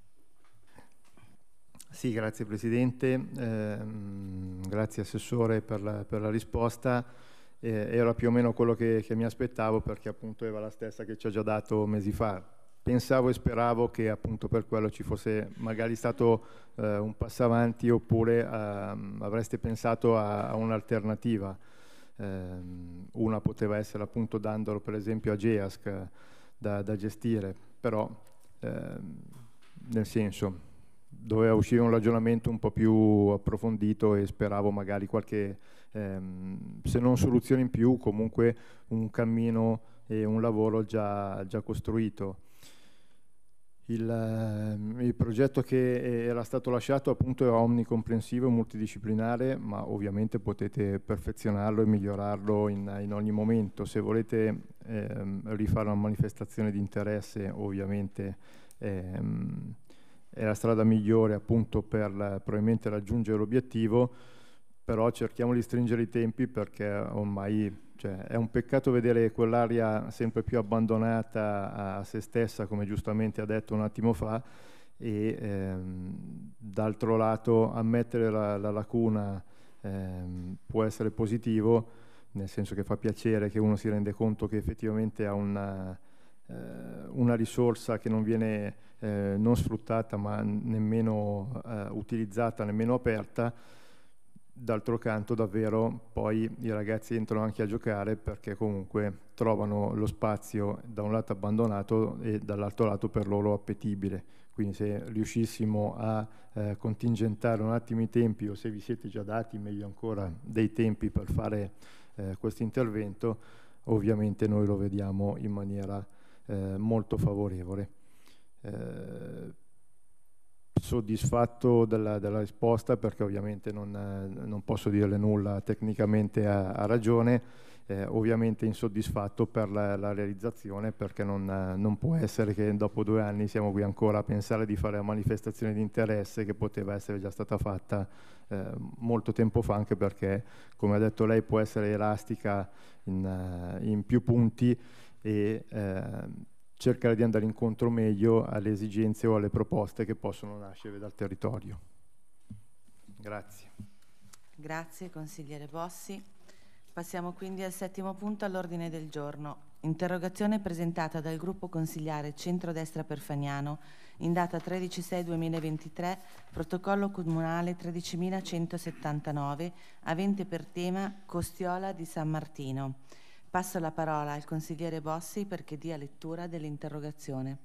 Sì, grazie Presidente, grazie Assessore per la risposta. era più o meno quello che mi aspettavo, perché appunto era la stessa che ci ha già dato mesi fa. Pensavo e speravo che appunto per quello ci fosse magari stato un passo avanti, oppure avreste pensato a un'alternativa. Una poteva essere appunto dandolo per esempio a GEASC da gestire, però nel senso doveva uscire un ragionamento un po' più approfondito, e speravo magari qualche, se non soluzione in più, comunque un cammino e un lavoro già costruito. Il progetto che era stato lasciato appunto era omnicomprensivo e multidisciplinare, ma ovviamente potete perfezionarlo e migliorarlo in ogni momento. Se volete rifare una manifestazione di interesse, ovviamente è la strada migliore appunto per probabilmente raggiungere l'obiettivo, però cerchiamo di stringere i tempi, perché ormai è un peccato vedere quell'area sempre più abbandonata a se stessa, come giustamente ha detto un attimo fa, e d'altro lato ammettere la lacuna può essere positivo, nel senso che fa piacere che uno si rende conto che effettivamente ha una risorsa che non viene non sfruttata, ma nemmeno utilizzata, nemmeno aperta. D'altro canto davvero poi i ragazzi entrano anche a giocare, perché comunque trovano lo spazio da un lato abbandonato e dall'altro lato per loro appetibile. Quindi se riuscissimo a contingentare un attimo i tempi, o se vi siete già dati meglio ancora dei tempi per fare questo intervento, ovviamente noi lo vediamo in maniera molto favorevole. Soddisfatto della risposta, perché ovviamente non posso dirle nulla tecnicamente a ragione, ovviamente insoddisfatto per la realizzazione, perché non può essere che dopo 2 anni siamo qui ancora a pensare di fare la manifestazione di interesse che poteva essere già stata fatta molto tempo fa, anche perché, come ha detto lei, può essere elastica in più punti, e cercare di andare incontro meglio alle esigenze o alle proposte che possono nascere dal territorio. Grazie. Grazie consigliere Bossi. Passiamo quindi al 7° punto all'ordine del giorno. Interrogazione presentata dal gruppo consiliare Centrodestra per Fagnano in data 13/6/2023, protocollo comunale 13.179, avente per tema Costiola di San Martino. Passo la parola al consigliere Bossi perché dia lettura dell'interrogazione.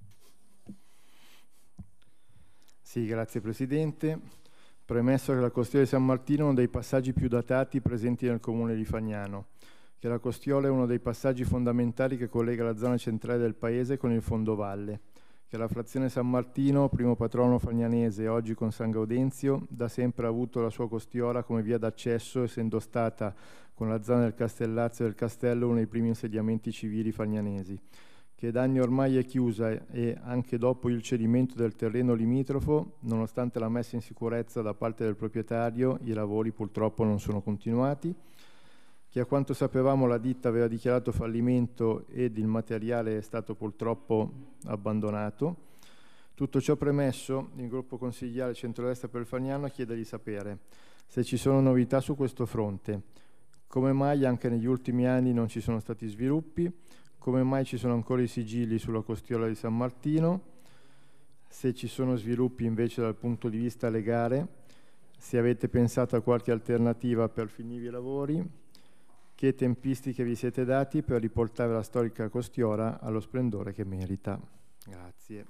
Sì, grazie Presidente. Premesso che la Costiola di San Martino è uno dei passaggi più datati presenti nel comune di Fagnano, che la Costiola è uno dei passaggi fondamentali che collega la zona centrale del paese con il fondovalle, che la frazione San Martino, primo patrono fagnanese, oggi con San Gaudenzio, da sempre ha avuto la sua Costiola come via d'accesso, essendo stata, con la zona del Castellazzo e del Castello, uno dei primi insediamenti civili fagnanesi, che da anni ormai è chiusa, e anche dopo il cedimento del terreno limitrofo, nonostante la messa in sicurezza da parte del proprietario, i lavori purtroppo non sono continuati, che a quanto sapevamo la ditta aveva dichiarato fallimento ed il materiale è stato purtroppo abbandonato. Tutto ciò premesso, il gruppo consigliare Centrodestra per Fagnano chiede di sapere se ci sono novità su questo fronte, come mai anche negli ultimi anni non ci sono stati sviluppi, come mai ci sono ancora i sigilli sulla Costiola di San Martino, se ci sono sviluppi invece dal punto di vista legale, se avete pensato a qualche alternativa per finire i lavori, che tempistiche vi siete dati per riportare la storica Costiola allo splendore che merita. Grazie.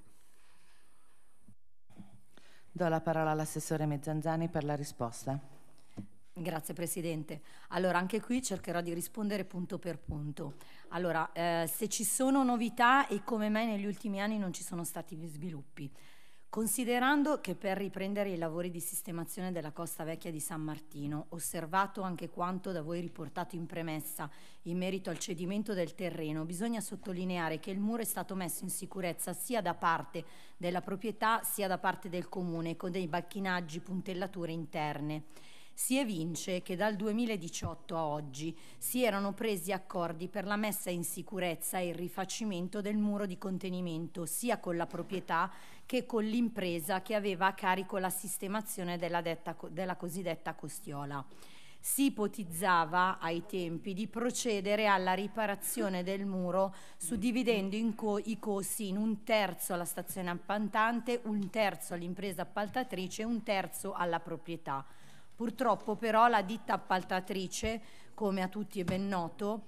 Do la parola all'assessore Mezzanzani per la risposta. Grazie Presidente. Allora, anche qui cercherò di rispondere punto per punto. Allora, se ci sono novità e come mai negli ultimi anni non ci sono stati sviluppi. Considerando che per riprendere i lavori di sistemazione della Costa Vecchia di San Martino, osservato anche quanto da voi riportato in premessa in merito al cedimento del terreno, bisogna sottolineare che il muro è stato messo in sicurezza sia da parte della proprietà sia da parte del Comune, con dei bacchinaggi, puntellature interne. Si evince che dal 2018 a oggi si erano presi accordi per la messa in sicurezza e il rifacimento del muro di contenimento sia con la proprietà che con l'impresa che aveva a carico la sistemazione della cosiddetta Costiola. Si ipotizzava ai tempi di procedere alla riparazione del muro suddividendo i costi in un terzo alla stazione appaltante, un terzo all'impresa appaltatrice e un terzo alla proprietà. Purtroppo però la ditta appaltatrice, come a tutti è ben noto,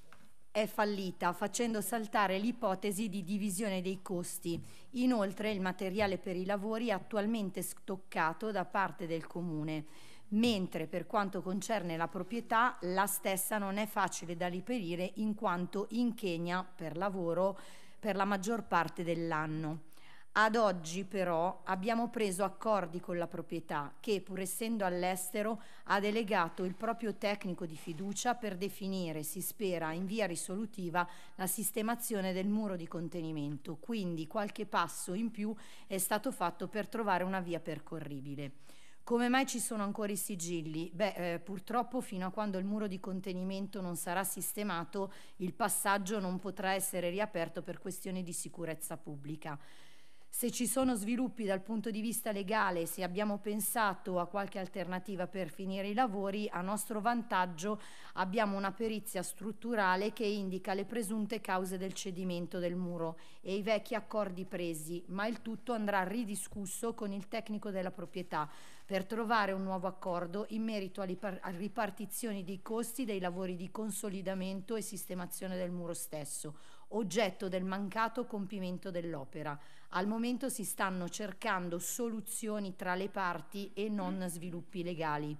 è fallita, facendo saltare l'ipotesi di divisione dei costi. Inoltre il materiale per i lavori è attualmente stoccato da parte del Comune, mentre per quanto concerne la proprietà, la stessa non è facile da reperire in quanto in Kenya per lavoro per la maggior parte dell'anno. Ad oggi però abbiamo preso accordi con la proprietà che, pur essendo all'estero, ha delegato il proprio tecnico di fiducia per definire, si spera in via risolutiva, la sistemazione del muro di contenimento. Quindi qualche passo in più è stato fatto per trovare una via percorribile. Come mai ci sono ancora i sigilli? Purtroppo fino a quando il muro di contenimento non sarà sistemato, il passaggio non potrà essere riaperto per questioni di sicurezza pubblica. Se ci sono sviluppi dal punto di vista legale, se abbiamo pensato a qualche alternativa per finire i lavori, a nostro vantaggio abbiamo una perizia strutturale che indica le presunte cause del cedimento del muro e i vecchi accordi presi, ma il tutto andrà ridiscusso con il tecnico della proprietà per trovare un nuovo accordo in merito a ripartizioni dei costi dei lavori di consolidamento e sistemazione del muro stesso, oggetto del mancato compimento dell'opera. Al momento si stanno cercando soluzioni tra le parti e non sviluppi legali.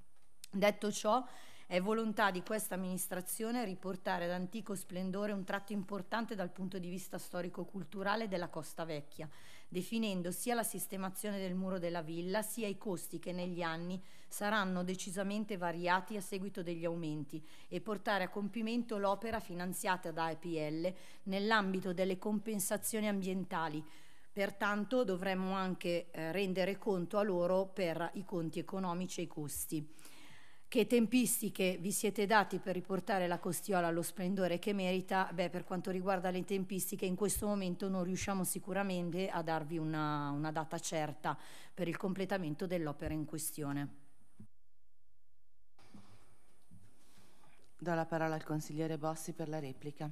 Detto ciò, è volontà di questa amministrazione riportare ad antico splendore un tratto importante dal punto di vista storico-culturale della Costa Vecchia, definendo sia la sistemazione del muro della villa, sia i costi che negli anni saranno decisamente variati a seguito degli aumenti e portare a compimento l'opera finanziata da APL nell'ambito delle compensazioni ambientali. Pertanto dovremmo anche rendere conto a loro per i conti economici e i costi. Che tempistiche vi siete dati per riportare la Costiola allo splendore che merita? Per quanto riguarda le tempistiche, in questo momento non riusciamo sicuramente a darvi una data certa per il completamento dell'opera in questione. Do la parola al consigliere Bossi per la replica.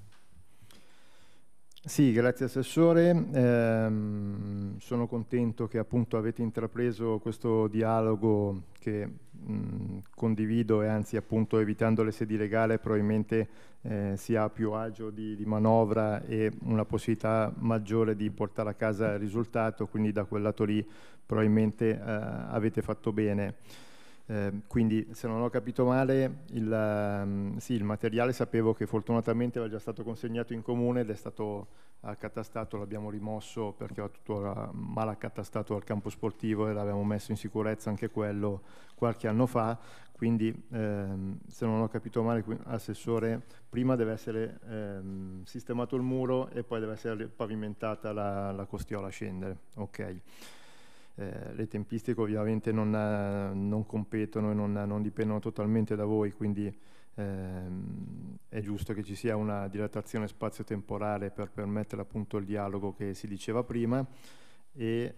Sì, grazie Assessore. Sono contento che appunto avete intrapreso questo dialogo che condivido e anzi appunto evitando le sedi legali probabilmente si ha più agio di manovra e una possibilità maggiore di portare a casa il risultato, quindi da quel lato lì probabilmente avete fatto bene. Quindi se non ho capito male il materiale sapevo che fortunatamente era già stato consegnato in comune ed è stato accatastato, l'abbiamo rimosso perché era tutto mal accatastato al campo sportivo e l'avevamo messo in sicurezza anche quello qualche anno fa, quindi se non ho capito male Assessore, prima deve essere sistemato il muro e poi deve essere pavimentata la Costiola a scendere, ok. Le tempistiche ovviamente non competono e non dipendono totalmente da voi, quindi è giusto che ci sia una dilatazione spazio-temporale per permettere appunto il dialogo che si diceva prima e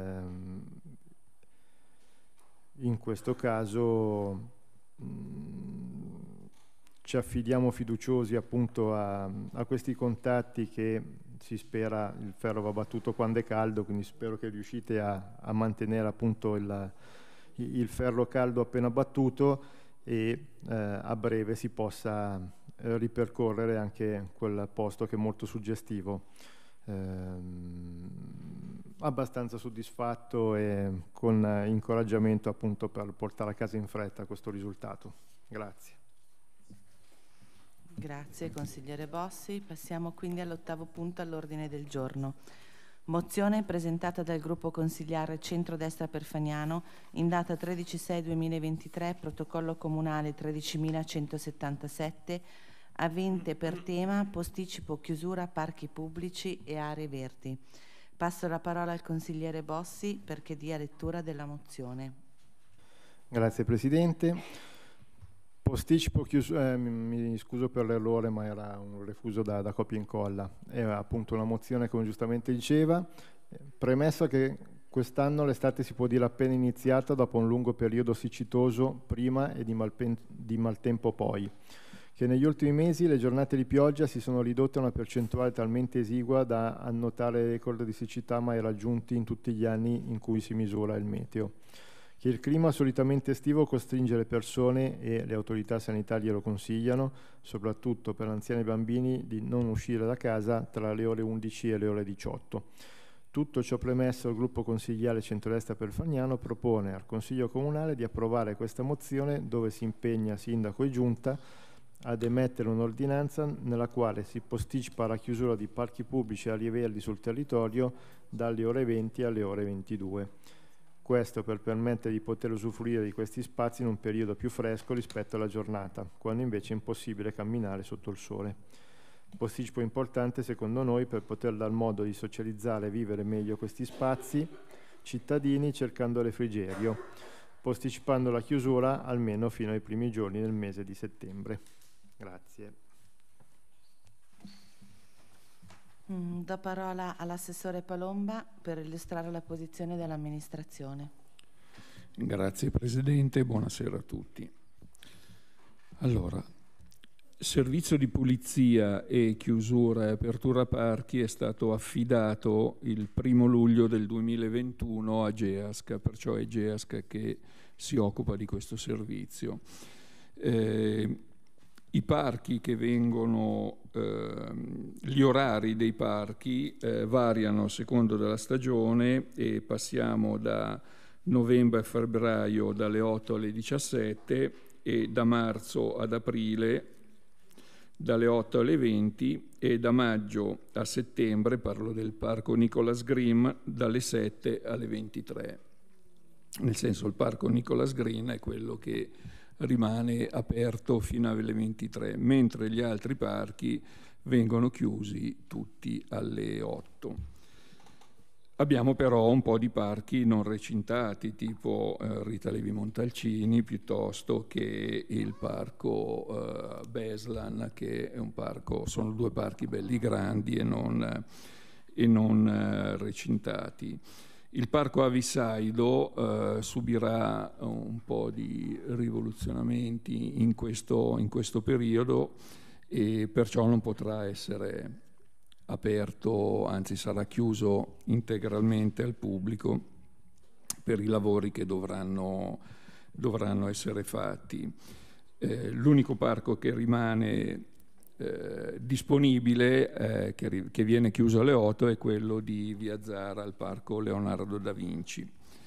in questo caso ci affidiamo fiduciosi appunto a questi contatti che si spera, il ferro va battuto quando è caldo, quindi spero che riuscite a mantenere appunto il ferro caldo appena battuto e a breve si possa ripercorrere anche quel posto che è molto suggestivo. Abbastanza soddisfatto e con incoraggiamento appunto per portare a casa in fretta questo risultato. Grazie. Grazie consigliere Bossi. Passiamo quindi all'8º punto all'ordine del giorno. Mozione presentata dal gruppo consigliare Centrodestra Perfaniano in data 13/6/2023, protocollo comunale 13.177, avente per tema posticipo chiusura parchi pubblici e aree verdi. Passo la parola al consigliere Bossi perché dia lettura della mozione. Grazie Presidente. Posticipo chiusura, mi scuso per l'errore ma era un refuso da copia e incolla, è appunto una mozione come giustamente diceva, premessa che Quest'anno l'estate si può dire appena iniziata dopo un lungo periodo siccitoso prima e di maltempo poi, che negli ultimi mesi le giornate di pioggia si sono ridotte a una percentuale talmente esigua da annotare record di siccità mai raggiunti in tutti gli anni in cui si misura il meteo. Che il clima solitamente estivo costringe le persone, e le autorità sanitarie lo consigliano, soprattutto per anziani e bambini, di non uscire da casa tra le ore 11 e le ore 18. Tutto ciò premesso, il gruppo consigliare centrodestra per Fagnano propone al Consiglio Comunale di approvare questa mozione, dove si impegna Sindaco e Giunta ad emettere un'ordinanza nella quale si posticipa la chiusura di parchi pubblici e aree verdi sul territorio dalle ore 20 alle ore 22. Questo per permettere di poter usufruire di questi spazi in un periodo più fresco rispetto alla giornata, quando invece è impossibile camminare sotto il sole. Posticipo importante secondo noi per poter dar modo di socializzare e vivere meglio questi spazi cittadini cercando refrigerio, posticipando la chiusura almeno fino ai primi giorni del mese di settembre. Grazie. Do parola all'assessore Palomba per illustrare la posizione dell'amministrazione. Grazie Presidente, buonasera a tutti. Allora, servizio di pulizia e chiusura e apertura parchi è stato affidato il 1° luglio del 2021 a Geasca, perciò è Geasca che si occupa di questo servizio. I parchi che vengono, gli orari dei parchi variano a secondo della stagione e passiamo da novembre a febbraio dalle 8 alle 17 e da marzo ad aprile dalle 8 alle 20 e da maggio a settembre, parlo del parco Nicholas Green, dalle 7 alle 23. Nel senso, il parco Nicholas Green è quello che rimane aperto fino alle 23, mentre gli altri parchi vengono chiusi tutti alle 8. Abbiamo però un po' di parchi non recintati, tipo Rita Levi Montalcini, piuttosto che il parco Beslan, che è un parco, sono 2 parchi belli grandi e non recintati. Il parco Avisaido subirà un po' di rivoluzionamenti in questo periodo e perciò non potrà essere aperto, anzi sarà chiuso integralmente al pubblico per i lavori che dovranno essere fatti. L'unico parco che rimane disponibile, che viene chiuso alle 8, è quello di Via Zara, al parco Leonardo da Vinci.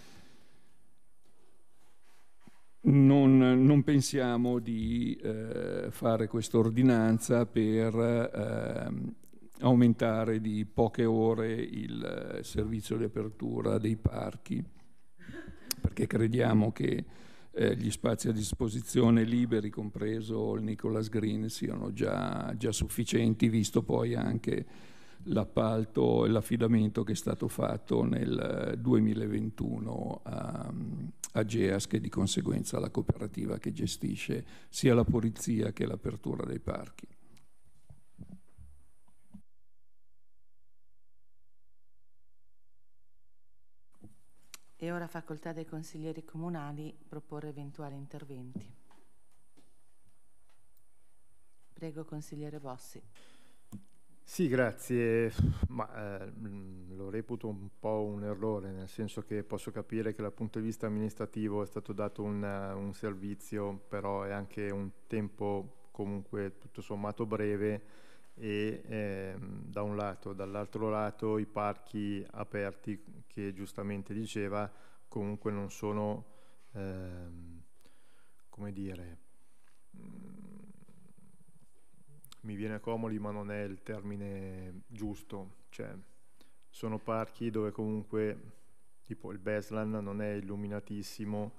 Non pensiamo di fare questa ordinanza per aumentare di poche ore il servizio di apertura dei parchi, perché crediamo che gli spazi a disposizione liberi, compreso il Nicholas Green, siano già sufficienti, visto poi anche l'appalto e l'affidamento che è stato fatto nel 2021 a Geas, che di conseguenza la cooperativa che gestisce sia la pulizia che l'apertura dei parchi. E ora facoltà dei consiglieri comunali proporre eventuali interventi. Prego, consigliere Bossi. Sì, grazie, ma lo reputo un po' un errore, nel senso che posso capire che dal punto di vista amministrativo è stato dato un servizio, però è anche un tempo comunque tutto sommato breve e da un lato, dall'altro lato i parchi aperti, che giustamente diceva, comunque non sono, come dire, mi viene comodi ma non è il termine giusto, cioè sono parchi dove comunque tipo il Beslan non è illuminatissimo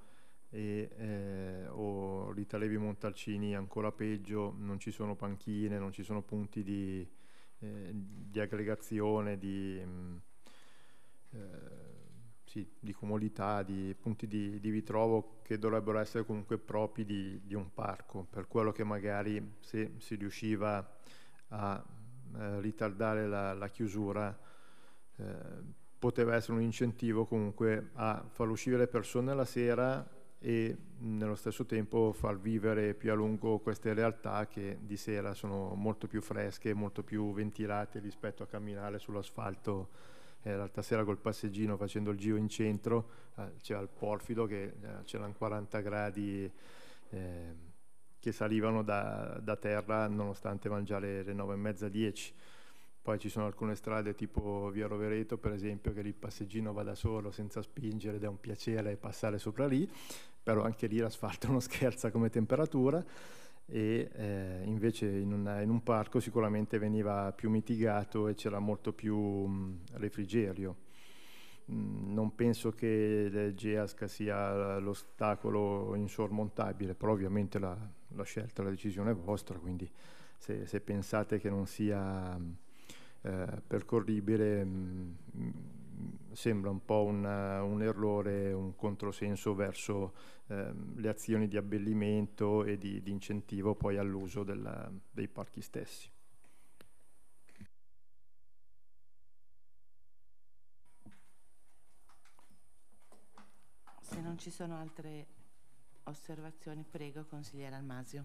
o Rita Levi Montalcini ancora peggio, non ci sono panchine, non ci sono punti di aggregazione, di comodità, di punti di ritrovo che dovrebbero essere comunque propri di un parco, per quello che magari se si riusciva a ritardare la chiusura poteva essere un incentivo comunque a far uscire le persone la sera e nello stesso tempo far vivere più a lungo queste realtà che di sera sono molto più fresche, molto più ventilate rispetto a camminare sull'asfalto. L'altra sera col passeggino facendo il giro in centro c'era il Porfido che c'erano 40 gradi che salivano da terra nonostante mangiare le 9:30, 10. Poi ci sono alcune strade tipo via Rovereto per esempio che il passeggino va da solo senza spingere ed è un piacere passare sopra lì, però anche lì l'asfalto non scherza come temperatura e invece in un parco sicuramente veniva più mitigato e c'era molto più refrigerio. Non penso che il GEASC sia l'ostacolo insormontabile, però ovviamente la scelta, la decisione è vostra, quindi se pensate che non sia percorribile sembra un po' un errore, un controsenso verso le azioni di abbellimento e di incentivo poi all'uso dei parchi stessi. Se non ci sono altre osservazioni, prego, consigliere Almasio.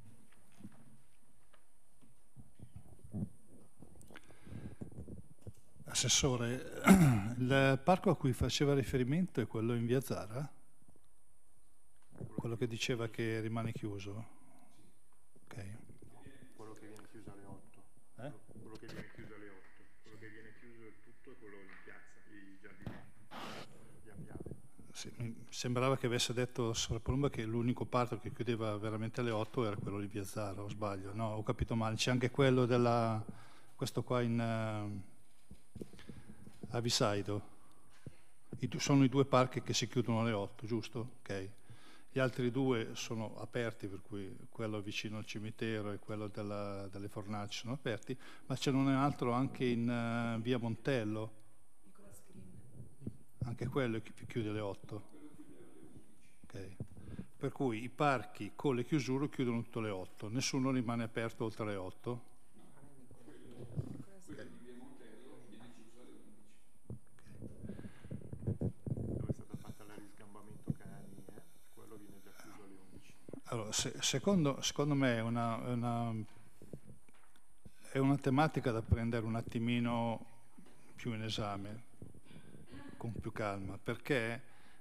Assessore, il parco a cui faceva riferimento è quello in via Zara? Quello che diceva che rimane chiuso? Ok. Quello che viene chiuso alle 8. Quello che viene chiuso alle 8. Quello che viene chiuso del tutto è quello in piazza, i giardini. Sì, mi sembrava che avesse detto Sovrapolumba che l'unico parco che chiudeva veramente alle 8 era quello di via Zara, o sbaglio? No, ho capito male. C'è anche quello questo qua a Visaido. Sono i due parchi che si chiudono alle 8, giusto? Ok. Gli altri due sono aperti, per cui quello vicino al cimitero e quello delle fornaci sono aperti, ma ce n'è un altro anche in via Montello. Anche quello chiude alle 8. Okay. Per cui i parchi con le chiusure chiudono tutte alle 8, nessuno rimane aperto oltre le 8. Okay. Dove è stata fatta la risgambamento cani, quello viene già chiuso alle 11. Allora, secondo me è una tematica da prendere un attimino più in esame, con più calma, perché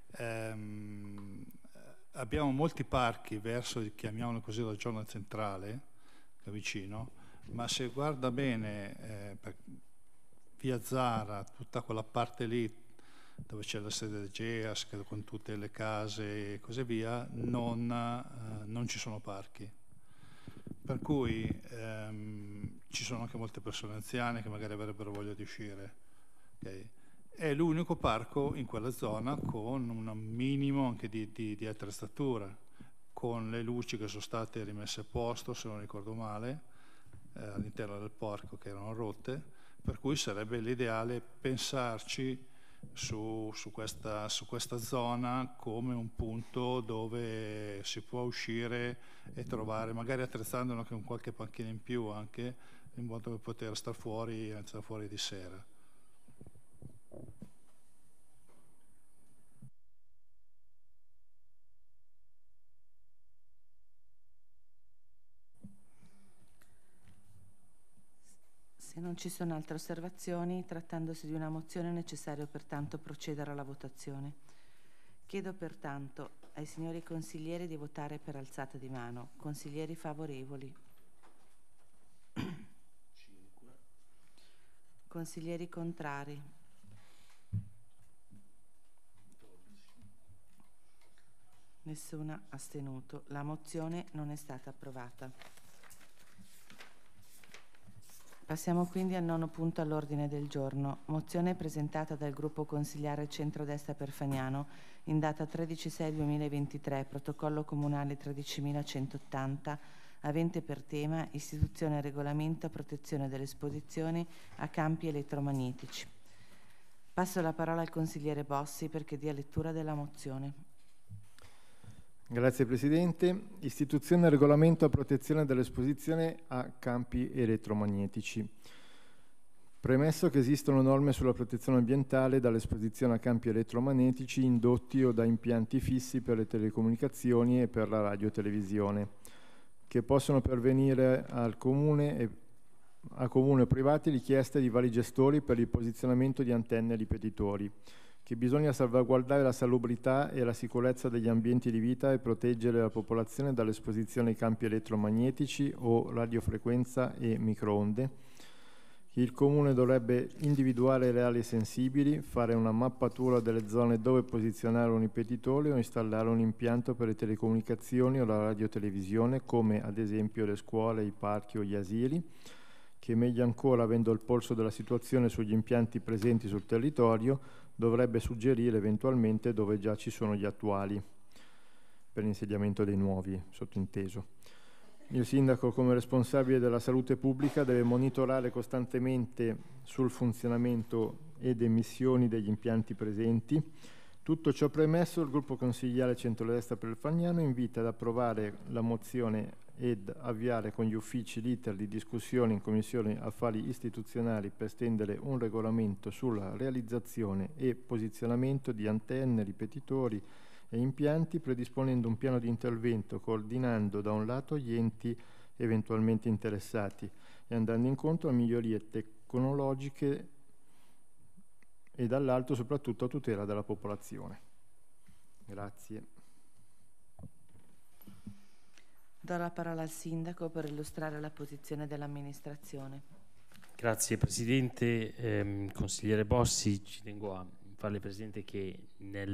abbiamo molti parchi verso, chiamiamolo così, la zona centrale, che è vicino, ma se guarda bene via Zara, tutta quella parte lì dove c'è la sede del GEASC con tutte le case e così via, non ci sono parchi. Per cui ci sono anche molte persone anziane che magari avrebbero voglia di uscire. Okay? È l'unico parco in quella zona con un minimo anche di attrezzatura, con le luci che sono state rimesse a posto, se non ricordo male, all'interno del parco, che erano rotte, per cui sarebbe l'ideale pensarci su questa zona come un punto dove si può uscire e trovare, magari attrezzandolo anche con qualche panchina in più, anche in modo da poter star fuori di sera. Se non ci sono altre osservazioni, trattandosi di una mozione è necessario pertanto procedere alla votazione. Chiedo pertanto ai signori consiglieri di votare per alzata di mano. Consiglieri favorevoli? 5. Consiglieri contrari? 12. Nessuno astenuto. La mozione non è stata approvata. Passiamo quindi al 9° punto all'ordine del giorno. Mozione presentata dal gruppo consigliare Centrodestra Perfaniano in data 13/6/2023, protocollo comunale 13.180, avente per tema istituzione e regolamento a protezione delle esposizioni a campi elettromagnetici. Passo la parola al consigliere Bossi perché dia lettura della mozione. Grazie Presidente. Istituzione e regolamento a protezione dell'esposizione a campi elettromagnetici. Premesso che esistono norme sulla protezione ambientale dall'esposizione a campi elettromagnetici indotti o da impianti fissi per le telecomunicazioni e per la radiotelevisione, che possono pervenire al comune o privati richieste di vari gestori per il posizionamento di antenne e ripetitori, che bisogna salvaguardare la salubrità e la sicurezza degli ambienti di vita e proteggere la popolazione dall'esposizione ai campi elettromagnetici o radiofrequenza e microonde. Il Comune dovrebbe individuare le aree sensibili, fare una mappatura delle zone dove posizionare un ripetitore o installare un impianto per le telecomunicazioni o la radiotelevisione, come ad esempio le scuole, i parchi o gli asili, che meglio ancora, avendo il polso della situazione sugli impianti presenti sul territorio, dovrebbe suggerire eventualmente dove già ci sono gli attuali, per l'insediamento dei nuovi, sottinteso. Il sindaco, come responsabile della salute pubblica, deve monitorare costantemente sul funzionamento ed emissioni degli impianti presenti. Tutto ciò premesso, il gruppo consigliare centrodestra per il Fagnano invita ad approvare la mozione ed avviare con gli uffici l'iter di discussione in Commissione Affari Istituzionali per stendere un regolamento sulla realizzazione e posizionamento di antenne, ripetitori e impianti, predisponendo un piano di intervento coordinando da un lato gli enti eventualmente interessati e andando incontro a migliorie tecnologiche e dall'altro soprattutto a tutela della popolazione. Grazie. Do la parola al sindaco per illustrare la posizione dell'amministrazione. Grazie Presidente. Consigliere Bossi, ci tengo a farle presente che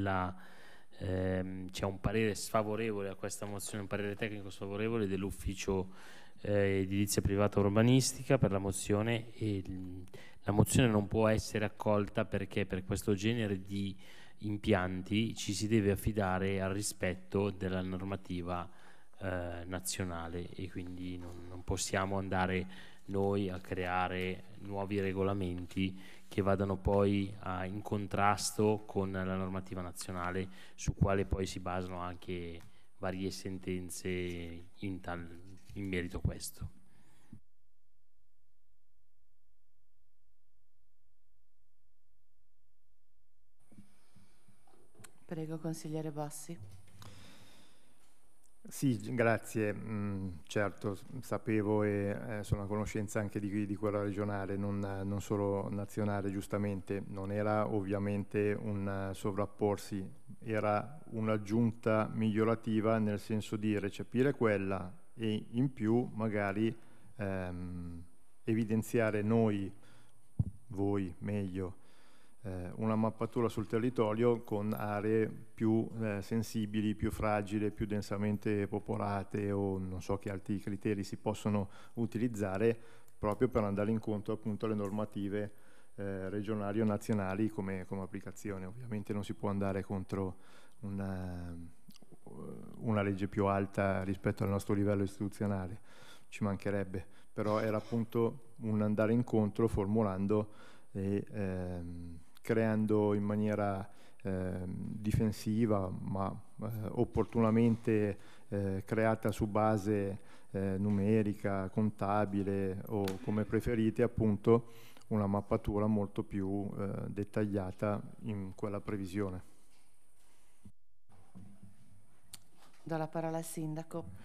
c'è un parere sfavorevole a questa mozione, un parere tecnico sfavorevole dell'ufficio edilizia privata urbanistica per la mozione, e la mozione non può essere accolta perché per questo genere di impianti ci si deve affidare al rispetto della normativa nazionale, e quindi non possiamo andare noi a creare nuovi regolamenti che vadano poi in contrasto con la normativa nazionale, su quale poi si basano anche varie sentenze in merito a questo. Prego, consigliere Bossi. Sì, grazie. Certo, sapevo e sono a conoscenza anche di quella regionale, non solo nazionale, giustamente. Non era ovviamente un sovrapporsi, era un'aggiunta migliorativa nel senso di recepire quella e in più magari evidenziare noi, voi meglio, una mappatura sul territorio con aree più sensibili, più fragili, più densamente popolate, o non so che altri criteri si possono utilizzare proprio per andare incontro appunto alle normative regionali o nazionali come applicazione. Ovviamente non si può andare contro una legge più alta rispetto al nostro livello istituzionale, ci mancherebbe, però era appunto un andare incontro formulando e creando in maniera difensiva ma opportunamente creata su base numerica, contabile o come preferite, appunto una mappatura molto più dettagliata in quella previsione. Do la parola al sindaco.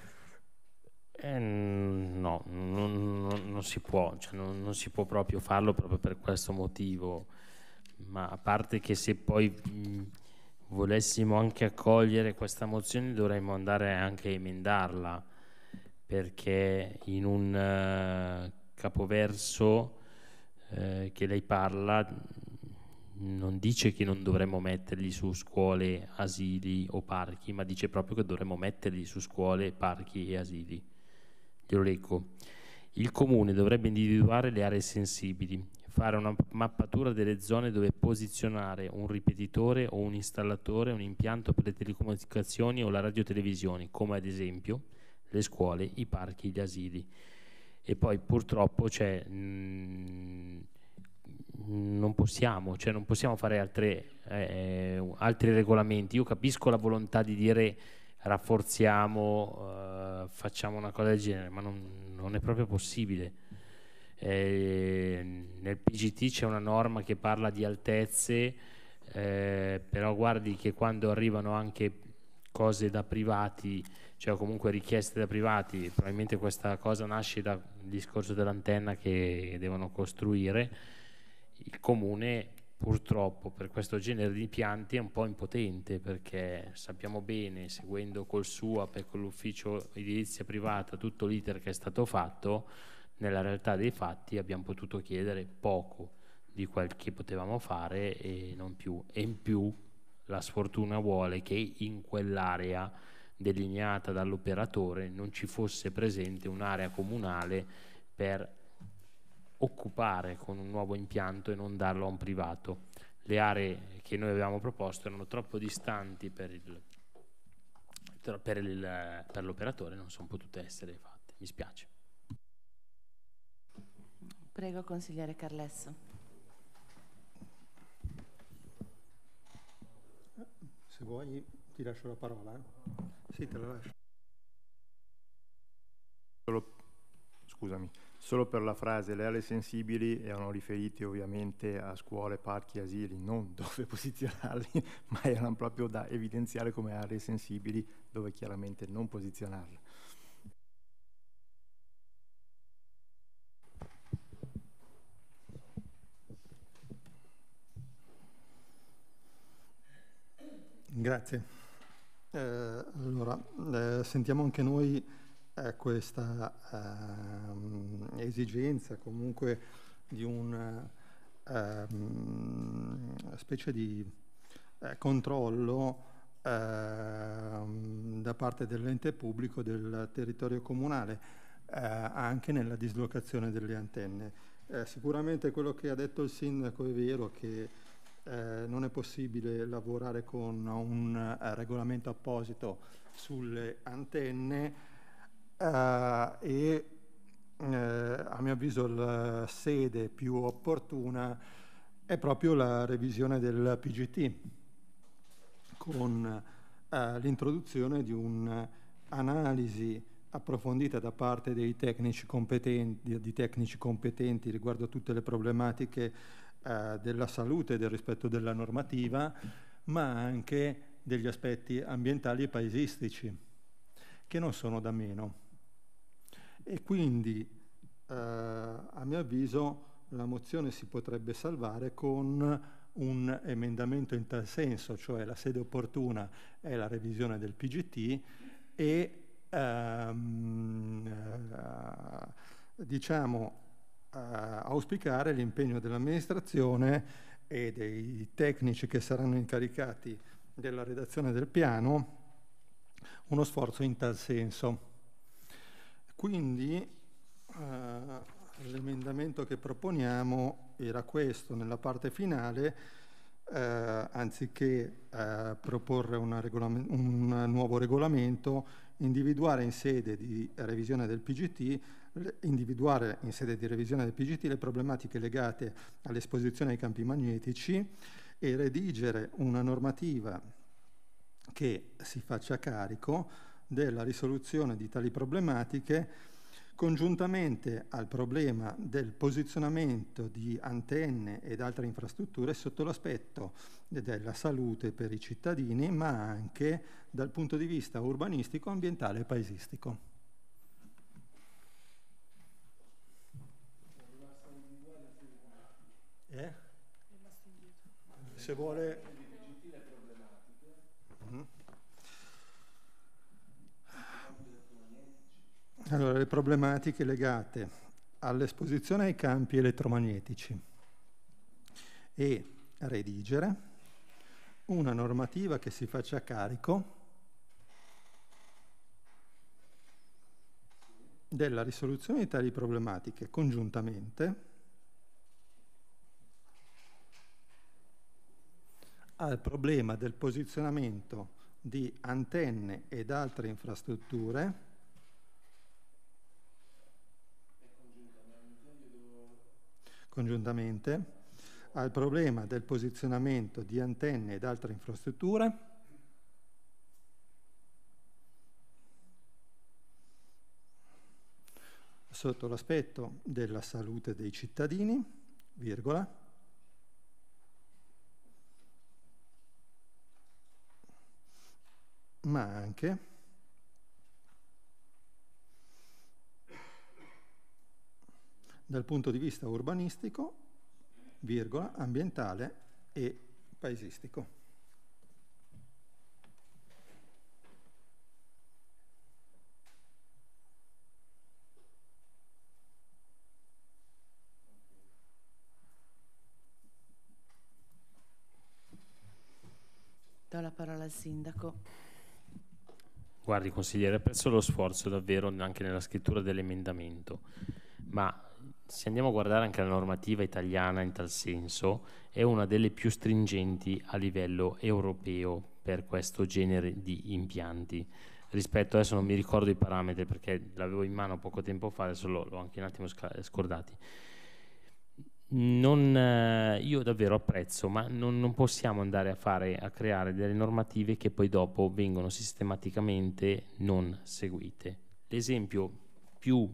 No, non si può, cioè non si può proprio farlo proprio per questo motivo, ma a parte che se poi volessimo anche accogliere questa mozione dovremmo andare anche a emendarla, perché in un capoverso che lei parla non dice che non dovremmo metterli su scuole, asili o parchi, ma dice proprio che dovremmo metterli su scuole, parchi e asili. Glielo leggo. Il Comune dovrebbe individuare le aree sensibili, fare una mappatura delle zone dove posizionare un ripetitore o un installatore, un impianto per le telecomunicazioni o la radiotelevisione, come ad esempio le scuole, i parchi, gli asili. E poi purtroppo non possiamo fare altri regolamenti. Io capisco la volontà di dire rafforziamo, facciamo una cosa del genere, ma non è proprio possibile. Nel PGT c'è una norma che parla di altezze, però guardi che quando arrivano anche cose da privati, cioè comunque richieste da privati, probabilmente questa cosa nasce dal discorso dell'antenna che devono costruire, il comune purtroppo per questo genere di impianti è un po' impotente, perché sappiamo bene, seguendo col SUAP e con l'ufficio edilizia privata tutto l'iter che è stato fatto, nella realtà dei fatti abbiamo potuto chiedere poco di quel che potevamo fare e non più. E in più la sfortuna vuole che in quell'area delineata dall'operatore non ci fosse presente un'area comunale per occupare con un nuovo impianto e non darlo a un privato. Le aree che noi avevamo proposto erano troppo distanti per l'operatore, non sono potute essere fatte. Mi spiace. Prego, consigliere Carlesso. Se vuoi ti lascio la parola. Sì, te la lascio. Scusami, solo per la frase, le aree sensibili erano riferite ovviamente a scuole, parchi, asili, non dove posizionarli, ma erano proprio da evidenziare come aree sensibili dove chiaramente non posizionarle. Grazie. Allora, sentiamo anche noi questa esigenza comunque di una specie di controllo da parte dell'ente pubblico del territorio comunale anche nella dislocazione delle antenne. Sicuramente quello che ha detto il sindaco è vero, che non è possibile lavorare con un regolamento apposito sulle antenne e a mio avviso la sede più opportuna è proprio la revisione del PGT con l'introduzione di un'analisi approfondita da parte dei tecnici competenti riguardo a tutte le problematiche della salute e del rispetto della normativa, ma anche degli aspetti ambientali e paesistici, che non sono da meno. E quindi, a mio avviso, la mozione si potrebbe salvare con un emendamento in tal senso, cioè la sede opportuna è la revisione del PGT e auspicare l'impegno dell'amministrazione e dei tecnici che saranno incaricati della redazione del piano, uno sforzo in tal senso. Quindi l'emendamento che proponiamo era questo: nella parte finale, anziché proporre un nuovo regolamento, individuare in sede di revisione del PGT le problematiche legate all'esposizione ai campi magnetici e redigere una normativa che si faccia carico della risoluzione di tali problematiche congiuntamente al problema del posizionamento di antenne ed altre infrastrutture sotto l'aspetto della salute per i cittadini, ma anche dal punto di vista urbanistico, ambientale e paesistico. Se vuole... Allora, le problematiche legate all'esposizione ai campi elettromagnetici e redigere una normativa che si faccia carico della risoluzione di tali problematiche congiuntamente al problema del posizionamento di antenne ed altre infrastrutture congiuntamente al problema del posizionamento di antenne ed altre infrastrutture sotto l'aspetto della salute dei cittadini, virgola, ma anche dal punto di vista urbanistico, virgola, ambientale e paesistico. Do la parola al Sindaco. Guardi, consigliere, apprezzo lo sforzo davvero anche nella scrittura dell'emendamento, ma se andiamo a guardare anche la normativa italiana in tal senso, è una delle più stringenti a livello europeo per questo genere di impianti. Rispetto, adesso non mi ricordo i parametri perché l'avevo in mano poco tempo fa, adesso l'ho anche un attimo scordati. Io davvero apprezzo, ma non possiamo andare a creare delle normative che poi dopo vengono sistematicamente non seguite. L'esempio più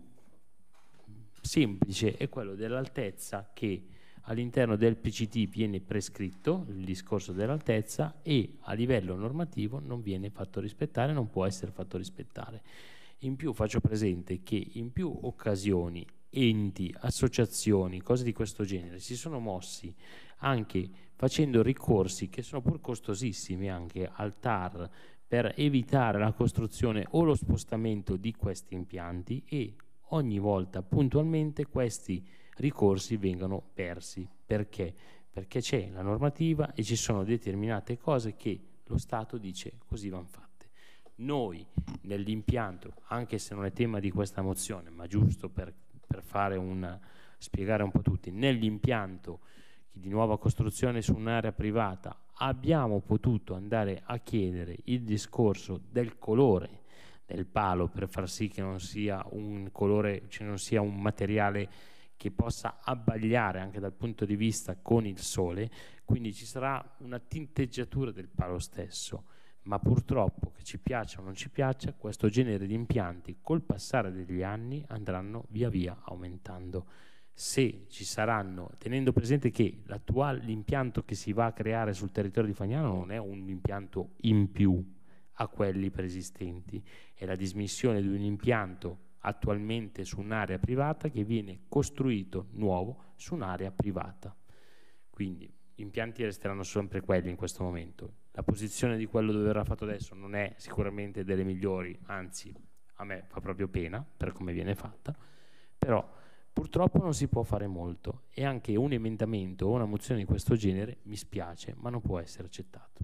semplice è quello dell'altezza, che all'interno del PCT viene prescritto il discorso dell'altezza e a livello normativo non viene fatto rispettare, non può essere fatto rispettare. In più faccio presente che in più occasioni enti, associazioni, cose di questo genere si sono mossi anche facendo ricorsi che sono pur costosissimi anche al TAR per evitare la costruzione o lo spostamento di questi impianti, e ogni volta puntualmente questi ricorsi vengono persi. Perché? Perché c'è la normativa e ci sono determinate cose che lo Stato dice così vanno fatte. Noi nell'impianto, anche se non è tema di questa mozione, ma giusto per spiegare un po' tutti, nell'impianto di nuova costruzione su un'area privata abbiamo potuto andare a chiedere il discorso del colore del palo per far sì che non sia un colore, cioè non sia un materiale che possa abbagliare anche dal punto di vista con il sole, quindi ci sarà una tinteggiatura del palo stesso. Ma purtroppo, che ci piaccia o non ci piaccia, questo genere di impianti col passare degli anni andranno via via aumentando. Se ci saranno, tenendo presente che l'impianto che si va a creare sul territorio di Fagnano non è un impianto in più a quelli preesistenti, è la dismissione di un impianto attualmente su un'area privata che viene costruito nuovo su un'area privata. Quindi gli impianti resteranno sempre quelli in questo momento. La posizione di quello dove verrà fatto adesso non è sicuramente delle migliori, anzi a me fa proprio pena per come viene fatta, però purtroppo non si può fare molto e anche un emendamento o una mozione di questo genere mi spiace, ma non può essere accettato.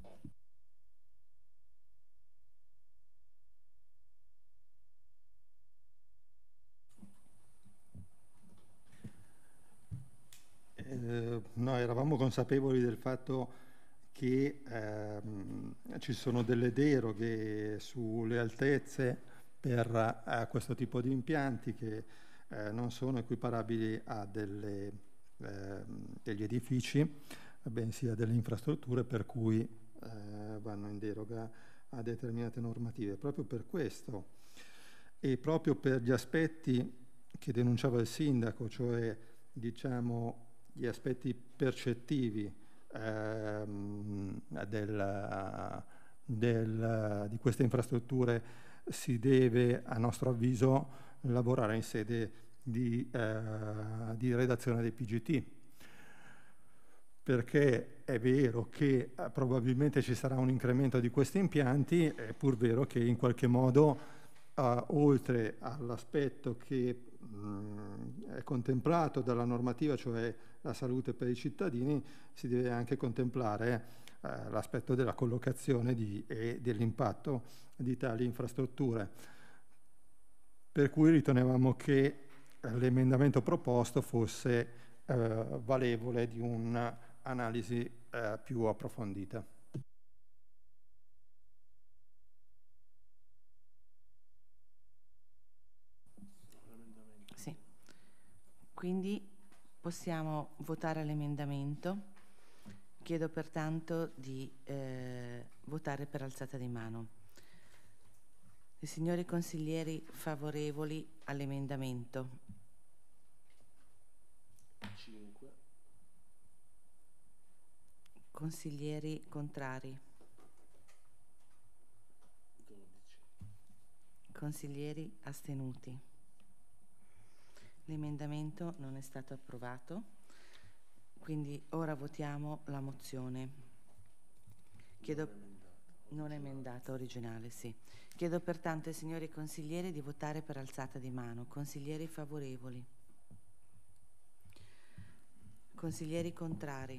Noi eravamo consapevoli del fatto che ci sono delle deroghe sulle altezze per questo tipo di impianti che non sono equiparabili a degli edifici, bensì a delle infrastrutture, per cui vanno in deroga a determinate normative. Proprio per questo e proprio per gli aspetti che denunciava il sindaco, cioè diciamo gli aspetti percettivi di queste infrastrutture, si deve, a nostro avviso, lavorare in sede di redazione dei PGT, perché è vero che probabilmente ci sarà un incremento di questi impianti, è pur vero che in qualche modo, oltre all'aspetto che è contemplato dalla normativa, cioè la salute per i cittadini, si deve anche contemplare l'aspetto della collocazione e dell'impatto di tali infrastrutture. Per cui ritenevamo che l'emendamento proposto fosse valevole di un'analisi più approfondita. Sì. Quindi possiamo votare l'emendamento. Chiedo pertanto di votare per alzata di mano. I signori consiglieri favorevoli all'emendamento? 5. Consiglieri contrari? 12. Consiglieri astenuti? L'emendamento non è stato approvato, quindi ora votiamo la mozione. Non emendata, originale, sì. Chiedo pertanto ai signori consiglieri di votare per alzata di mano. Consiglieri favorevoli? Consiglieri contrari?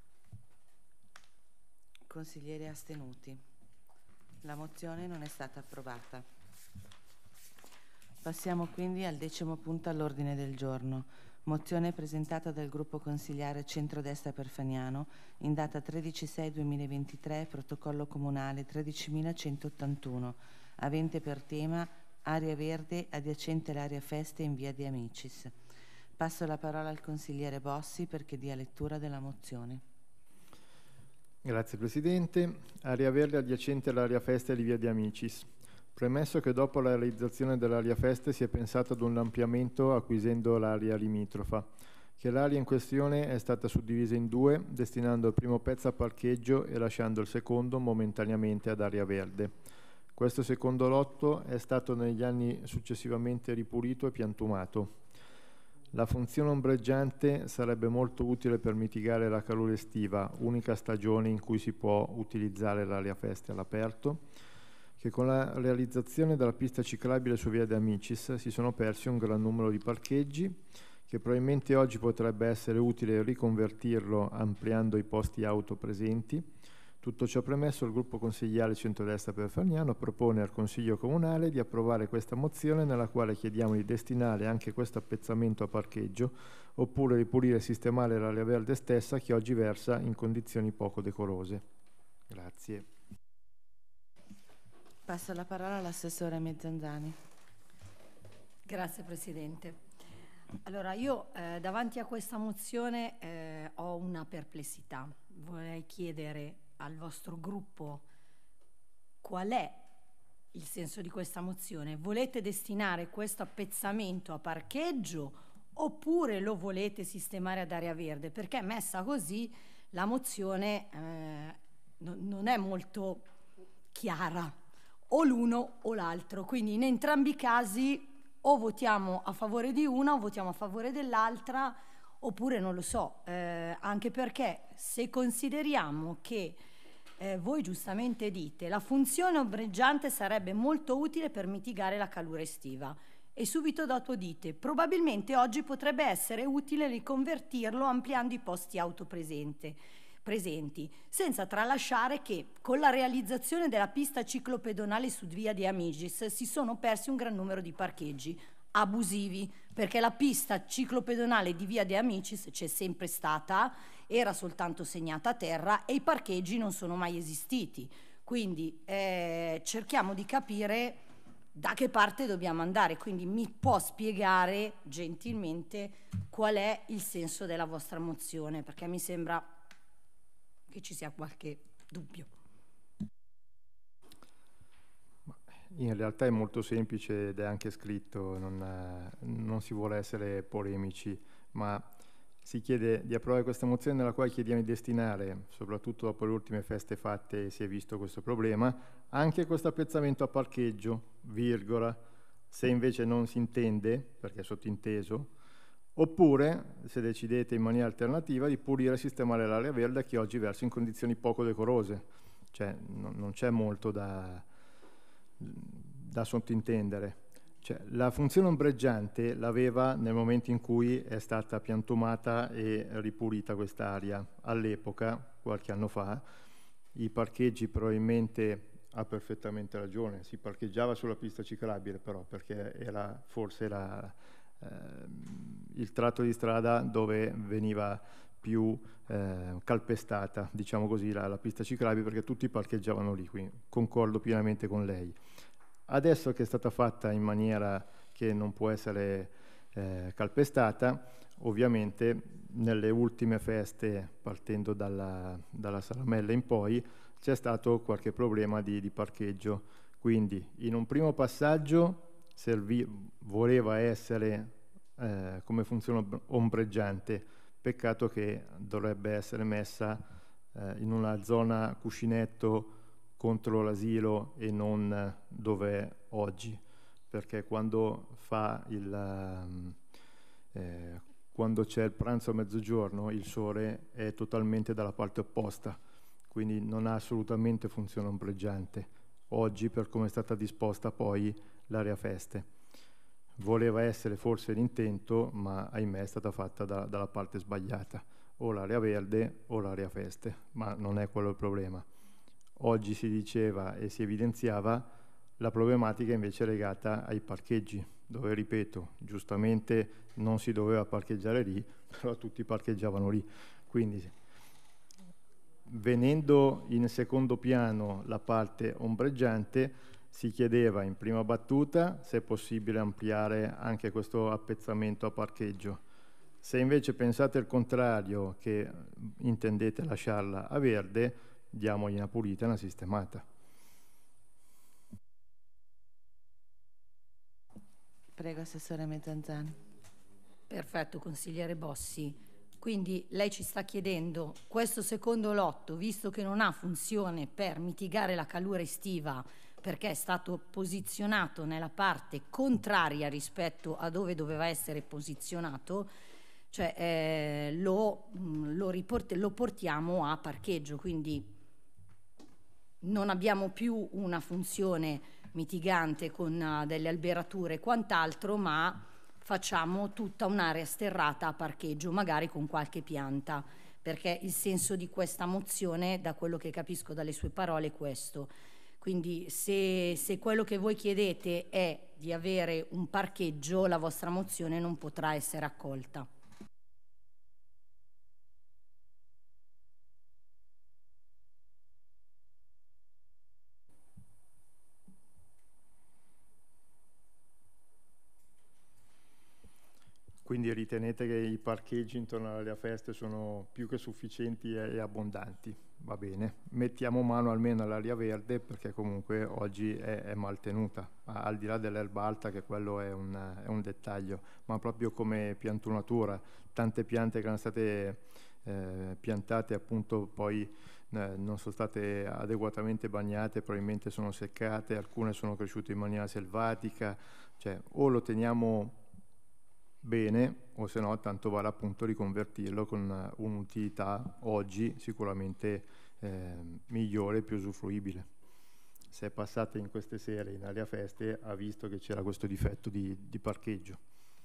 Consiglieri astenuti? La mozione non è stata approvata. Passiamo quindi al 10° punto all'ordine del giorno. Mozione presentata dal gruppo consigliare Centrodestra per Fagnano in data 13/6/2023, protocollo comunale 13.181, avente per tema area verde adiacente all'area feste in via De Amicis. Passo la parola al consigliere Bossi perché dia lettura della mozione. Grazie Presidente. Area verde adiacente all'area feste di via De Amicis. Premesso che dopo la realizzazione dell'area feste si è pensato ad un ampliamento acquisendo l'area limitrofa, che l'area in questione è stata suddivisa in due, destinando il primo pezzo a parcheggio e lasciando il secondo momentaneamente ad area verde. Questo secondo lotto è stato negli anni successivamente ripulito e piantumato. La funzione ombreggiante sarebbe molto utile per mitigare la calore estiva, unica stagione in cui si può utilizzare l'area feste all'aperto, che con la realizzazione della pista ciclabile su via De Amicis si sono persi un gran numero di parcheggi, che probabilmente oggi potrebbe essere utile riconvertirlo ampliando i posti auto presenti. Tutto ciò premesso, il gruppo consigliare Centrodestra per Fagnano propone al Consiglio Comunale di approvare questa mozione nella quale chiediamo di destinare anche questo appezzamento a parcheggio oppure ripulire e sistemare l'area verde stessa che oggi versa in condizioni poco decorose. Grazie. Passo la parola all'assessore Mezzanzani. Grazie Presidente. Allora io davanti a questa mozione ho una perplessità. Vorrei chiedere al vostro gruppo qual è il senso di questa mozione. Volete destinare questo appezzamento a parcheggio oppure lo volete sistemare ad area verde? Perché messa così la mozione non è molto chiara, o l'uno o l'altro, quindi in entrambi i casi o votiamo a favore di una o votiamo a favore dell'altra, oppure non lo so, anche perché se consideriamo che voi giustamente dite la funzione ombreggiante sarebbe molto utile per mitigare la calura estiva e subito dopo dite probabilmente oggi potrebbe essere utile riconvertirlo ampliando i posti auto presenti, senza tralasciare che con la realizzazione della pista ciclopedonale su via De Amicis si sono persi un gran numero di parcheggi abusivi, perché la pista ciclopedonale di via De Amicis c'è sempre stata, era soltanto segnata a terra e i parcheggi non sono mai esistiti. Quindi cerchiamo di capire da che parte dobbiamo andare, quindi mi può spiegare gentilmente qual è il senso della vostra mozione, perché mi sembra che ci sia qualche dubbio. In realtà è molto semplice ed è anche scritto, non si vuole essere polemici, ma si chiede di approvare questa mozione nella quale chiediamo di destinare, soprattutto dopo le ultime feste fatte si è visto questo problema, anche questo appezzamento a parcheggio, virgola, se invece non si intende, perché è sottinteso, oppure, se decidete in maniera alternativa, di pulire e sistemare l'area verde che oggi versa in condizioni poco decorose. Cioè, non c'è molto da sottintendere. Cioè, la funzione ombreggiante l'aveva nel momento in cui è stata piantumata e ripulita quest'area. All'epoca, qualche anno fa, i parcheggi probabilmente, ha perfettamente ragione, si parcheggiava sulla pista ciclabile però, perché era forse il tratto di strada dove veniva più calpestata, diciamo così, la pista ciclabile, perché tutti parcheggiavano lì, quindi concordo pienamente con lei. Adesso che è stata fatta in maniera che non può essere calpestata, ovviamente nelle ultime feste, partendo dalla Salamella in poi, c'è stato qualche problema di parcheggio, Quindi in un primo passaggio voleva essere come funzione ombreggiante, peccato che dovrebbe essere messa in una zona cuscinetto contro l'asilo e non dove è oggi, perché quando quando c'è il pranzo a mezzogiorno il sole è totalmente dalla parte opposta, quindi non ha assolutamente funzione ombreggiante. Oggi, per come è stata disposta poi l'area feste, voleva essere forse l'intento, ma ahimè è stata fatta dalla parte sbagliata, o l'area verde o l'area feste, ma non è quello il problema. Oggi si diceva e si evidenziava la problematica invece legata ai parcheggi, dove, ripeto, giustamente non si doveva parcheggiare lì, però tutti parcheggiavano lì. Quindi, venendo in secondo piano la parte ombreggiante, si chiedeva in prima battuta se è possibile ampliare anche questo appezzamento a parcheggio. Se invece pensate il contrario, che intendete lasciarla a verde, diamogli una pulita e una sistemata. Prego, Assessore Mezzanzani. Perfetto, consigliere Bossi. Quindi lei ci sta chiedendo, questo secondo lotto, visto che non ha funzione per mitigare la calura estiva, perché è stato posizionato nella parte contraria rispetto a dove doveva essere posizionato, cioè lo portiamo a parcheggio, quindi non abbiamo più una funzione mitigante con delle alberature e quant'altro, ma facciamo tutta un'area sterrata a parcheggio, magari con qualche pianta, perché il senso di questa mozione, da quello che capisco dalle sue parole, è questo. Quindi se quello che voi chiedete è di avere un parcheggio, la vostra mozione non potrà essere accolta. Quindi ritenete che i parcheggi intorno all'area feste sono più che sufficienti e abbondanti? Va bene, mettiamo mano almeno all'area verde, perché comunque oggi è mal tenuta, al di là dell'erba alta, che quello è un dettaglio, ma proprio come piantunatura, tante piante che erano state piantate appunto poi non sono state adeguatamente bagnate, probabilmente sono seccate, alcune sono cresciute in maniera selvatica, cioè o lo teniamo bene, o se no tanto vale appunto riconvertirlo con un'utilità oggi sicuramente migliore e più usufruibile. Se è passata in queste sere in area feste ha visto che c'era questo difetto di parcheggio.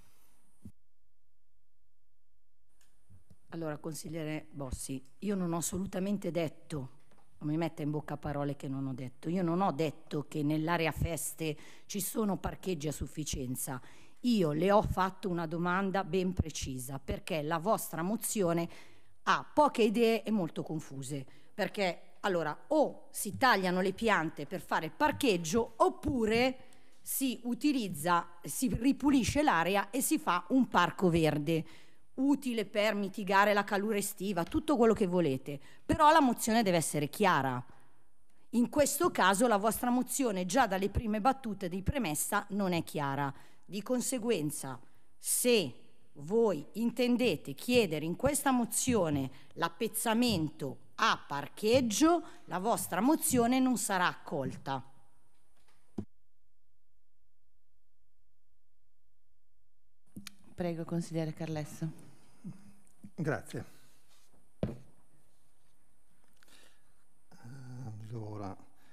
Allora, consigliere Bossi, io non ho assolutamente detto, non mi metta in bocca parole che non ho detto, io non ho detto che nell'area feste ci sono parcheggi a sufficienza. Io le ho fatto una domanda ben precisa, perché la vostra mozione ha poche idee e molto confuse, perché allora o si tagliano le piante per fare parcheggio oppure si utilizza, si ripulisce l'area e si fa un parco verde utile per mitigare la calura estiva, tutto quello che volete, però la mozione deve essere chiara. In questo caso la vostra mozione già dalle prime battute di premessa non è chiara. Di conseguenza, se voi intendete chiedere in questa mozione l'appezzamento a parcheggio, la vostra mozione non sarà accolta. Prego, consigliere Carlesso. Grazie. Allora,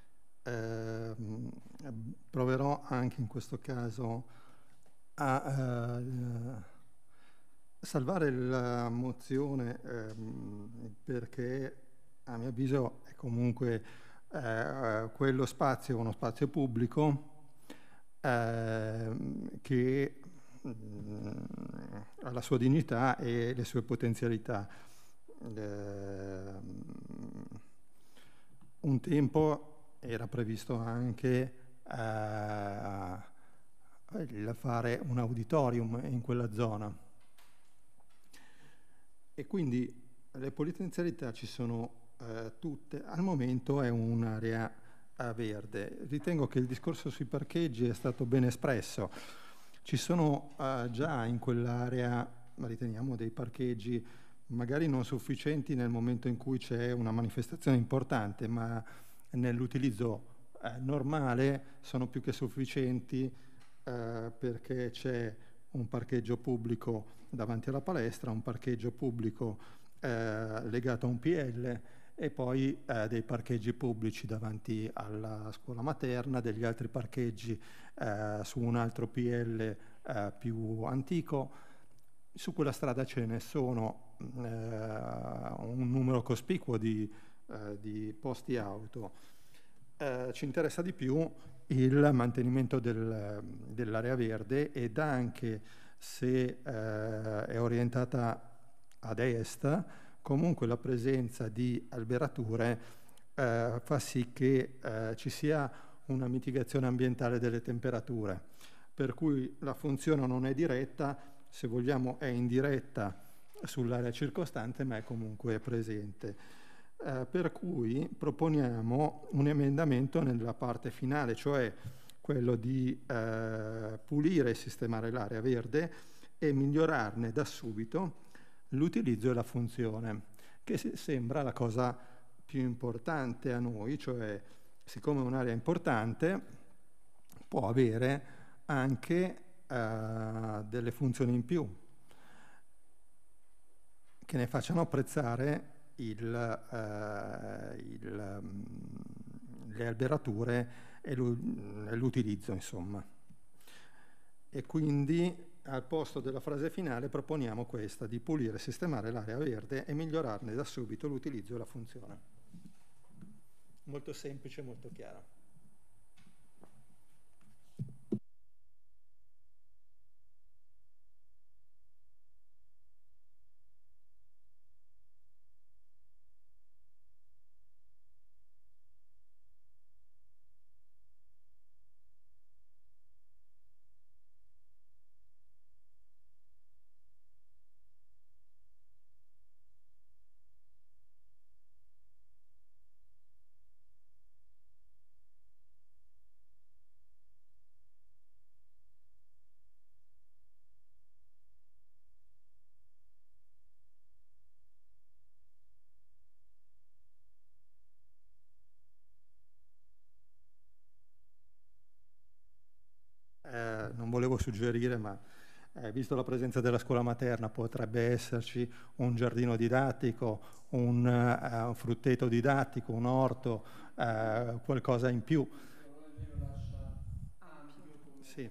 proverò anche in questo caso a salvare la mozione perché a mio avviso è comunque quello spazio, uno spazio pubblico che ha la sua dignità e le sue potenzialità. Un tempo era previsto anche fare un auditorium in quella zona e quindi le potenzialità ci sono tutte. Al momento è un'area verde. Ritengo che il discorso sui parcheggi è stato ben espresso. Ci sono già in quell'area, riteniamo, dei parcheggi magari non sufficienti nel momento in cui c'è una manifestazione importante, ma nell'utilizzo normale sono più che sufficienti, perché c'è un parcheggio pubblico davanti alla palestra, un parcheggio pubblico legato a un PL e poi dei parcheggi pubblici davanti alla scuola materna, degli altri parcheggi su un altro PL più antico. Su quella strada ce ne sono un numero cospicuo di posti auto. Ci interessa di più il mantenimento dell'area verde, ed anche se è orientata ad est, comunque la presenza di alberature fa sì che ci sia una mitigazione ambientale delle temperature, per cui la funzione non è diretta, se vogliamo è indiretta sull'area circostante, ma è comunque presente. Per cui proponiamo un emendamento nella parte finale, cioè quello di pulire e sistemare l'area verde e migliorarne da subito l'utilizzo e la funzione, che sembra la cosa più importante a noi, cioè siccome è un'area importante può avere anche delle funzioni in più che ne facciano apprezzare le alberature e l'utilizzo, insomma. E quindi al posto della frase finale proponiamo questa, di pulire e sistemare l'area verde e migliorarne da subito l'utilizzo e la funzione. Molto semplice, molto chiaro. Non volevo suggerire, ma visto la presenza della scuola materna potrebbe esserci un giardino didattico, un frutteto didattico, un orto, qualcosa in più. Sì.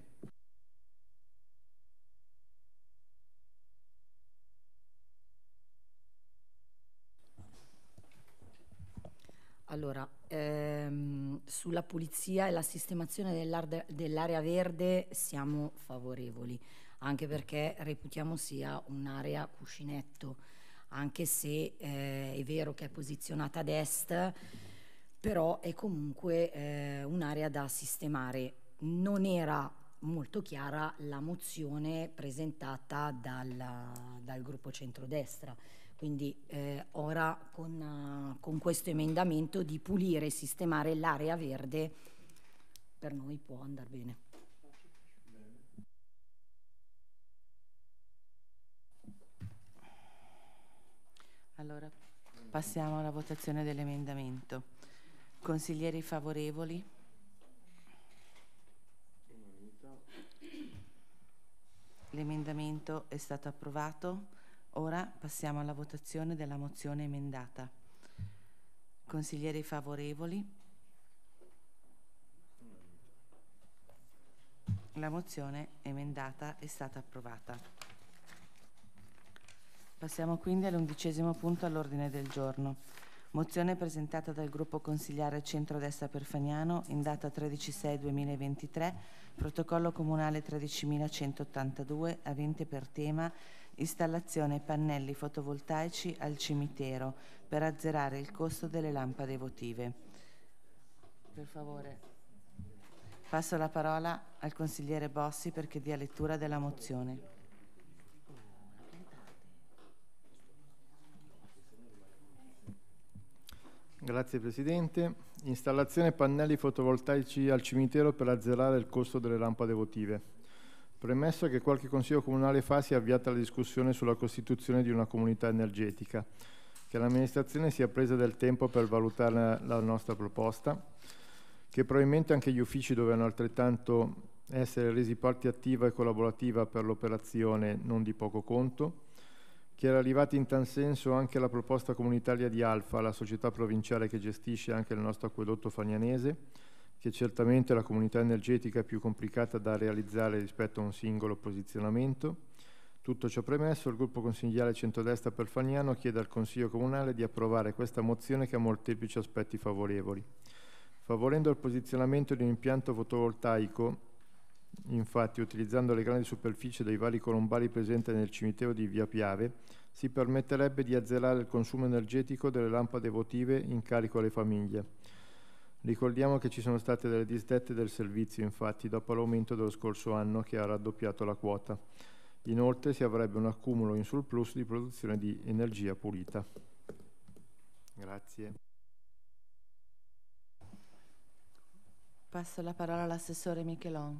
Allora, sulla pulizia e la sistemazione dell'area verde siamo favorevoli, anche perché reputiamo sia un'area cuscinetto, anche se è vero che è posizionata ad est, però è comunque un'area da sistemare. Non era molto chiara la mozione presentata dal gruppo centrodestra. Quindi ora con questo emendamento di pulire e sistemare l'area verde per noi può andare bene. Allora passiamo alla votazione dell'emendamento. Consiglieri favorevoli? L'emendamento è stato approvato. Ora passiamo alla votazione della mozione emendata. Consiglieri favorevoli? La mozione emendata è stata approvata. Passiamo quindi all'11° punto all'ordine del giorno. Mozione presentata dal gruppo consigliare Centrodestra Perfaniano in data 13/6/2023, protocollo comunale 13.182, avente per tema installazione pannelli fotovoltaici al cimitero per azzerare il costo delle lampade votive. Per favore, passo la parola al consigliere Bossi perché dia lettura della mozione. Grazie Presidente. Installazione pannelli fotovoltaici al cimitero per azzerare il costo delle lampade votive. Premesso che qualche consiglio comunale fa si è avviata la discussione sulla costituzione di una comunità energetica, che l'amministrazione sia presa del tempo per valutare la nostra proposta, che probabilmente anche gli uffici dovranno altrettanto essere resi parte attiva e collaborativa per l'operazione, non di poco conto, che era arrivata in tal senso anche la proposta comunitaria di Alfa, la società provinciale che gestisce anche il nostro acquedotto fagnanese, che certamente è la comunità energetica più complicata da realizzare rispetto a un singolo posizionamento. Tutto ciò premesso, il gruppo consigliare Centrodestra per Fagnano chiede al Consiglio Comunale di approvare questa mozione che ha molteplici aspetti favorevoli. Favorendo il posizionamento di un impianto fotovoltaico, infatti, utilizzando le grandi superfici dei vari colombari presenti nel cimitero di Via Piave, si permetterebbe di azzerare il consumo energetico delle lampade votive in carico alle famiglie. Ricordiamo che ci sono state delle disdette del servizio, infatti, dopo l'aumento dello scorso anno che ha raddoppiato la quota. Inoltre si avrebbe un accumulo in surplus di produzione di energia pulita. Grazie. Passo la parola all'assessore Michelon.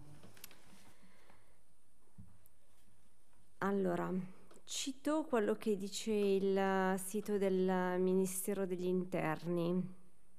Allora, cito quello che dice il sito del Ministero degli Interni.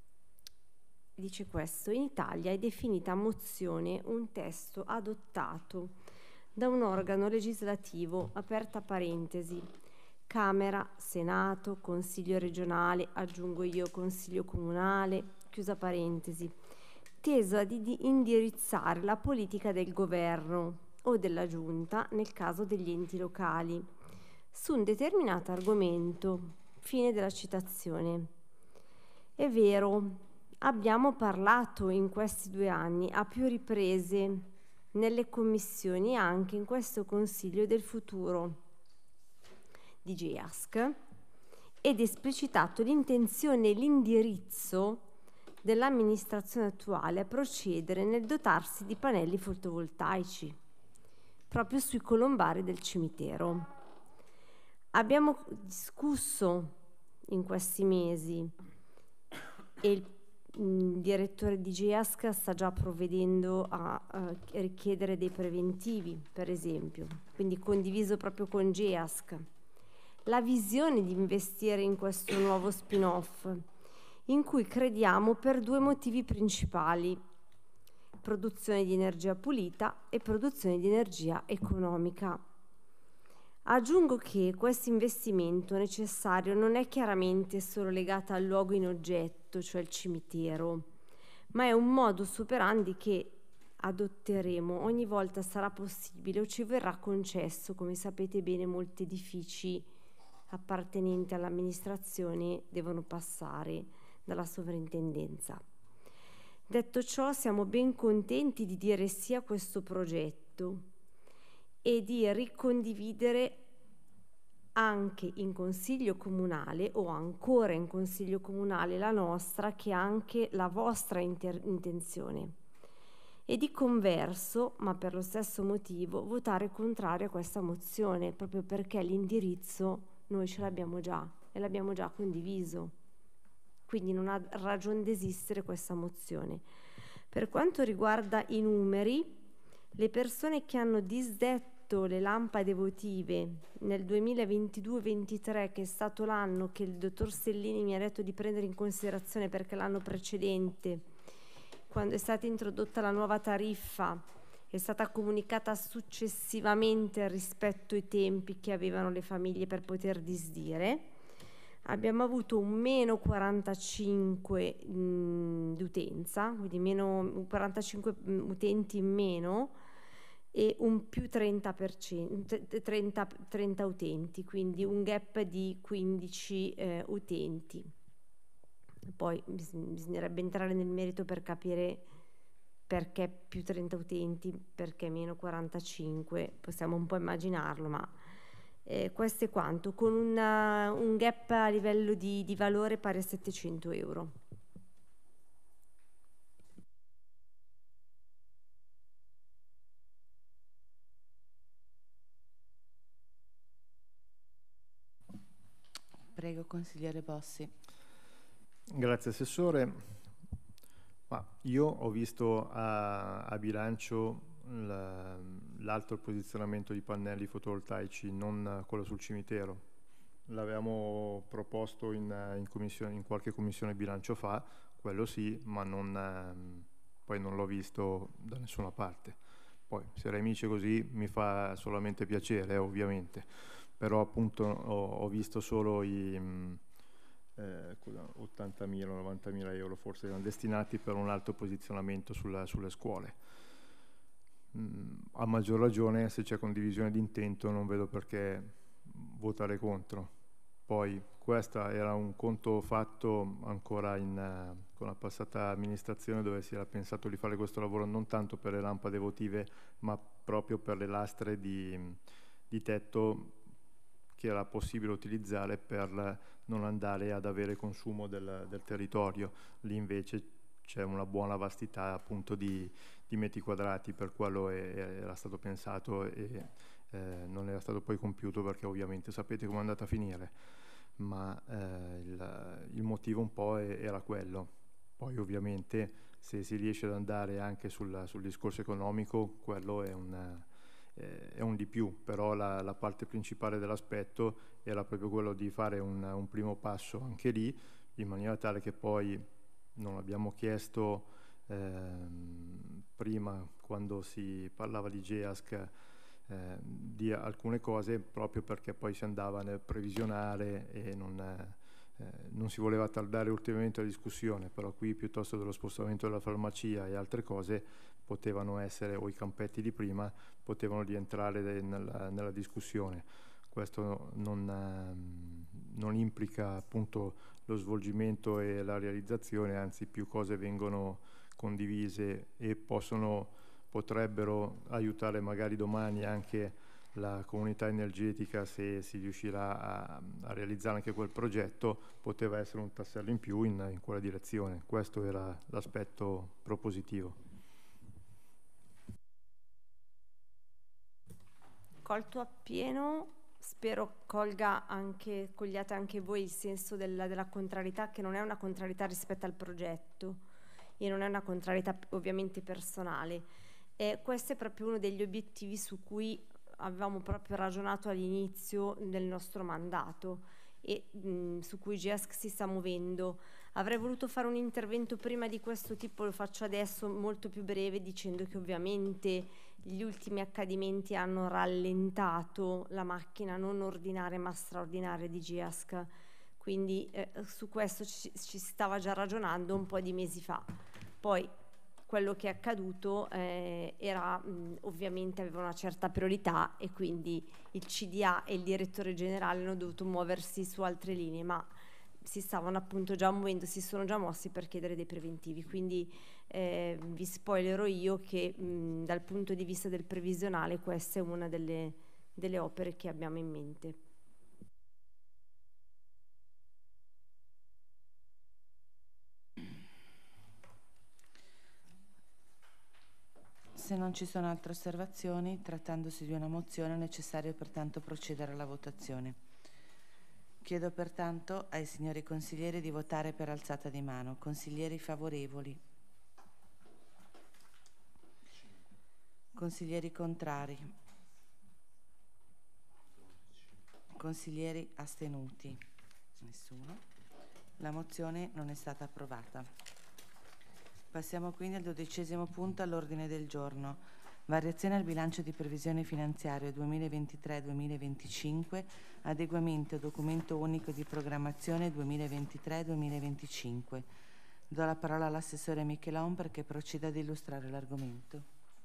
Dice questo: in Italia è definita mozione un testo adottato da un organo legislativo, aperta parentesi, Camera, Senato, Consiglio regionale, aggiungo io Consiglio comunale, chiusa parentesi, teso ad indirizzare la politica del governo o della giunta, nel caso degli enti locali, su un determinato argomento. Fine della citazione. È vero, abbiamo parlato in questi 2 anni a più riprese nelle commissioni e anche in questo Consiglio del futuro di GEASC ed esplicitato l'intenzione e l'indirizzo dell'amministrazione attuale a procedere nel dotarsi di pannelli fotovoltaici proprio sui colombari del cimitero. Abbiamo discusso in questi mesi e il direttore di GEASC sta già provvedendo a richiedere dei preventivi, per esempio, quindi condiviso proprio con GEASC. La visione di investire in questo nuovo spin-off, in cui crediamo per 2 motivi principali: produzione di energia pulita e produzione di energia economica. Aggiungo che questo investimento necessario non è chiaramente solo legato al luogo in oggetto, cioè il cimitero, ma è un modus operandi che adotteremo ogni volta sarà possibile o ci verrà concesso. Come sapete bene, molti edifici appartenenti all'amministrazione devono passare dalla sovrintendenza. Detto ciò, siamo ben contenti di dire sì a questo progetto e di ricondividere anche in Consiglio Comunale o ancora in Consiglio Comunale la nostra, che è anche la vostra intenzione, e di converso, ma per lo stesso motivo, votare contrario a questa mozione, proprio perché l'indirizzo noi ce l'abbiamo già e l'abbiamo già condiviso. Quindi non ha ragione di esistere questa mozione. Per quanto riguarda i numeri, le persone che hanno disdetto le lampade votive nel 2022-23, che è stato l'anno che il dottor Stellini mi ha detto di prendere in considerazione perché l'anno precedente, quando è stata introdotta la nuova tariffa, è stata comunicata successivamente rispetto ai tempi che avevano le famiglie per poter disdire. Abbiamo avuto un meno 45 di utenza, quindi meno 45 utenti in meno, e un più 30%, 30 utenti, quindi un gap di 15 utenti. Poi bisognerebbe entrare nel merito per capire perché più 30 utenti, perché meno 45, possiamo un po' immaginarlo, ma questo è quanto, con un gap a livello di valore pari a 700 euro. Prego, consigliere Bossi. Grazie Assessore. Ma io ho visto a bilancio l'alto posizionamento di pannelli fotovoltaici, non quello sul cimitero. L'avevamo proposto in qualche commissione bilancio fa, quello sì, ma poi non l'ho visto da nessuna parte. Poi se Remice così mi fa solamente piacere, ovviamente, però appunto ho visto solo i 80.000, 90.000 euro forse erano destinati per un alto posizionamento sulle scuole. A maggior ragione, se c'è condivisione di intento, non vedo perché votare contro. Poi questo era un conto fatto ancora con la passata amministrazione, dove si era pensato di fare questo lavoro non tanto per le lampade votive, ma proprio per le lastre di tetto che era possibile utilizzare per non andare ad avere consumo del territorio. Lì invece c'è una buona vastità appunto di metri quadrati, per quello era stato pensato e non era stato poi compiuto, perché ovviamente sapete come è andata a finire, ma il motivo un po' era quello. Poi ovviamente se si riesce ad andare anche sul discorso economico, quello è un di più, però la parte principale dell'aspetto era proprio quello di fare un primo passo anche lì, in maniera tale che poi non abbiamo chiesto prima, quando si parlava di GEASC, di alcune cose, proprio perché poi si andava nel previsionale e non si voleva tardare ulteriormente la discussione. Però qui, piuttosto dello spostamento della farmacia e altre cose, potevano essere, o i campetti di prima, potevano rientrare nella discussione. Questo non implica appunto lo svolgimento e la realizzazione, anzi più cose vengono condivise e potrebbero aiutare magari domani anche la comunità energetica, se si riuscirà a realizzare anche quel progetto, poteva essere un tassello in più in quella direzione. Questo era l'aspetto propositivo. Colto appieno, spero cogliate anche voi il senso della contrarietà, che non è una contrarietà rispetto al progetto e non è una contrarietà ovviamente personale. Questo è proprio uno degli obiettivi su cui avevamo proprio ragionato all'inizio del nostro mandato e su cui GEASC si sta muovendo. Avrei voluto fare un intervento prima di questo tipo, lo faccio adesso molto più breve, dicendo che ovviamente gli ultimi accadimenti hanno rallentato la macchina non ordinaria ma straordinaria di GEASC, quindi su questo ci stava già ragionando un po' di mesi fa. Poi quello che è accaduto ovviamente aveva una certa priorità e quindi il CDA e il direttore generale hanno dovuto muoversi su altre linee, ma si stavano appunto già muovendo, si sono già mossi per chiedere dei preventivi. Quindi vi spoilerò io che dal punto di vista del previsionale questa è una delle opere che abbiamo in mente. Se non ci sono altre osservazioni, trattandosi di una mozione, è necessario pertanto procedere alla votazione. Chiedo pertanto ai signori consiglieri di votare per alzata di mano. Consiglieri favorevoli? Consiglieri contrari? Consiglieri astenuti? Nessuno. La mozione non è stata approvata. Passiamo quindi al 12° punto all'ordine del giorno. Variazione al bilancio di previsione finanziario 2023-2025, adeguamento documento unico di programmazione 2023-2025. Do la parola all'assessore Michelon perché proceda ad illustrare l'argomento.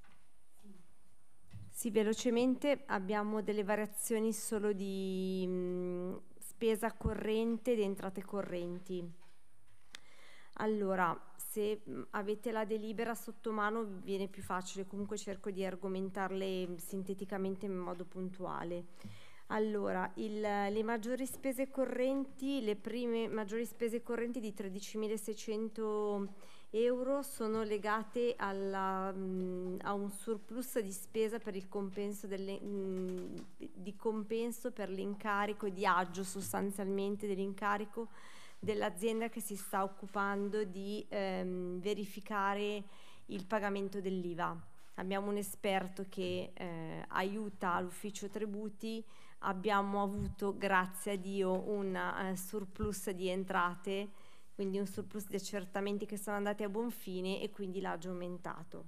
Sì, velocemente abbiamo delle variazioni solo di spesa corrente ed entrate correnti. Allora, se avete la delibera sotto mano viene più facile, comunque cerco di argomentarle sinteticamente in modo puntuale. Allora, le maggiori spese correnti, le prime maggiori spese correnti di 13.600 euro sono legate a un surplus di spesa per il compenso di compenso per l'incarico, di aggio sostanzialmente dell'incarico dell'azienda che si sta occupando di verificare il pagamento dell'IVA. Abbiamo un esperto che aiuta l'ufficio tributi, abbiamo avuto, grazie a Dio, un surplus di entrate, quindi un surplus di accertamenti che sono andati a buon fine e quindi l'ha già aumentato.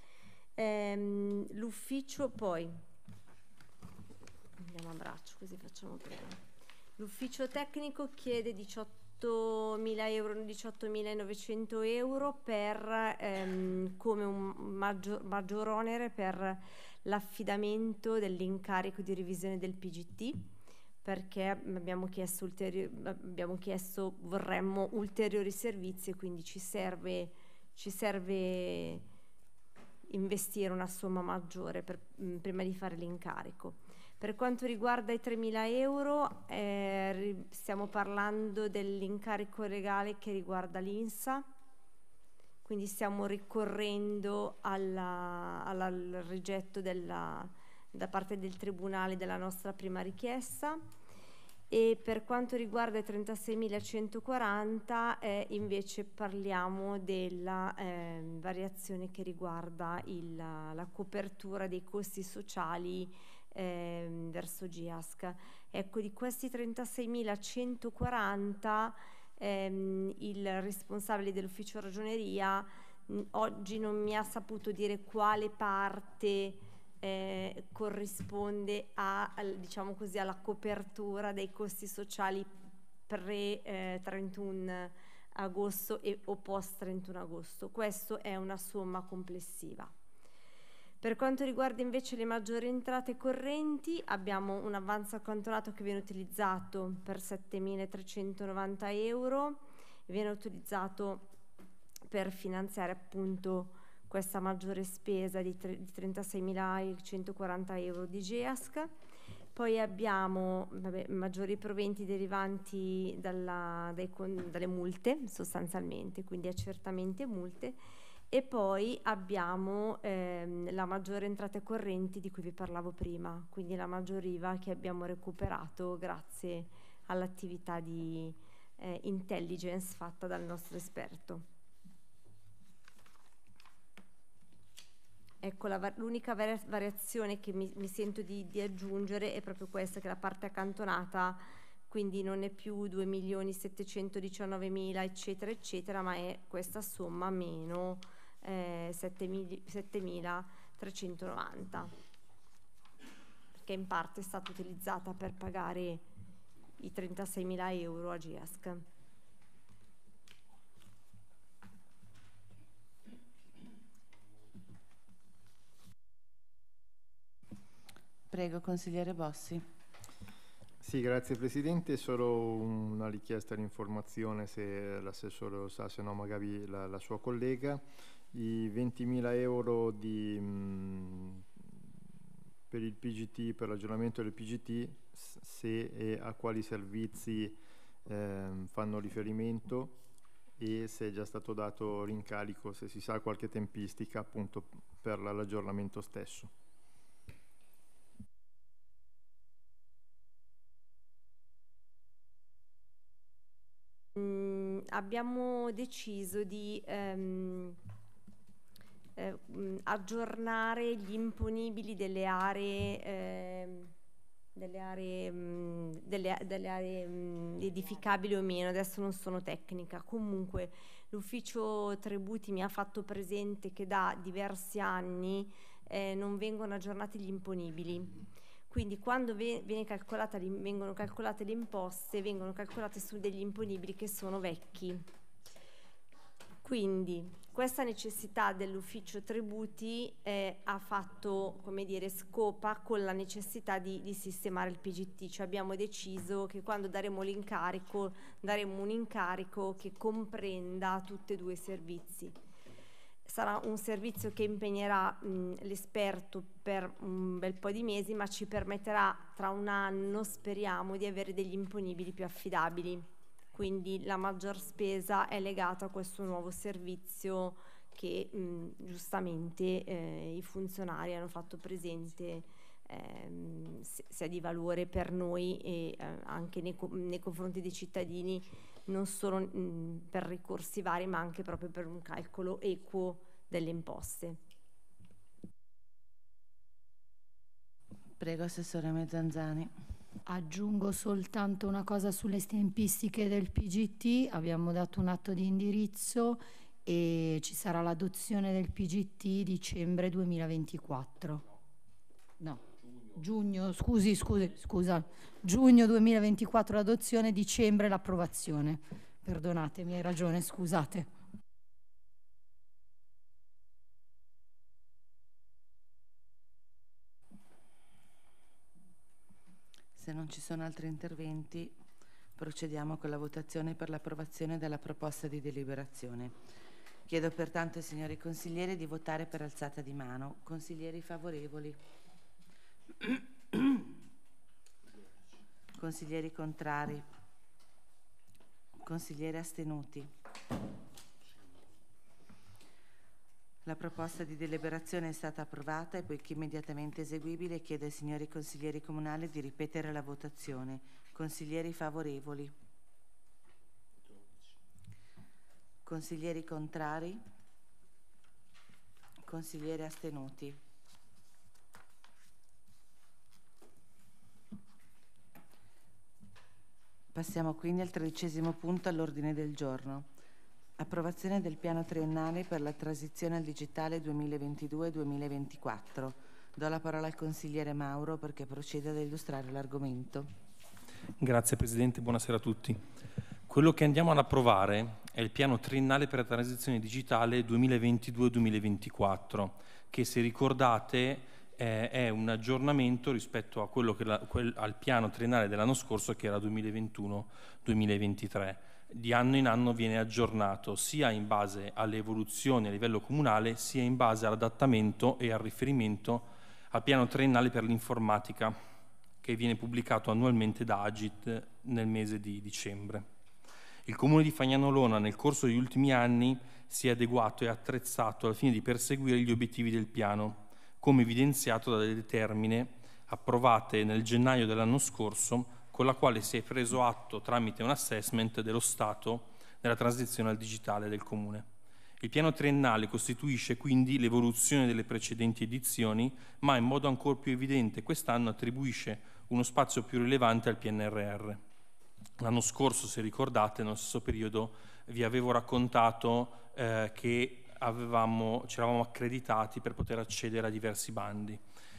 L'ufficio poi, andiamo a braccio così facciamo prima. L'ufficio tecnico chiede 18.900 euro per, come un maggior onere per l'affidamento dell'incarico di revisione del PGT, perché vorremmo ulteriori servizi e quindi ci serve investire una somma maggiore prima di fare l'incarico. Per quanto riguarda i 3.000 euro, stiamo parlando dell'incarico legale che riguarda l'INSA, quindi stiamo ricorrendo al rigetto da parte del Tribunale della nostra prima richiesta. E per quanto riguarda i 36.140 invece parliamo della variazione che riguarda la copertura dei costi sociali verso GIASC. Ecco, di questi 36.140 il responsabile dell'ufficio ragioneria oggi non mi ha saputo dire quale parte corrisponde diciamo così, alla copertura dei costi sociali pre 31 agosto o post 31 agosto. Questo è una somma complessiva. Per quanto riguarda invece le maggiori entrate correnti, abbiamo un avanzo accantonato che viene utilizzato per 7.390 euro, viene utilizzato per finanziare appunto questa maggiore spesa di 36.140 euro di GEASC. Poi abbiamo maggiori proventi derivanti dalle multe sostanzialmente, quindi accertamenti e multe, e poi abbiamo la maggiore entrate correnti di cui vi parlavo prima, quindi la maggior IVA che abbiamo recuperato grazie all'attività di intelligence fatta dal nostro esperto. Ecco, l'unica variazione che mi sento di aggiungere è proprio questa, che è la parte accantonata, quindi non è più 2.719.000 eccetera eccetera, ma è questa somma meno 7.390, perché in parte è stata utilizzata per pagare i 36.000 euro a GIASC. Prego, consigliere Bossi. Sì, grazie Presidente. Solo una richiesta di informazione, se l'assessore lo sa, se no magari la sua collega. I 20.000 euro per il PGT, per l'aggiornamento del PGT, se e a quali servizi fanno riferimento e se è già stato dato l'incarico, se si sa qualche tempistica appunto per l'aggiornamento stesso. Abbiamo deciso di aggiornare gli imponibili delle aree edificabili o meno. Adesso non sono tecnica. Comunque l'ufficio tributi mi ha fatto presente che da diversi anni non vengono aggiornati gli imponibili. Quindi quando vengono calcolate le imposte, vengono calcolate su degli imponibili che sono vecchi. Quindi questa necessità dell'ufficio tributi ha fatto, come dire, scopa con la necessità di sistemare il PGT. Cioè abbiamo deciso che quando daremo l'incarico, daremo un incarico che comprenda tutti e due i servizi. Sarà un servizio che impegnerà l'esperto per un bel po' di mesi, ma ci permetterà tra un anno, speriamo, di avere degli imponibili più affidabili. Quindi la maggior spesa è legata a questo nuovo servizio che giustamente i funzionari hanno fatto presente sia di valore per noi e anche nei confronti dei cittadini non solo per ricorsi vari, ma anche proprio per un calcolo equo delle imposte. Prego, Assessore Mezzanzani. Aggiungo soltanto una cosa sulle tempistiche del PGT. Abbiamo dato un atto di indirizzo e ci sarà l'adozione del PGT dicembre 2024. No, giugno, scusa, giugno 2024 l'adozione, dicembre l'approvazione. Perdonatemi, hai ragione, scusate. Se non ci sono altri interventi, procediamo con la votazione per l'approvazione della proposta di deliberazione. Chiedo pertanto ai signori consiglieri di votare per alzata di mano. Consiglieri favorevoli? Consiglieri contrari? Consiglieri astenuti? La proposta di deliberazione è stata approvata e poiché immediatamente eseguibile chiedo ai signori consiglieri comunali di ripetere la votazione. Consiglieri favorevoli? Consiglieri contrari? Consiglieri astenuti? Passiamo quindi al 13° punto all'ordine del giorno. Approvazione del piano triennale per la transizione al digitale 2022-2024. Do la parola al consigliere Mauro perché proceda ad illustrare l'argomento. Grazie Presidente, buonasera a tutti. Quello che andiamo ad approvare è il piano triennale per la transizione digitale 2022-2024, che se ricordate è un aggiornamento rispetto a quello che al piano triennale dell'anno scorso, che era 2021-2023. Di anno in anno viene aggiornato sia in base alle evoluzioni a livello comunale, sia in base all'adattamento e al riferimento al piano triennale per l'informatica, che viene pubblicato annualmente da Agit nel mese di dicembre. Il Comune di Fagnanolona nel corso degli ultimi anni si è adeguato e attrezzato al fine di perseguire gli obiettivi del piano, come evidenziato dalle determine approvate nel gennaio dell'anno scorso, con la quale si è preso atto tramite un assessment dello stato della transizione al digitale del Comune. Il piano triennale costituisce quindi l'evoluzione delle precedenti edizioni, ma in modo ancora più evidente quest'anno attribuisce uno spazio più rilevante al PNRR. L'anno scorso, se ricordate, nello stesso periodo vi avevo raccontato che ci eravamo accreditati per poter accedere a diversi bandi.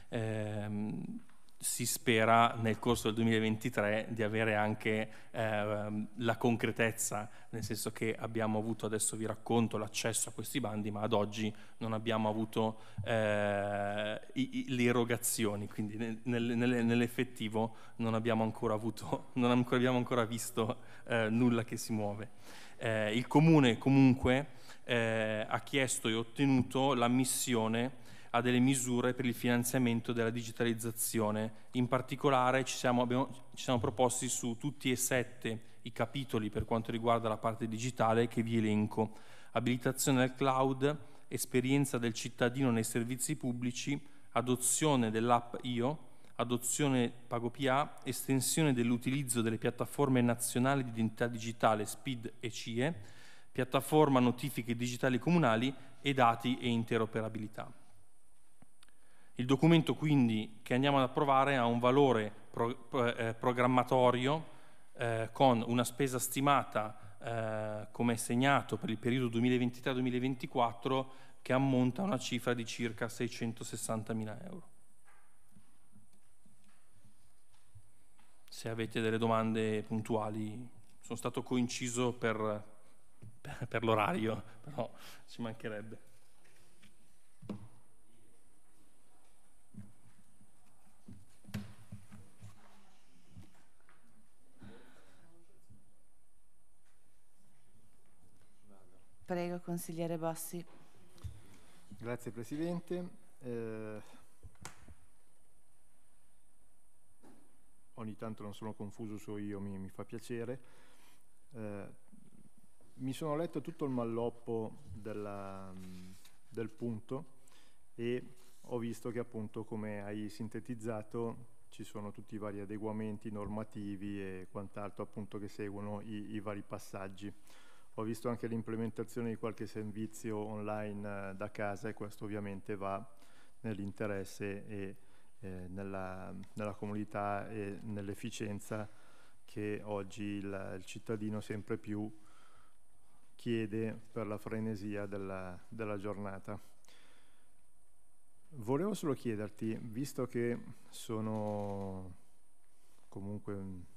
Si spera nel corso del 2023 di avere anche la concretezza, nel senso che abbiamo avuto, adesso vi racconto, l'accesso a questi bandi, ma ad oggi non abbiamo avuto le erogazioni, quindi nell'effettivo non abbiamo ancora visto nulla che si muove. Il Comune comunque ha chiesto e ottenuto l'ammissione a delle misure per il finanziamento della digitalizzazione. In particolare ci siamo proposti su tutti e 7 i capitoli per quanto riguarda la parte digitale, che vi elenco: abilitazione al cloud, esperienza del cittadino nei servizi pubblici, adozione dell'app IO, adozione PagoPA, estensione dell'utilizzo delle piattaforme nazionali di identità digitale SPID e CIE, piattaforma notifiche digitali comunali e dati e interoperabilità. Il documento quindi che andiamo ad approvare ha un valore programmatorio con una spesa stimata come segnato per il periodo 2023-2024 che ammonta a una cifra di circa 660.000 euro. Se avete delle domande puntuali, sono stato coinciso per l'orario, però ci mancherebbe. Prego, consigliere Bossi. Grazie Presidente. Ogni tanto non sono confuso su io, mi fa piacere. Mi sono letto tutto il malloppo del punto e ho visto che appunto, come hai sintetizzato, ci sono tutti i vari adeguamenti normativi e quant'altro appunto che seguono i vari passaggi. Ho visto anche l'implementazione di qualche servizio online da casa, e questo ovviamente va nell'interesse e nella comodità e nell'efficienza che oggi il cittadino sempre più chiede per la frenesia della giornata. Volevo solo chiederti, visto che sono comunque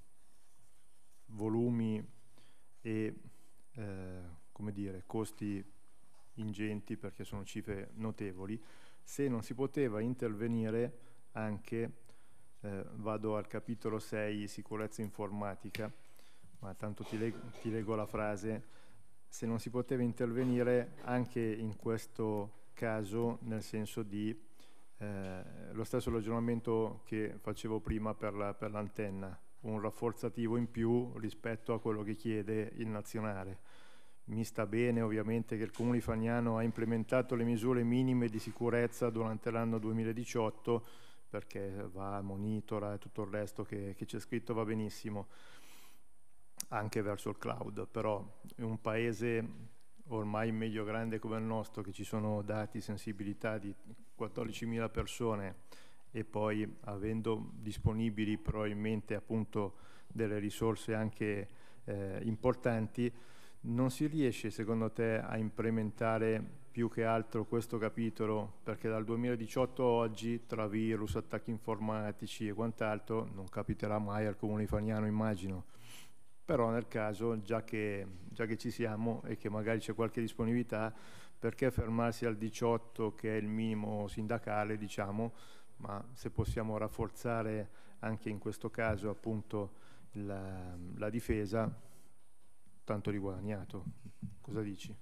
volumi e come dire, costi ingenti, perché sono cifre notevoli, se non si poteva intervenire anche, vado al capitolo 6, sicurezza informatica, ma tanto ti leggo la frase, se non si poteva intervenire anche in questo caso, nel senso di lo stesso ragionamento che facevo prima per l'antenna, un rafforzativo in più rispetto a quello che chiede il nazionale. Mi sta bene ovviamente che il Comune di Fagnano ha implementato le misure minime di sicurezza durante l'anno 2018, perché monitora e tutto il resto che c'è scritto va benissimo, anche verso il cloud, però in un paese ormai medio grande come il nostro, che ci sono dati, sensibilità di 14.000 persone, e poi avendo disponibili probabilmente appunto delle risorse anche importanti, non si riesce secondo te a implementare più che altro questo capitolo? Perché dal 2018 a oggi, tra virus, attacchi informatici e quant'altro, non capiterà mai al Comune di Fagnano, immagino. Però nel caso, già che ci siamo e che magari c'è qualche disponibilità, perché fermarsi al 18, che è il minimo sindacale, diciamo, ma se possiamo rafforzare anche in questo caso appunto la difesa, tanto riguadagnato. Cosa dici?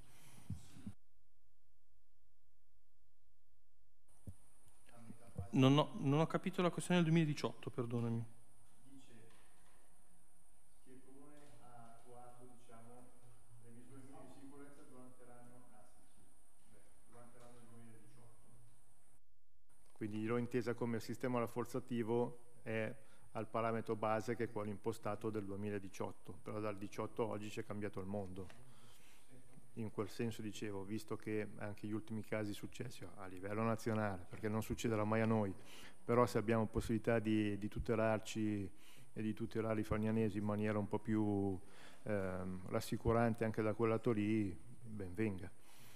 Non ho capito la questione del 2018, perdonami. Quindi l'ho intesa come il sistema rafforzativo è al parametro base, che è quello impostato del 2018, però dal 18 a oggi c'è cambiato il mondo. In quel senso dicevo, visto che anche gli ultimi casi successi a livello nazionale, perché non succederà mai a noi, però se abbiamo possibilità di tutelarci e di tutelare i fagnanesi in maniera un po' più rassicurante anche da quel lato lì, ben venga.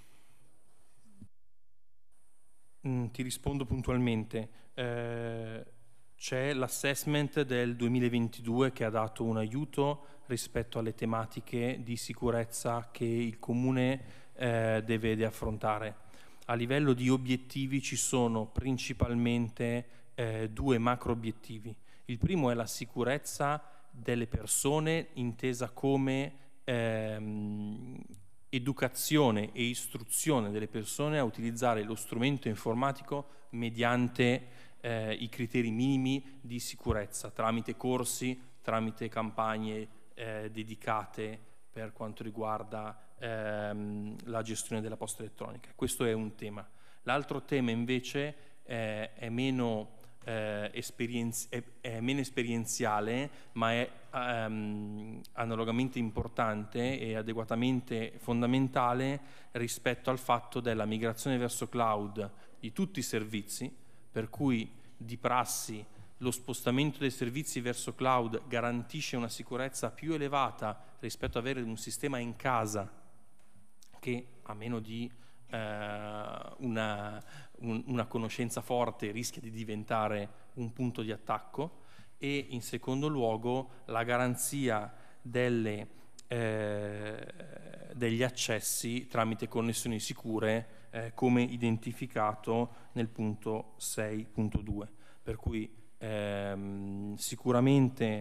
Ti rispondo puntualmente. C'è l'assessment del 2022 che ha dato un aiuto rispetto alle tematiche di sicurezza che il Comune deve affrontare. A livello di obiettivi ci sono principalmente due macro obiettivi. Il primo è la sicurezza delle persone, intesa come educazione e istruzione delle persone a utilizzare lo strumento informatico mediante i criteri minimi di sicurezza, tramite corsi, tramite campagne dedicate per quanto riguarda la gestione della posta elettronica. Questo è un tema. L'altro tema invece è meno esperienziale, ma è analogamente importante e adeguatamente fondamentale rispetto al fatto della migrazione verso cloud di tutti i servizi, per cui di prassi lo spostamento dei servizi verso cloud garantisce una sicurezza più elevata rispetto ad avere un sistema in casa che, a meno di una conoscenza forte, rischia di diventare un punto di attacco. E in secondo luogo la garanzia degli accessi tramite connessioni sicure, come identificato nel punto 6.2, per cui sicuramente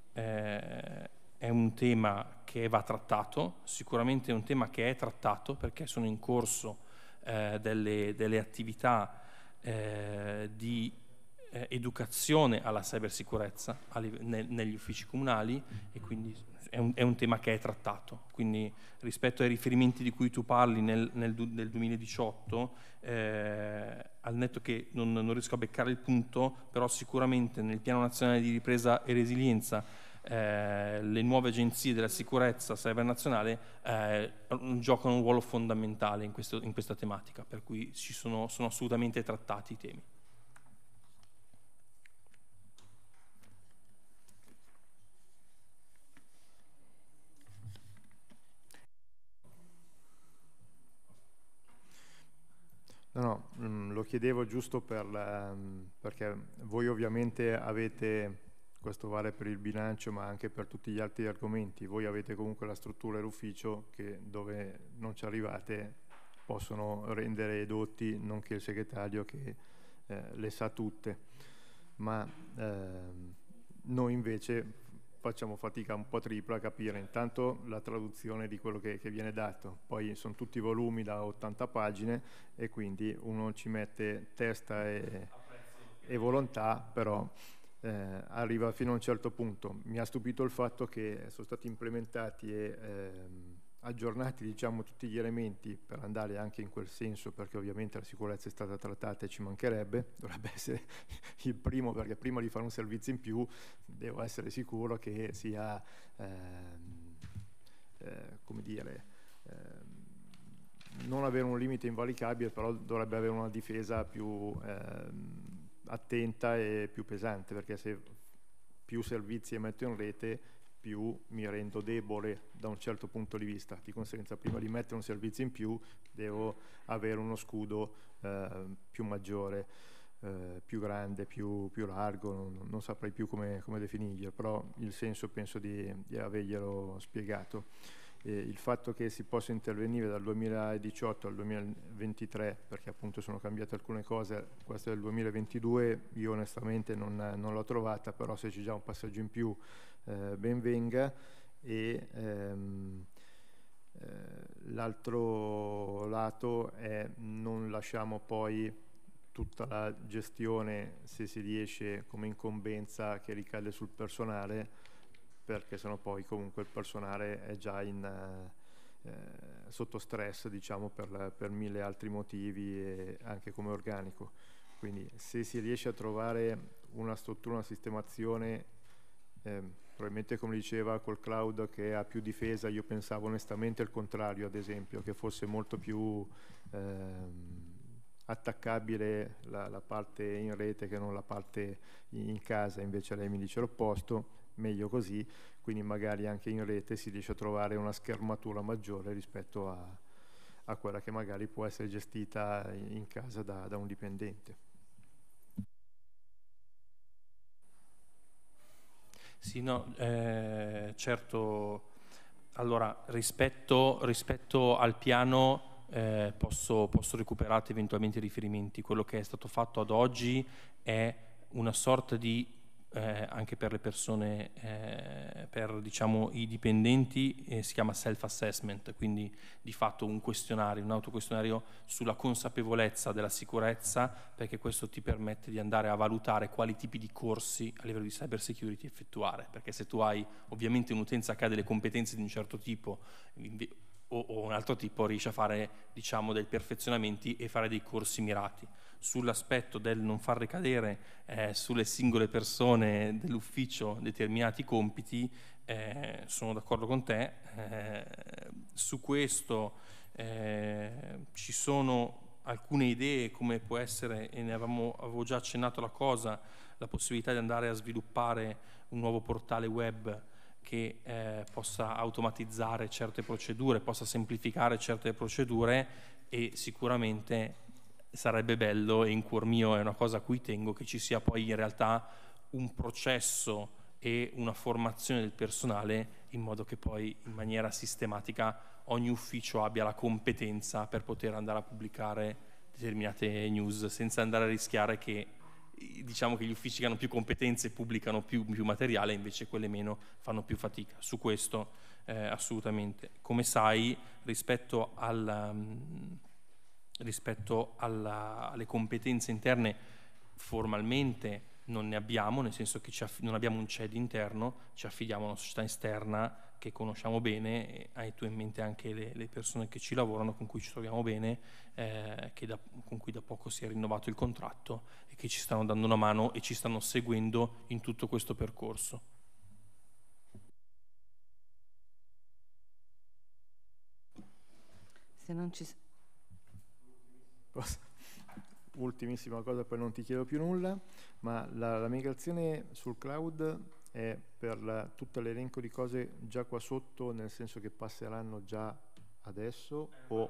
è un tema che va trattato, sicuramente è un tema che è trattato, perché sono in corso delle attività di educazione alla cybersicurezza negli uffici comunali, e quindi è un tema che è trattato. Quindi rispetto ai riferimenti di cui tu parli nel 2018, al netto che non riesco a beccare il punto, però sicuramente nel Piano Nazionale di Ripresa e Resilienza le nuove agenzie della sicurezza cyber nazionale giocano un ruolo fondamentale in questa tematica, per cui sono assolutamente trattati i temi. No, lo chiedevo giusto perché voi ovviamente avete, questo vale per il bilancio ma anche per tutti gli altri argomenti, voi avete comunque la struttura e l'ufficio che dove non ci arrivate possono rendere edotti, nonché il segretario che le sa tutte, ma noi invece facciamo fatica un po' tripla a capire intanto la traduzione di quello che viene dato, poi sono tutti volumi da 80 pagine e quindi uno ci mette testa e volontà, però arriva fino a un certo punto. Mi ha stupito il fatto che sono stati implementati e aggiornati, diciamo, tutti gli elementi per andare anche in quel senso, perché ovviamente la sicurezza è stata trattata e ci mancherebbe, dovrebbe essere il primo, perché prima di fare un servizio in più devo essere sicuro che sia, come dire, non avere un limite invalicabile, però dovrebbe avere una difesa più attenta e più pesante, perché se più servizi metto in rete più mi rendo debole da un certo punto di vista, di conseguenza prima di mettere un servizio in più devo avere uno scudo più maggiore, più grande, più largo, non saprei più come definirlo, però il senso penso di averglielo spiegato. Il fatto che si possa intervenire dal 2018 al 2023, perché appunto sono cambiate alcune cose, questa del 2022 io onestamente non l'ho trovata, però se c'è già un passaggio in più ben venga. E l'altro lato è non lasciamo poi tutta la gestione, se si riesce, come incombenza che ricade sul personale, perché sennò poi comunque il personale è già sotto stress, diciamo, per 1000 altri motivi e anche come organico. Quindi se si riesce a trovare una struttura, una sistemazione, probabilmente come diceva col cloud che ha più difesa, io pensavo onestamente il contrario, ad esempio, che fosse molto più attaccabile la parte in rete che non la parte in casa, invece lei mi dice l'opposto, meglio così, quindi magari anche in rete si riesce a trovare una schermatura maggiore rispetto a quella che magari può essere gestita in casa da un dipendente. Sì, no, certo. Allora, rispetto al piano posso recuperare eventualmente i riferimenti. Quello che è stato fatto ad oggi è una sorta di anche per le persone, per diciamo i dipendenti, si chiama self-assessment, quindi di fatto un questionario, un autoquestionario sulla consapevolezza della sicurezza, perché questo ti permette di andare a valutare quali tipi di corsi a livello di cyber security effettuare, perché se tu hai ovviamente un'utenza che ha delle competenze di un certo tipo o un altro tipo, riesci a fare, diciamo, dei perfezionamenti e fare dei corsi mirati. Sull'aspetto del non far ricadere sulle singole persone dell'ufficio determinati compiti, sono d'accordo con te. Su questo ci sono alcune idee, come può essere, e avevo già accennato la cosa, la possibilità di andare a sviluppare un nuovo portale web che possa automatizzare certe procedure, possa semplificare certe procedure, e sicuramente sarebbe bello, e in cuor mio è una cosa a cui tengo, che ci sia poi in realtà un processo e una formazione del personale in modo che poi in maniera sistematica ogni ufficio abbia la competenza per poter andare a pubblicare determinate news senza andare a rischiare che, diciamo, che gli uffici che hanno più competenze pubblicano più materiale, invece quelle meno fanno più fatica. Su questo assolutamente. Come sai, rispetto alle competenze interne formalmente non ne abbiamo, nel senso che non abbiamo un CED interno, ci affidiamo a una società esterna che conosciamo bene, e hai tu in mente anche le persone che ci lavorano, con cui ci troviamo bene, con cui da poco si è rinnovato il contratto e che ci stanno dando una mano e ci stanno seguendo in tutto questo percorso. Se non ci... Ultimissima cosa, poi non ti chiedo più nulla, ma la migrazione sul cloud è per tutto l'elenco di cose già qua sotto, nel senso che passeranno già adesso, o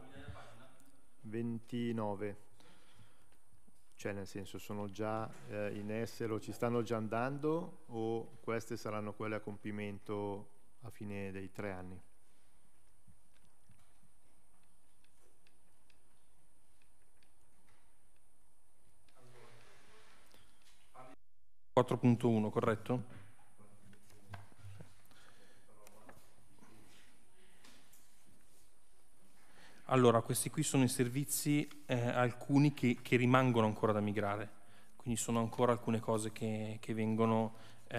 29? Cioè, nel senso, sono già in essere o ci stanno già andando, o queste saranno quelle a compimento a fine dei 3 anni? 4.1, corretto? Allora, questi qui sono i servizi, alcuni che rimangono ancora da migrare, quindi sono ancora alcune cose che vengono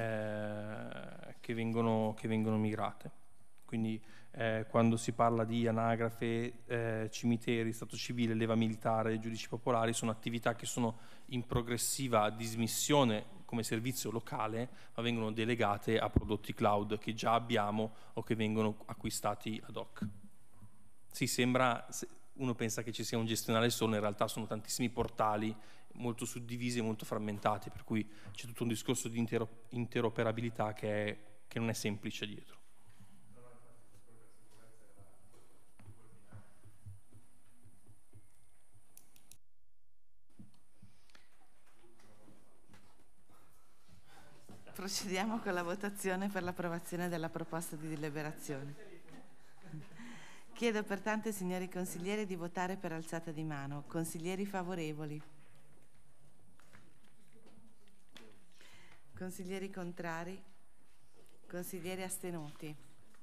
migrate. Quindi quando si parla di anagrafe, cimiteri, stato civile, leva militare, giudici popolari, sono attività che sono in progressiva dismissione come servizio locale, ma vengono delegate a prodotti cloud che già abbiamo o che vengono acquistati ad hoc. Sì, uno pensa che ci sia un gestionale solo, in realtà sono tantissimi portali molto suddivisi e molto frammentati, per cui c'è tutto un discorso di interoperabilità che non è semplice dietro. Procediamo con la votazione per l'approvazione della proposta di deliberazione. Chiedo pertanto ai signori consiglieri di votare per alzata di mano. Consiglieri favorevoli? Consiglieri contrari? Consiglieri astenuti?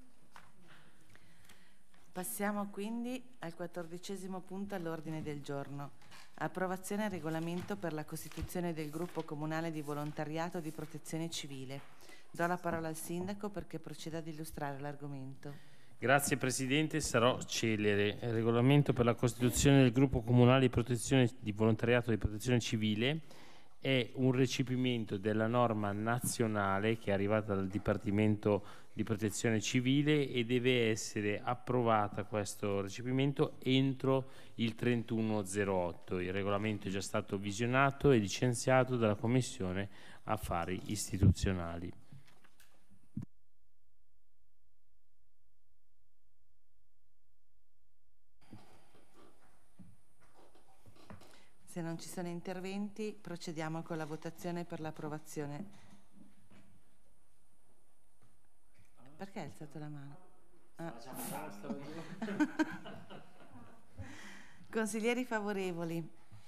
Passiamo quindi al 14° punto all'ordine del giorno. Approvazione al regolamento per la costituzione del gruppo comunale di volontariato di protezione civile. Do la parola al sindaco perché proceda ad illustrare l'argomento. Grazie Presidente, sarò celere. Il regolamento per la costituzione del gruppo comunale di volontariato di protezione civile è un recepimento della norma nazionale che è arrivata dal Dipartimento di Protezione Civile e deve essere approvata questo recepimento entro il 31/08. Il regolamento è già stato visionato e licenziato dalla Commissione Affari Istituzionali. Se non ci sono interventi, procediamo con la votazione per l'approvazione. Perché hai alzato la mano? Consiglieri favorevoli?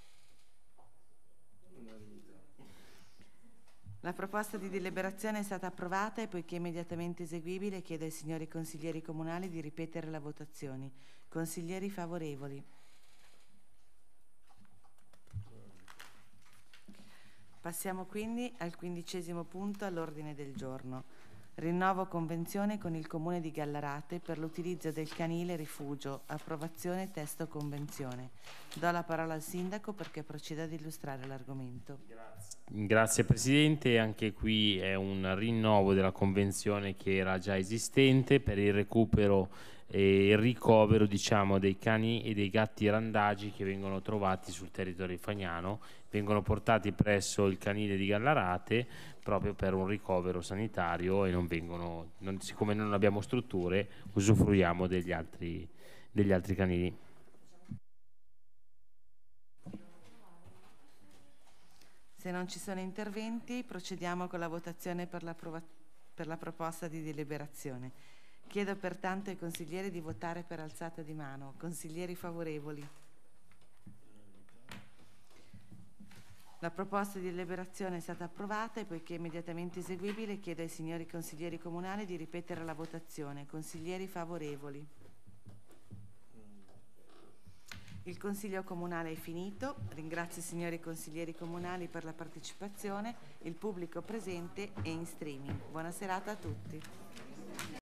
La proposta di deliberazione è stata approvata e poiché immediatamente eseguibile chiedo ai signori consiglieri comunali di ripetere la votazione. Consiglieri favorevoli? Passiamo quindi al 15° punto all'ordine del giorno. Rinnovo convenzione con il Comune di Gallarate per l'utilizzo del canile rifugio. Approvazione testo convenzione. Do la parola al sindaco perché proceda ad illustrare l'argomento. Grazie Presidente, anche qui è un rinnovo della convenzione che era già esistente per il recupero e il ricovero dei cani e dei gatti randagi che vengono trovati sul territorio fagnano, vengono portati presso il canile di Gallarate proprio per un ricovero sanitario e siccome non abbiamo strutture usufruiamo degli altri canili. Se non ci sono interventi, procediamo con la votazione per la proposta di deliberazione. Chiedo pertanto ai consiglieri di votare per alzata di mano. Consiglieri favorevoli? La proposta di deliberazione è stata approvata e poiché immediatamente eseguibile chiedo ai signori consiglieri comunali di ripetere la votazione. Consiglieri favorevoli? Il Consiglio Comunale è finito. Ringrazio i signori consiglieri comunali per la partecipazione, il pubblico presente e in streaming. Buona serata a tutti.